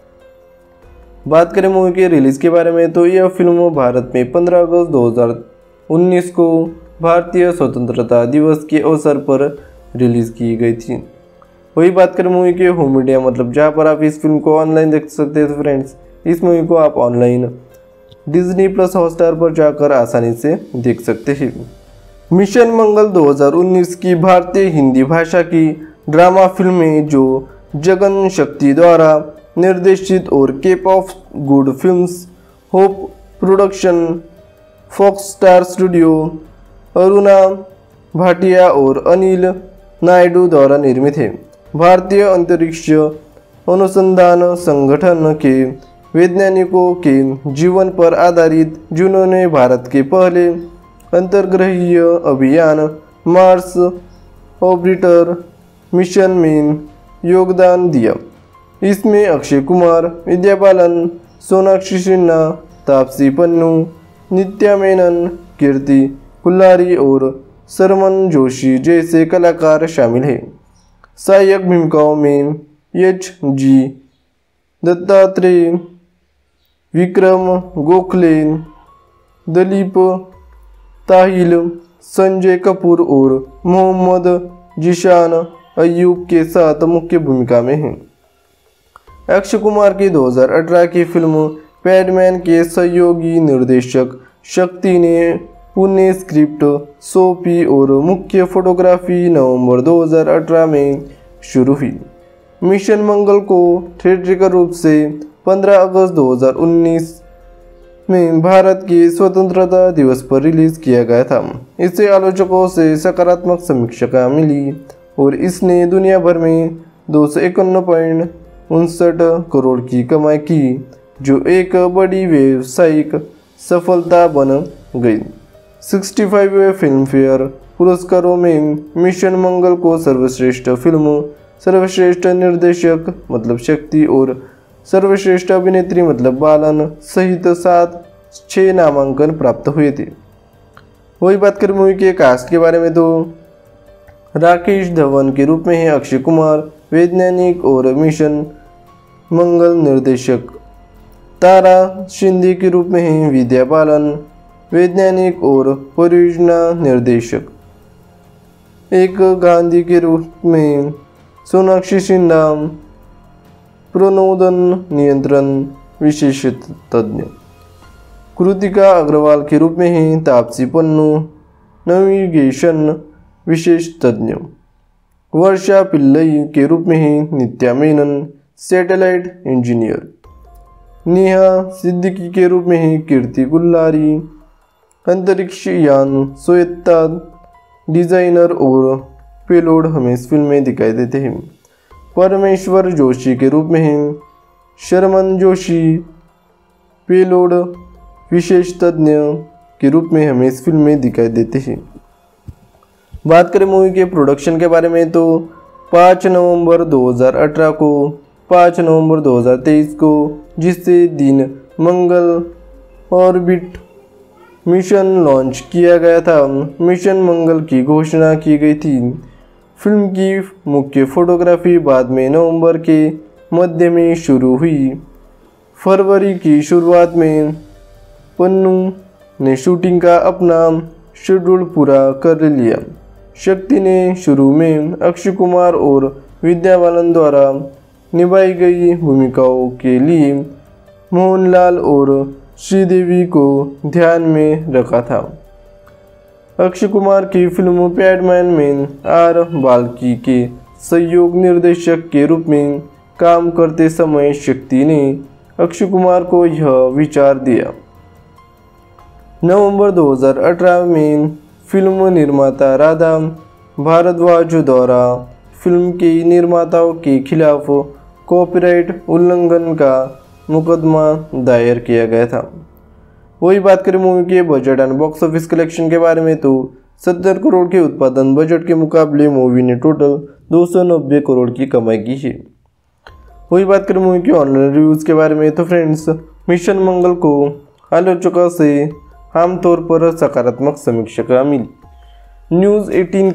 बात करें मूवी के रिलीज़ के बारे में तो यह फिल्म भारत में 15 अगस्त 2019 को भारतीय स्वतंत्रता दिवस के अवसर पर रिलीज़ की गई थी। वही बात करें मूवी के होम मीडिया मतलब जहाँ पर आप इस फिल्म को ऑनलाइन देख सकते हैं। तो फ्रेंड्स, इस मूवी को आप ऑनलाइन डिज्नी प्लस हॉटस्टार पर जाकर आसानी से देख सकते हैं। मिशन मंगल 2019 की भारतीय हिंदी भाषा की ड्रामा फिल्म है जो जगन शक्ति द्वारा निर्देशित और Cape of Good Films, Hope Production, Fox Star studio, Aruna Bhatia और अनिल नायडू द्वारा निर्मित है। भारतीय अंतरिक्ष अनुसंधान संगठन के वैज्ञानिकों के जीवन पर आधारित, जिन्होंने भारत के पहले अंतर्ग्रहीय अभियान मार्स ऑर्बिटर मिशन में योगदान दिया। इसमें अक्षय कुमार, विद्या बालन, सोनाक्षी सिन्हा, तापसी पन्नू, नित्या मेनन, कीर्ति कुल्हारी और सरमन जोशी जैसे कलाकार शामिल हैं। सहायक भूमिकाओं में H.G. दत्तात्रेय, विक्रम गोखले, दिलीप ताहिल, संजय कपूर और मोहम्मद जीशान अय्यूब के साथ मुख्य भूमिका में हैं। अक्षय कुमार की 2018 की फिल्म पैडमैन के सहयोगी निर्देशक शक्ति ने पुणे स्क्रिप्ट सौंपी और मुख्य फोटोग्राफी नवंबर 2018 में शुरू हुई। मिशन मंगल को थिएट्रिकल रूप से 15 अगस्त 2019 में भारत के स्वतंत्रता दिवस पर रिलीज किया गया था। इसे आलोचकों से सकारात्मक समीक्षा मिली और इसने दुनिया भर में 251.59 करोड़ की कमाई की, जो एक बड़ी व्यावसायिक सफलता बन गई। 65वें फिल्म फेयर पुरस्कारों में मिशन मंगल को सर्वश्रेष्ठ फिल्म, सर्वश्रेष्ठ निर्देशक मतलब शक्ति और सर्वश्रेष्ठ अभिनेत्री मतलब बालन सहित 6 नामांकन प्राप्त हुए थे। वही बात करें मूवी के कास्ट के बारे में तो राकेश धवन के रूप में है अक्षय कुमार, वैज्ञानिक और मिशन मंगल निर्देशक। तारा शिंदे के रूप में है विद्या बालन, वैज्ञानिक और परियोजना निर्देशक। एक गांधी के रूप में सोनाक्षी सिन्हा, प्रणोदन नियंत्रण विशेष तज्ञ। कृतिका अग्रवाल के रूप में है तापसी पन्नू, नेविगेशन विशेष तज्ञ। वर्षा पिल्लई के रूप में है नित्या मेनन, सैटेलाइट इंजीनियर। नेहा सिद्दीकी के रूप में ही कीर्ति गुल्लारी, अंतरिक्ष यान स्वायत्ता डिजाइनर और पेलोड हमें इस फिल्म में दिखाई देते हैं। परमेश्वर जोशी के रूप में ही शर्मन जोशी, पेलोड विशेष तज्ञ के रूप में हमें इस फिल्म में दिखाई देते हैं। बात करें मूवी के प्रोडक्शन के बारे में तो 5 नवंबर 2018 को 5 नवंबर 2023 को, जिससे दिन मंगल ऑर्बिट मिशन लॉन्च किया गया था, मिशन मंगल की घोषणा की गई थी। फिल्म की मुख्य फोटोग्राफी बाद में नवंबर के मध्य में शुरू हुई। फरवरी की शुरुआत में पन्नू ने शूटिंग का अपना शेड्यूल पूरा कर लिया। शक्ति ने शुरू में अक्षय कुमार और विद्या बालन द्वारा निभाई गई भूमिकाओं के लिए मोहनलाल और श्रीदेवी को ध्यान में रखा था। अक्षय कुमार की फिल्म पैडमैन में आर बाल्की के सहयोग निर्देशक के रूप में काम करते समय शक्ति ने अक्षय कुमार को यह विचार दिया। नवंबर 2018 में फिल्म निर्माता राधा भारद्वाज द्वारा फिल्म के निर्माताओं के खिलाफ कॉपीराइट उल्लंघन का मुकदमा दायर किया गया था। वही बात करें मूवी के budget and box office collection के बारे में तो 70 करोड़ के उत्पादन बजट के मुकाबले मूवी ने टोटल 290 करोड़ की कमाई की है। वही बात करें मूवी के ऑनलाइन रिव्यूज़ के बारे में तो फ्रेंड्स, मिशन मंगल को आलोचकों से आमतौर पर सकारात्मक समीक्षा मिली। न्यूज़ 18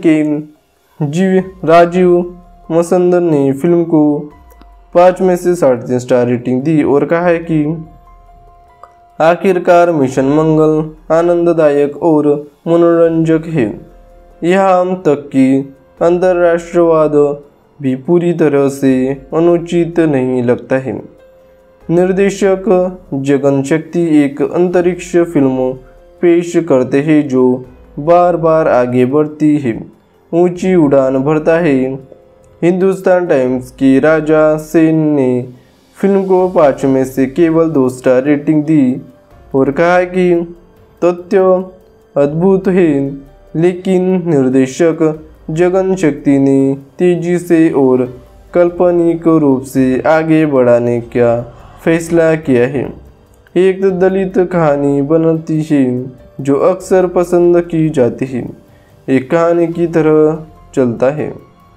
के राजीव मसंदर ने फिल्म को 5 में से 3.5 स्टार रेटिंग दी और कहा है कि आखिरकार मिशन मंगल आनंददायक और मनोरंजक है। यहाँ तक कि अंतर्राष्ट्रवाद भी पूरी तरह से अनुचित नहीं लगता है। निर्देशक जगन शक्ति एक अंतरिक्ष फिल्म पेश करते हैं जो बार बार आगे बढ़ती है, ऊंची उड़ान भरता है। हिंदुस्तान टाइम्स की राजा सेन ने फिल्म को 5 में से केवल 2 स्टार रेटिंग दी और कहा कि तथ्य अद्भुत है, लेकिन निर्देशक जगन शक्ति ने तेजी से और काल्पनिक रूप से आगे बढ़ाने का फैसला किया है। एक दलित कहानी बनती है जो अक्सर पसंद की जाती है, एक कहानी की तरह चलता है।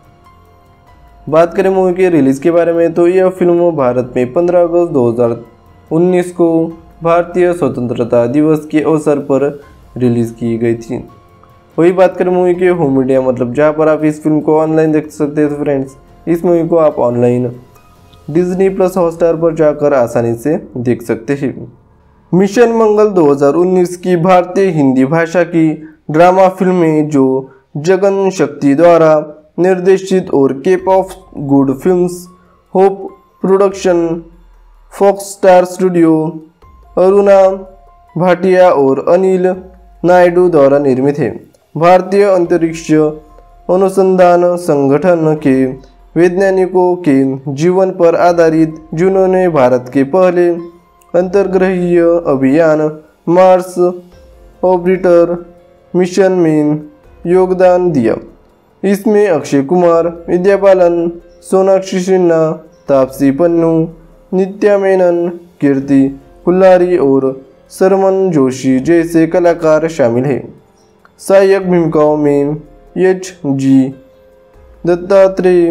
बात करें मूवी के रिलीज़ के बारे में तो यह फिल्म भारत में 15 अगस्त 2019 को भारतीय स्वतंत्रता दिवस के अवसर पर रिलीज़ की गई थी। वही बात करें मूवी के होम मीडिया मतलब जहाँ पर आप इस फिल्म को ऑनलाइन देख सकते हैं। तो फ्रेंड्स, इस मूवी को आप ऑनलाइन डिज्नी प्लस हॉटस्टार पर जाकर आसानी से देख सकते हैं। मिशन मंगल 2019 की भारतीय हिंदी भाषा की ड्रामा फिल्म है जो जगन शक्ति द्वारा निर्देशित और Cape of Good Films, Hope Production, Fox Star studio, Aruna Bhatia और अनिल नायडू द्वारा निर्मित है। भारतीय अंतरिक्ष अनुसंधान संगठन के वैज्ञानिकों के जीवन पर आधारित, जिन्होंने भारत के पहले अंतर्ग्रहीय अभियान मार्स ऑर्बिटर मिशन में योगदान दिया। इसमें अक्षय कुमार, विद्या बालन, सोनाक्षी सिन्हा, तापसी पन्नू, नित्या मेनन, कीर्ति गुल्लारी और शर्मन जोशी जैसे कलाकार शामिल हैं। सहायक भूमिकाओं में H.G. दत्तात्रेय,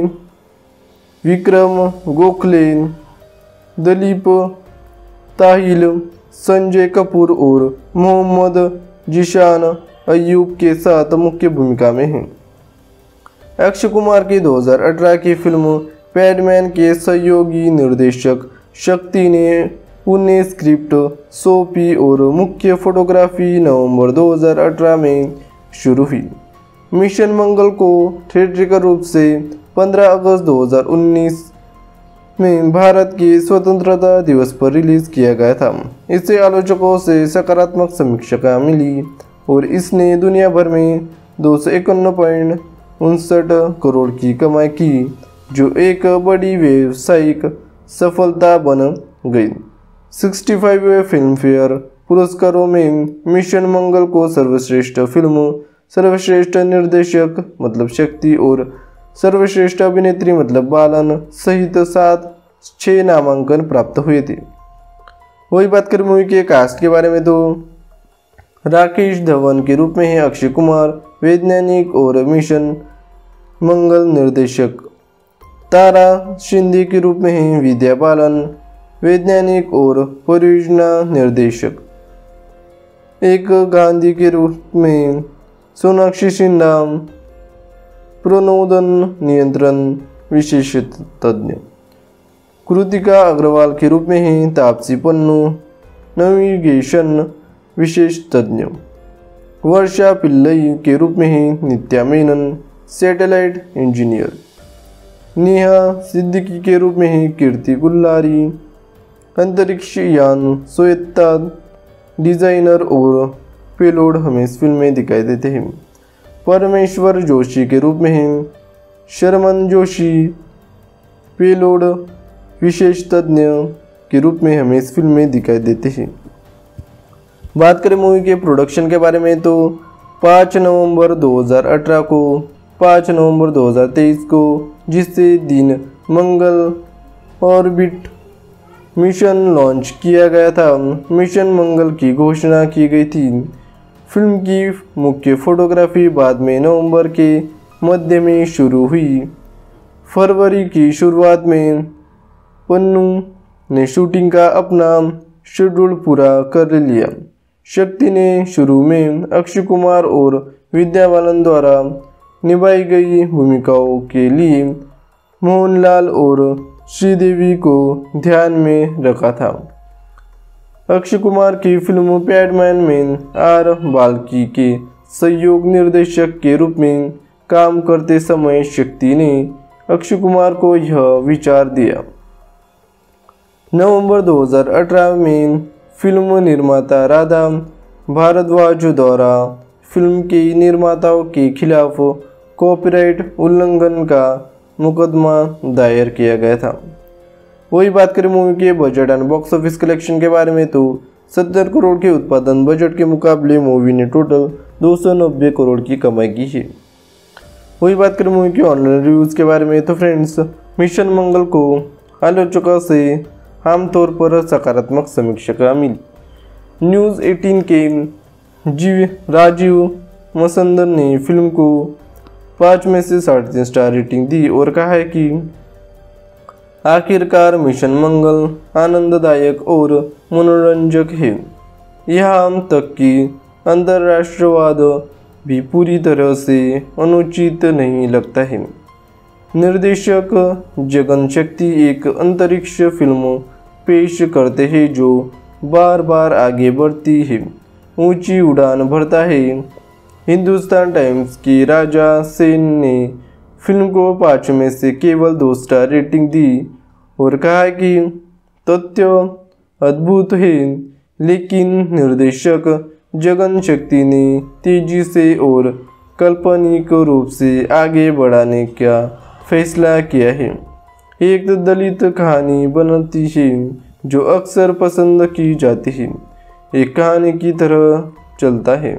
विक्रम गोखले, दिलीप ताहिल, संजय कपूर और मोहम्मद जीशान अय्यूब के साथ मुख्य भूमिका में हैं। अक्षय कुमार की 2018 की फिल्म पैडमैन के सहयोगी निर्देशक शक्ति ने उन्हें स्क्रिप्ट सौंपी और मुख्य फोटोग्राफी नवंबर 2018 में शुरू हुई। मिशन मंगल को थिएट्रिकल रूप से 15 अगस्त 2019 में भारत के स्वतंत्रता दिवस पर रिलीज किया गया था। इसे आलोचकों से सकारात्मक समीक्षा मिली और इसने दुनिया भर में 251.59 करोड़ की कमाई की, जो एक बड़ी व्यावसायिक सफलता बन गई। 65वें फिल्म फेयर पुरस्कारों में मिशन मंगल को सर्वश्रेष्ठ फिल्म, सर्वश्रेष्ठ निर्देशक मतलब शक्ति और सर्वश्रेष्ठ अभिनेत्री मतलब बालन सहित 6 नामांकन प्राप्त हुए थे। वही बात करें मूवी के कास्ट के बारे में तो राकेश धवन के रूप में है अक्षय कुमार, वैज्ञानिक और मिशन मंगल निर्देशक। तारा शिंदे के रूप में है विद्या बालन, वैज्ञानिक और परियोजना निर्देशक। एक गांधी के रूप में सोनाक्षी सिन्हा, प्रणोदन नियंत्रण विशेष तज्ञ। कृतिका अग्रवाल के रूप में है तापसी पन्नू, नेविगेशन विशेष तज्ञ। वर्षा पिल्लई के रूप में है नित्या मेनन, सैटेलाइट इंजीनियर। नेहा सिद्दीकी के रूप में है कीर्ति कुल्लारी, अंतरिक्ष यान स्वायत्ता डिजाइनर और पेलोड हमें इस फिल्म में दिखाई देते हैं। परमेश्वर जोशी के रूप में है शर्मन जोशी, पेलोड विशेष तज्ञ के रूप में हमें इस फिल्म में दिखाई देते हैं। बात करें मूवी के प्रोडक्शन के बारे में तो 5 नवंबर 2018 को 5 नवंबर 2023 को जिससे दिन मंगल ऑर्बिट मिशन लॉन्च किया गया था, मिशन मंगल की घोषणा की गई थी। फिल्म की मुख्य फोटोग्राफी बाद में नवंबर के मध्य में शुरू हुई। फरवरी की शुरुआत में पन्नू ने शूटिंग का अपना शेड्यूल पूरा कर लिया। शक्ति ने शुरू में अक्षय कुमार और विद्या बालन द्वारा निभाई गई भूमिकाओं के लिए मोहनलाल और श्रीदेवी को ध्यान में रखा था। अक्षय कुमार की फिल्म पैडमैन में आर बाल्की के सहयोग निर्देशक के रूप में काम करते समय शक्ति ने अक्षय कुमार को यह विचार दिया। नवंबर 2018 में फिल्म निर्माता राधा भारद्वाज द्वारा फिल्म के निर्माताओं के खिलाफ कॉपीराइट उल्लंघन का मुकदमा दायर किया गया था। वही बात करें मूवी के budget and box office collection के बारे में तो 70 करोड़ के उत्पादन बजट के मुकाबले मूवी ने टोटल 290 करोड़ की कमाई की है। वही बात करें मूवी के ऑनलाइन रिव्यूज़ के बारे में तो फ्रेंड्स, मिशन मंगल को आलोचकों से आमतौर पर सकारात्मक समीक्षा मिली। न्यूज़ 18 के राजीव मसंदर ने फिल्म को 5 में से 3.5 स्टार रेटिंग दी और कहा है कि आखिरकार मिशन मंगल आनंददायक और मनोरंजक है। यहाँ तक कि अंतर्राष्ट्रवाद भी पूरी तरह से अनुचित नहीं लगता है। निर्देशक जगन शक्ति एक अंतरिक्ष फिल्म पेश करते हैं जो बार बार आगे बढ़ती है, ऊंची उड़ान भरता है। हिंदुस्तान टाइम्स की राजा सेन ने फिल्म को 5 में से केवल 2 स्टार रेटिंग दी और कहा कि तथ्य अद्भुत है, लेकिन निर्देशक जगन शक्ति ने तेजी से और काल्पनिक रूप से आगे बढ़ाने का फैसला किया है। एक दलित कहानी बनती है जो अक्सर पसंद की जाती है, एक कहानी की तरह चलता है।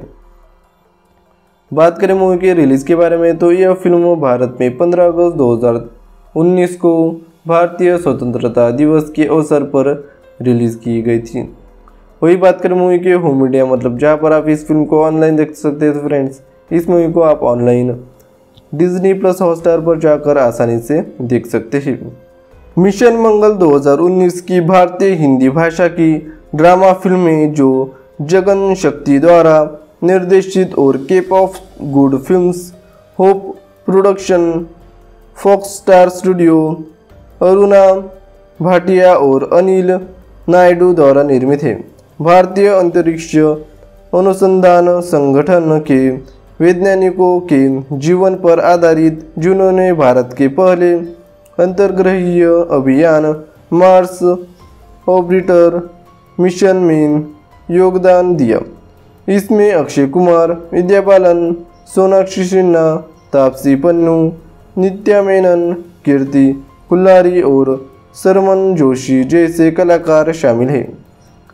बात करें मूवी के रिलीज़ के बारे में तो यह फिल्म भारत में 15 अगस्त 2019 को भारतीय स्वतंत्रता दिवस के अवसर पर रिलीज़ की गई थी। वही बात करें मूवी के होम मीडिया मतलब जहाँ पर आप इस फिल्म को ऑनलाइन देख सकते हैं। तो फ्रेंड्स, इस मूवी को आप ऑनलाइन डिज्नी प्लस हॉटस्टार पर जाकर आसानी से देख सकते हैं। मिशन मंगल 2019 की भारतीय हिंदी भाषा की ड्रामा फिल्म है जो जगन शक्ति द्वारा निर्देशित और Cape of Good Films, Hope Production, Fox Star studio, Aruna Bhatia और अनिल नायडू द्वारा निर्मित है। भारतीय अंतरिक्ष अनुसंधान संगठन के वैज्ञानिकों के जीवन पर आधारित जिन्होंने भारत के पहले अंतर्ग्रहीय अभियान मार्स ऑर्बिटर मिशन में योगदान दिया। इसमें अक्षय कुमार, विद्या बालन, सोनाक्षी सिन्हा, तापसी पन्नू, नित्या मेनन, कीर्ति कुल्लारी और शर्मन जोशी जैसे कलाकार शामिल हैं।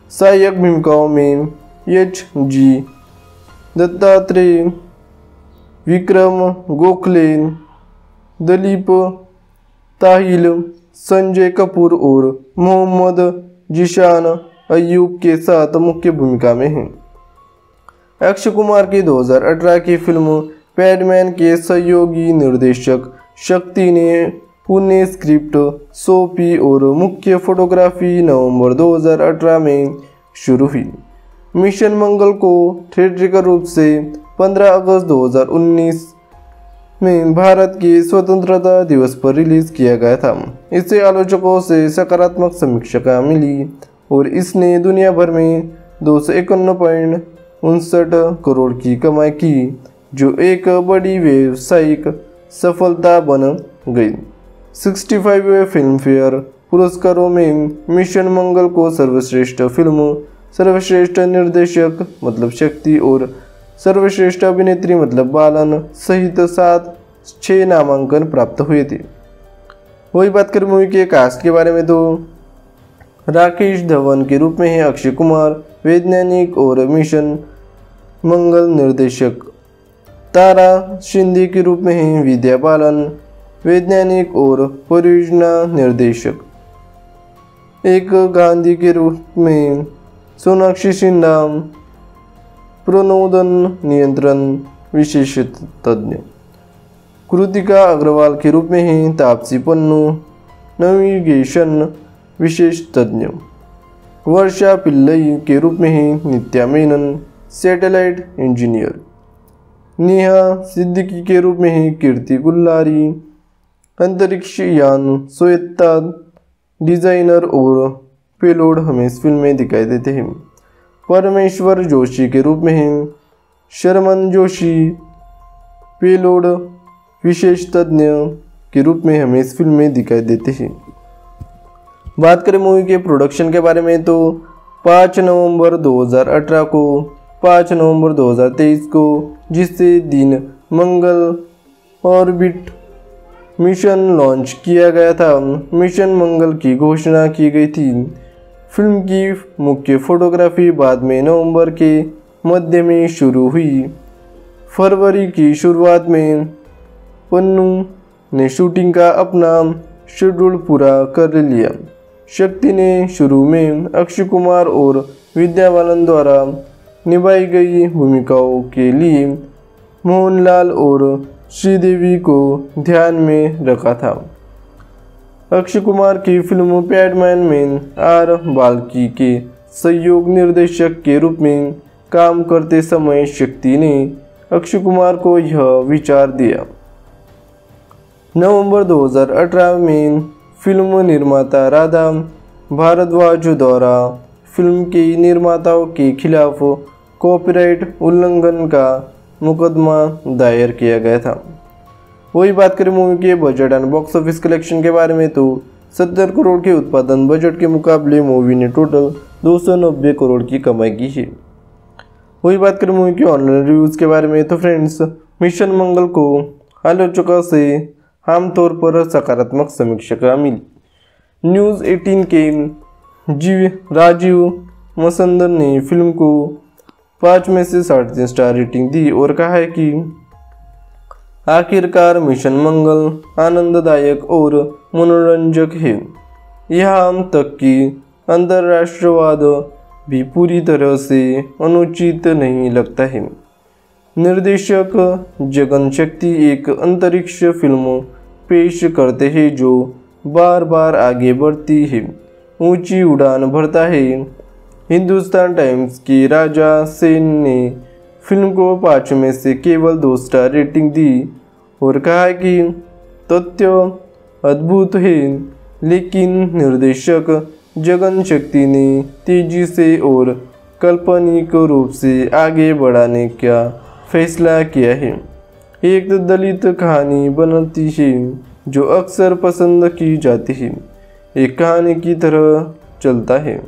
सहायक भूमिकाओं में H.G. दत्तात्रेय, विक्रम गोखले, दिलीप ताहिल, संजय कपूर और मोहम्मद जीशान अय्यूब के साथ मुख्य भूमिका में हैं। अक्षय कुमार की 2018 की फिल्म पैडमैन के सहयोगी निर्देशक शक्ति ने पुणे स्क्रिप्ट सौंपी और मुख्य फोटोग्राफी नवंबर 2018 में शुरू हुई। मिशन मंगल को थिएट्रिकल रूप से 15 अगस्त 2019 में भारत के स्वतंत्रता दिवस पर रिलीज किया गया था। इसे आलोचकों से सकारात्मक समीक्षा मिली और इसने दुनिया भर में 251.59 करोड़ की कमाई की, जो एक बड़ी व्यावसायिक सफलता बन गई। 65वें फिल्म फेयर पुरस्कारों में मिशन मंगल को सर्वश्रेष्ठ फिल्म, सर्वश्रेष्ठ निर्देशक मतलब शक्ति और सर्वश्रेष्ठ अभिनेत्री मतलब बालन सहित 6 नामांकन प्राप्त हुए थे। वही बात करें मूवी के कास्ट के बारे में तो राकेश धवन के रूप में है अक्षय कुमार, वैज्ञानिक और मिशन मंगल निर्देशक। तारा शिंदे के रूप में है विद्या बालन, वैज्ञानिक और परियोजना निर्देशक। एक गांधी के रूप में सोनाक्षी सिन्हा, प्रणोदन नियंत्रण विशेष तज्ञ। कृतिका अग्रवाल के रूप में है तापसी पन्नू, नेविगेशन विशेष तज्ञ। वर्षा पिल्लई के रूप में है नित्या मेनन, सैटेलाइट इंजीनियर। नेहा सिद्दीकी के रूप में है कीर्ति गुल्लारी, अंतरिक्ष यान स्वायत्ता डिजाइनर और पेलोड हमें इस फिल्म में दिखाई देते हैं। परमेश्वर जोशी के रूप में है शर्मन जोशी, पेलोड विशेष तज्ञ के रूप में हमें इस फिल्म में दिखाई देते हैं। बात करें मूवी के प्रोडक्शन के बारे में तो 5 नवंबर 2018 को 5 नवंबर 2023 को, जिससे दिन मंगल ऑर्बिट मिशन लॉन्च किया गया था, मिशन मंगल की घोषणा की गई थी। फिल्म की मुख्य फोटोग्राफी बाद में नवंबर के मध्य में शुरू हुई। फरवरी की शुरुआत में पन्नू ने शूटिंग का अपना शेड्यूल पूरा कर लिया। शक्ति ने शुरू में अक्षय कुमार और विद्या बालन द्वारा निभाई गई भूमिकाओं के लिए मोहनलाल और श्रीदेवी को ध्यान में रखा था। अक्षय कुमार की फिल्म पैडमैन में आर बाल्की के सहयोग निर्देशक के रूप में काम करते समय शक्ति ने अक्षय कुमार को यह विचार दिया। नवंबर 2018 में फिल्म निर्माता राधा भारद्वाज द्वारा फिल्म के निर्माताओं के खिलाफ कॉपीराइट उल्लंघन का मुकदमा दायर किया गया था। वही बात करें मूवी के budget and box office collection के बारे में तो 70 करोड़ के उत्पादन बजट के मुकाबले मूवी ने टोटल 290 करोड़ की कमाई की है। वही बात करें मूवी के ऑनलाइन रिव्यूज़ के बारे में तो फ्रेंड्स, मिशन मंगल को आलोचकों से आमतौर पर सकारात्मक समीक्षा मिली। न्यूज़ 18 के राजीव मसंदर ने फिल्म को 5 में से 3.5 स्टार रेटिंग दी और कहा है कि आखिरकार मिशन मंगल आनंददायक और मनोरंजक है। यहाँ तक कि अंतर्राष्ट्रवाद भी पूरी तरह से अनुचित नहीं लगता है। निर्देशक जगन शक्ति एक अंतरिक्ष फिल्म पेश करते हैं जो बार बार आगे बढ़ती है, ऊंची उड़ान भरता है। हिंदुस्तान टाइम्स की राजा सेन ने फिल्म को 5 में से केवल 2 स्टार रेटिंग दी और कहा कि तथ्य अद्भुत है, लेकिन निर्देशक जगन शक्ति ने तेजी से और काल्पनिक रूप से आगे बढ़ाने का फैसला किया है। एक दलित कहानी बनती है जो अक्सर पसंद की जाती है, एक कहानी की तरह चलता है।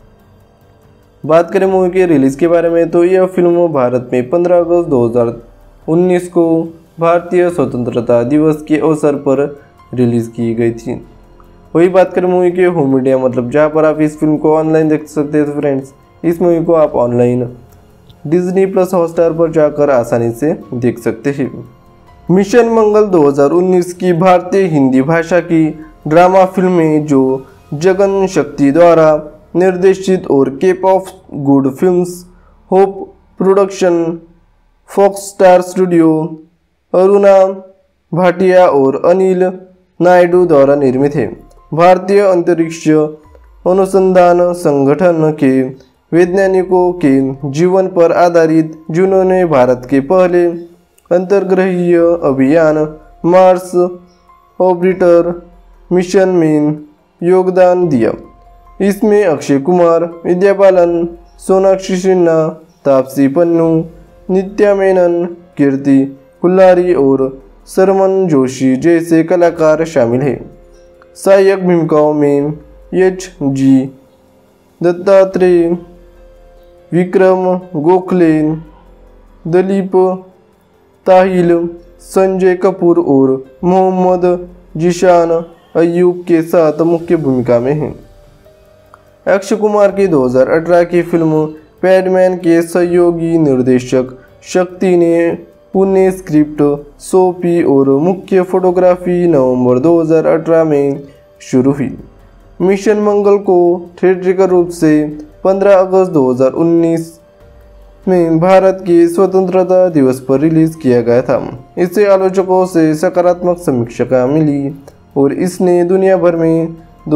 बात करें मूवी के रिलीज़ के बारे में तो यह फिल्म भारत में 15 अगस्त 2019 को भारतीय स्वतंत्रता दिवस के अवसर पर रिलीज़ की गई थी। वही बात करें मूवी के होम मीडिया मतलब जहाँ पर आप इस फिल्म को ऑनलाइन देख सकते हैं, तो फ्रेंड्स इस मूवी को आप ऑनलाइन डिज्नी प्लस हॉटस्टार पर जाकर आसानी से देख सकते हैं। मिशन मंगल 2019 की भारतीय हिंदी भाषा की ड्रामा फिल्म है जो जगन शक्ति द्वारा निर्देशित और Cape of Good Films Hope Production, Fox Star studio, Aruna Bhatia और अनिल नायडू द्वारा निर्मित है। भारतीय अंतरिक्ष अनुसंधान संगठन के वैज्ञानिकों के जीवन पर आधारित, जिन्होंने भारत के पहले अंतर्ग्रहीय अभियान मार्स ऑर्बिटर मिशन में योगदान दिया। इसमें अक्षय कुमार, विद्या बालन, सोनाक्षी सिन्हा, तापसी पन्नू, नित्या मेनन, कीर्ति कुल्हारी और सरमन जोशी जैसे कलाकार शामिल हैं। सहायक भूमिकाओं में H.G. दत्तात्रेय, विक्रम गोखले, दिलीप ताहिल, संजय कपूर और मोहम्मद जीशान अय्यूब के साथ मुख्य भूमिका में हैं। अक्षय कुमार की 2018 की फिल्म पैडमैन के सहयोगी निर्देशक शक्ति ने पुणे स्क्रिप्ट सौंपी और मुख्य फोटोग्राफी नवंबर 2018 में शुरू हुई। मिशन मंगल को थिएट्रिकल रूप से 15 अगस्त 2019 में भारत के स्वतंत्रता दिवस पर रिलीज किया गया था। इसे आलोचकों से सकारात्मक समीक्षा मिली और इसने दुनिया भर में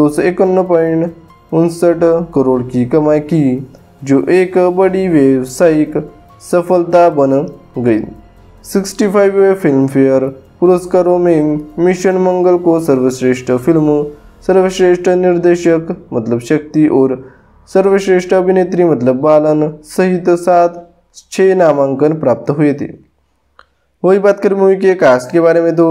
251.59 करोड़ की कमाई की, जो एक बड़ी व्यावसायिक सफलता बन गई। 65वें फिल्म फेयर पुरस्कारों में मिशन मंगल को सर्वश्रेष्ठ फिल्म, सर्वश्रेष्ठ निर्देशक मतलब शक्ति और सर्वश्रेष्ठ अभिनेत्री मतलब बालन सहित 6 नामांकन प्राप्त हुए थे। वही बात करें मूवी के कास्ट के बारे में तो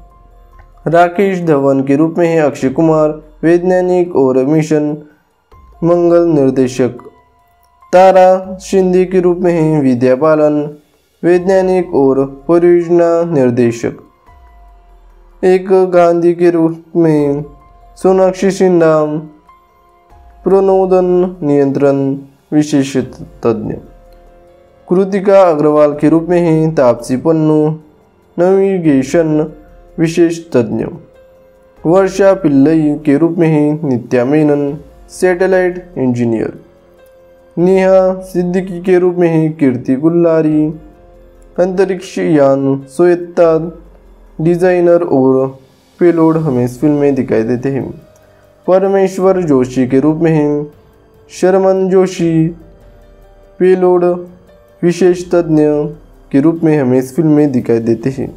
राकेश धवन के रूप में है अक्षय कुमार, वैज्ञानिक और मिशन मंगल निर्देशक। तारा शिंदे के रूप में है विद्या बालन, वैज्ञानिक और परियोजना निर्देशक। एक गांधी के रूप में सोनाक्षी सिन्हा, प्रणोदन नियंत्रण विशेष तज्ञ। कृतिका अग्रवाल के रूप में है तापसी पन्नू, नेविगेशन विशेष तज्ञ। वर्षा पिल्लई के रूप में है नित्या मेनन, सैटेलाइट इंजीनियर। नेहा सिद्दीकी के रूप में है कीर्ति कुल्हारी, अंतरिक्ष यान स्वायत्ता डिजाइनर और पेलोड हमें इस फिल्म में दिखाई देते हैं। परमेश्वर जोशी के रूप में है शर्मन जोशी, पेलोड विशेष तज्ञ के रूप में हमें इस फिल्म में दिखाई देते हैं।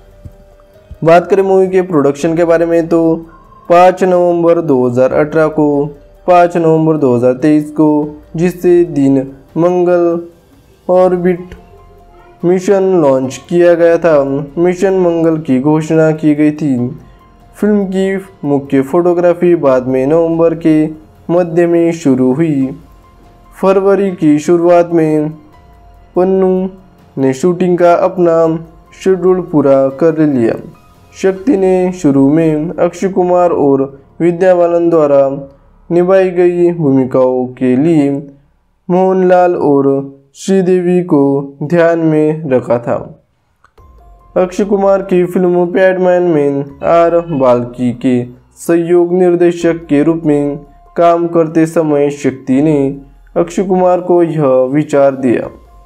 बात करें मूवी के प्रोडक्शन के बारे में तो 5 नवंबर 2018 को 5 नवंबर 2023 को, जिससे दिन मंगल ऑर्बिट मिशन लॉन्च किया गया था, मिशन मंगल की घोषणा की गई थी। फिल्म की मुख्य फोटोग्राफी बाद में नवंबर के मध्य में शुरू हुई। फरवरी की शुरुआत में पन्नू ने शूटिंग का अपना शेड्यूल पूरा कर लिया। शक्ति ने शुरू में अक्षय कुमार और विद्या बालन द्वारा निभाई गई भूमिकाओं के लिए मोहनलाल और श्रीदेवी को ध्यान में रखा था। अक्षय कुमार की फिल्म पैडमैन में आर बाल्की के सहयोग निर्देशक के रूप में काम करते समय शक्ति ने अक्षय कुमार को यह विचार दिया।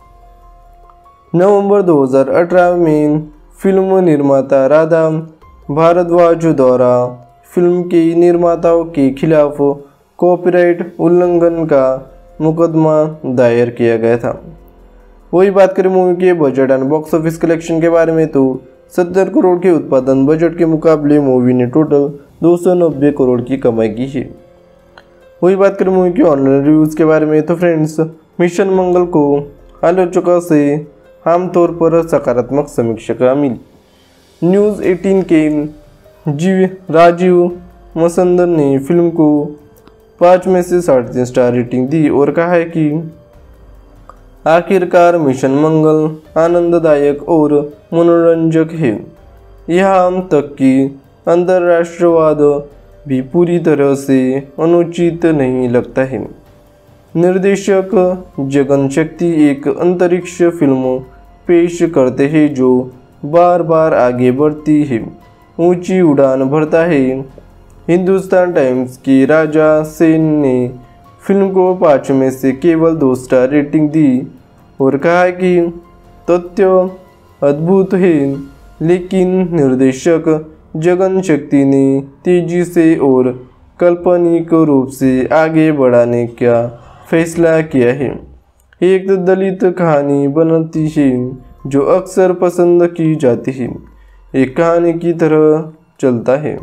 नवंबर 2018 में फिल्म निर्माता राधा भारद्वाज द्वारा फिल्म के निर्माताओं के खिलाफ कॉपीराइट उल्लंघन का मुकदमा दायर किया गया था। वही बात करें मूवी के budget and box office collection के बारे में तो 70 करोड़ के उत्पादन बजट के मुकाबले मूवी ने टोटल 290 करोड़ की कमाई की है। वही बात करें मूवी के ऑनलाइन रिव्यूज़ के बारे में तो फ्रेंड्स मिशन मंगल को आलोचकों से आमतौर पर सकारात्मक समीक्षा मिली। न्यूज़ 18 के राजीव मसंदर ने फिल्म को 5 में से 3.5 स्टार रेटिंग दी और कहा है कि आखिरकार मिशन मंगल आनंददायक और मनोरंजक है। यहाँ तक कि अंतर्राष्ट्रवाद भी पूरी तरह से अनुचित नहीं लगता है। निर्देशक जगन शक्ति एक अंतरिक्ष फिल्म पेश करते हैं जो बार बार आगे बढ़ती है, ऊंची उड़ान भरता है। हिंदुस्तान टाइम्स की राजा सेन ने फिल्म को 5 में से केवल 2 स्टार रेटिंग दी और कहा कि तथ्य अद्भुत है, लेकिन निर्देशक जगन शक्ति ने तेजी से और काल्पनिक रूप से आगे बढ़ाने का फैसला किया है। एक दलित कहानी बनती है जो अक्सर पसंद की जाती है, एक कहानी की तरह चलता है।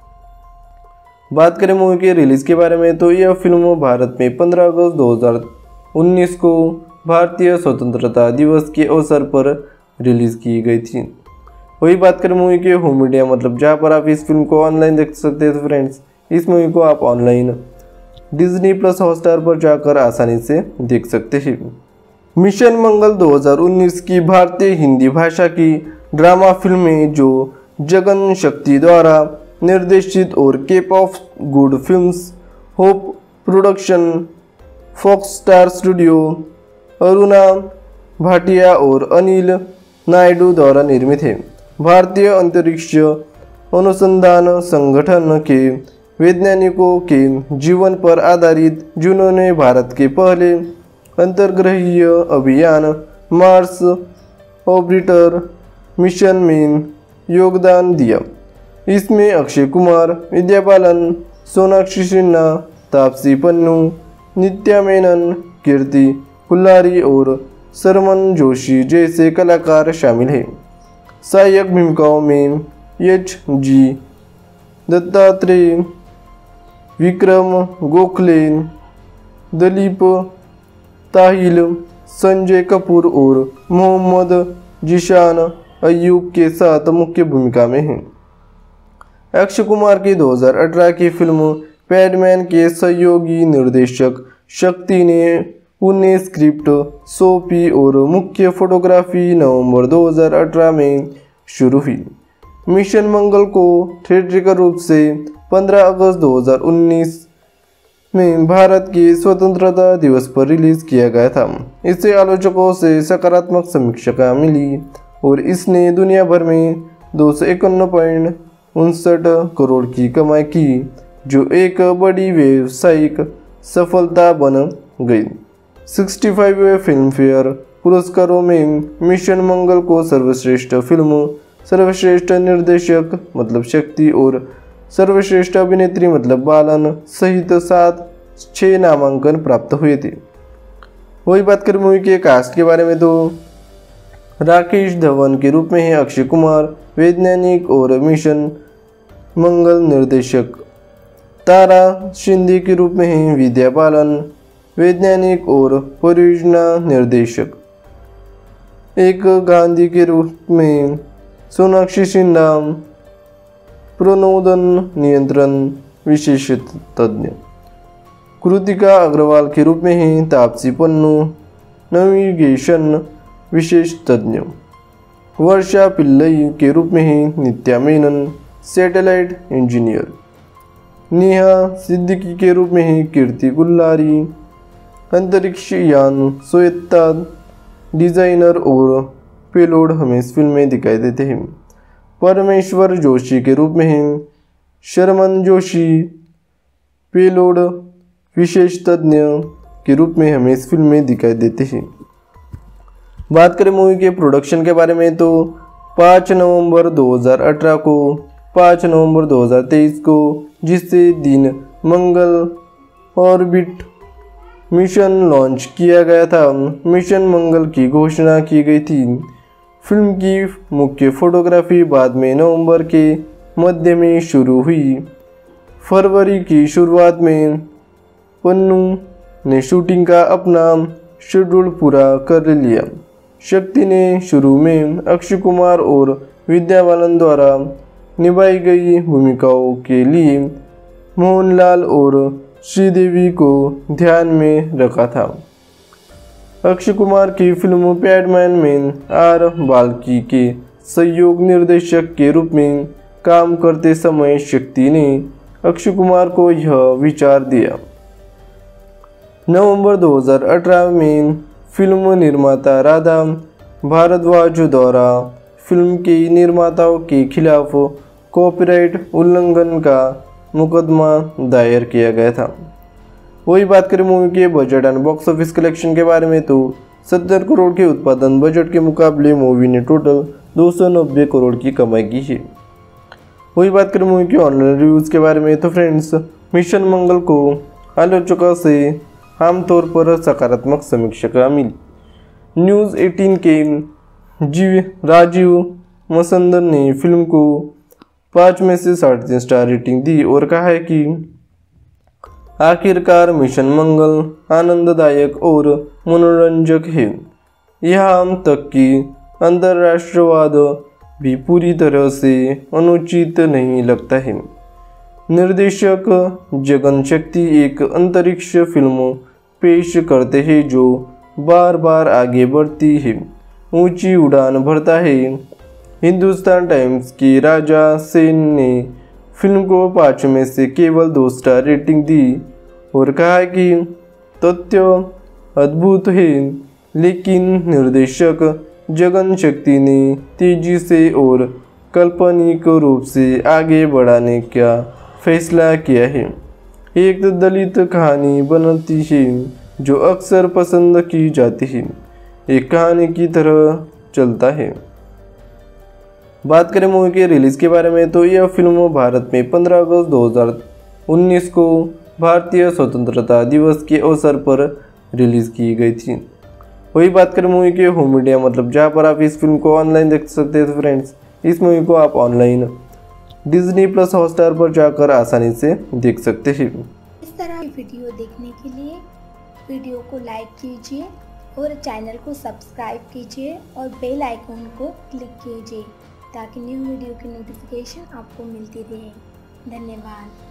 बात करें मूवी के रिलीज़ के बारे में तो यह फिल्म भारत में 15 अगस्त 2019 को भारतीय स्वतंत्रता दिवस के अवसर पर रिलीज़ की गई थी। वही बात करें मूवी के होम मीडिया मतलब जहाँ पर आप इस फिल्म को ऑनलाइन देख सकते हैं। तो फ्रेंड्स, इस मूवी को आप ऑनलाइन डिज्नी प्लस हॉटस्टार पर जाकर आसानी से देख सकते हैं। मिशन मंगल 2019 की भारतीय हिंदी भाषा की ड्रामा फिल्म है जो जगन शक्ति द्वारा निर्देशित और Cape of Good Films, Hope Production, Fox Star studio, Aruna Bhatia और अनिल नायडू द्वारा निर्मित है। भारतीय अंतरिक्ष अनुसंधान संगठन के वैज्ञानिकों के जीवन पर आधारित, जिन्होंने भारत के पहले अंतर्ग्रहीय अभियान मार्स ऑर्बिटर मिशन में योगदान दिया। इसमें अक्षय कुमार, विद्या बालन, सोनाक्षी सिन्हा, तापसी पन्नू, नित्या मेनन, कीर्ति कुल्हारी और सरमन जोशी जैसे कलाकार शामिल हैं। सहायक भूमिकाओं में H.G. दत्तात्रेय, विक्रम गोखले, दिलीप ताहिल, संजय कपूर और मोहम्मद जीशान अय्यूब के साथ मुख्य भूमिका में हैं। अक्षय कुमार की 2018 की फिल्म पैडमैन के सहयोगी निर्देशक शक्ति ने उन्हें स्क्रिप्ट सौंपी और मुख्य फोटोग्राफी नवंबर 2018 में शुरू हुई। मिशन मंगल को थिएट्रिकल रूप से 15 अगस्त 2019 में भारत के स्वतंत्रता दिवस पर रिलीज किया गया था। इसे आलोचकों से सकारात्मक समीक्षा मिली और इसने दुनिया भर में 251.59 करोड़ की कमाई की, जो एक बड़ी व्यावसायिक सफलता बन गई। 65वें फिल्म फेयर पुरस्कारों में मिशन मंगल को सर्वश्रेष्ठ फिल्म, सर्वश्रेष्ठ निर्देशक मतलब शक्ति और सर्वश्रेष्ठ अभिनेत्री मतलब बालन सहित 6 नामांकन प्राप्त हुए थे। वही बात करें मूवी के कास्ट के बारे में तो राकेश धवन के रूप में है अक्षय कुमार, वैज्ञानिक और मिशन मंगल निर्देशक। तारा शिंदे के रूप में है विद्या बालन, वैज्ञानिक और परियोजना निर्देशक। एक गांधी के रूप में सोनाक्षी सिन्हा, प्रणोदन नियंत्रण विशेष तज्ञ। कृतिका अग्रवाल के रूप में है तापसी पन्नू, नेविगेशन विशेष तज्ञ। वर्षा पिल्लई के रूप में है नित्या मेनन, सैटेलाइट इंजीनियर। नेहा सिद्दीकी के रूप में है कीर्ति कुल्हारी, अंतरिक्ष यान स्वायत्ता डिजाइनर और पेलोड हमें इस फिल्म में दिखाई देते हैं। परमेश्वर जोशी के रूप में हैं शर्मन जोशी, पेलोड विशेष तज्ञ के रूप में हमें इस फिल्म में दिखाई देते हैं। बात करें मूवी के प्रोडक्शन के बारे में तो 5 नवंबर 2018 को 5 नवंबर 2023 को, जिससे दिन मंगल ऑर्बिट मिशन लॉन्च किया गया था, मिशन मंगल की घोषणा की गई थी। फिल्म की मुख्य फोटोग्राफी बाद में नवंबर के मध्य में शुरू हुई। फरवरी की शुरुआत में पन्नू ने शूटिंग का अपना शेड्यूल पूरा कर लिया। शक्ति ने शुरू में अक्षय कुमार और विद्या बालन द्वारा निभाई गई भूमिकाओं के लिए मोहनलाल और श्रीदेवी को ध्यान में रखा था। अक्षय कुमार की फिल्म पैडमैन में आर बाल्की के सहयोग निर्देशक के रूप में काम करते समय शक्ति ने अक्षय कुमार को यह विचार दिया। नवंबर 2018 में फिल्म निर्माता राधा भारद्वाज द्वारा फिल्म के निर्माताओं के खिलाफ कॉपीराइट उल्लंघन का मुकदमा दायर किया गया था। वही बात करें मूवी के budget and box office collection के बारे में तो 70 करोड़ के उत्पादन बजट के मुकाबले मूवी ने टोटल 290 करोड़ की कमाई की है। वही बात करें मूवी के ऑनलाइन रिव्यूज़ के बारे में तो फ्रेंड्स, मिशन मंगल को आलोचकों से आमतौर पर सकारात्मक समीक्षा मिली। न्यूज़ 18 के राजीव मसंदर ने फिल्म को 5 में से 3.5 स्टार रेटिंग दी और कहा है कि आखिरकार मिशन मंगल आनंददायक और मनोरंजक है। यहाँ तक कि अंतर्राष्ट्रवाद भी पूरी तरह से अनुचित नहीं लगता है। निर्देशक जगन शक्ति एक अंतरिक्ष फिल्म पेश करते हैं जो बार बार आगे बढ़ती है, ऊंची उड़ान भरता है। हिंदुस्तान टाइम्स की राजा सेन ने फिल्म को 5 में से केवल 2 स्टार रेटिंग दी और कहा कि तथ्य अद्भुत है, लेकिन निर्देशक जगन शक्ति ने तेजी से और काल्पनिक रूप से आगे बढ़ाने का फैसला किया है। एक दलित कहानी बनती है जो अक्सर पसंद की जाती है, एक कहानी की तरह चलता है। बात करें मूवी के रिलीज़ के बारे में तो यह फिल्म भारत में 15 अगस्त 2019 को भारतीय स्वतंत्रता दिवस के अवसर पर रिलीज़ की गई थी। वही बात करें मूवी के होम मीडिया मतलब जहां पर आप इस फिल्म को ऑनलाइन देख सकते हैं। तो फ्रेंड्स, इस मूवी को आप ऑनलाइन डिज्नी प्लस हॉटस्टार पर जाकर आसानी से देख सकते हैं। इस तरह की वीडियो देखने के लिए वीडियो को लाइक कीजिए और चैनल को सब्सक्राइब कीजिए और बेल आइकन को क्लिक कीजिए ताकि न्यू वीडियो की नोटिफिकेशन आपको मिलती रहे। धन्यवाद।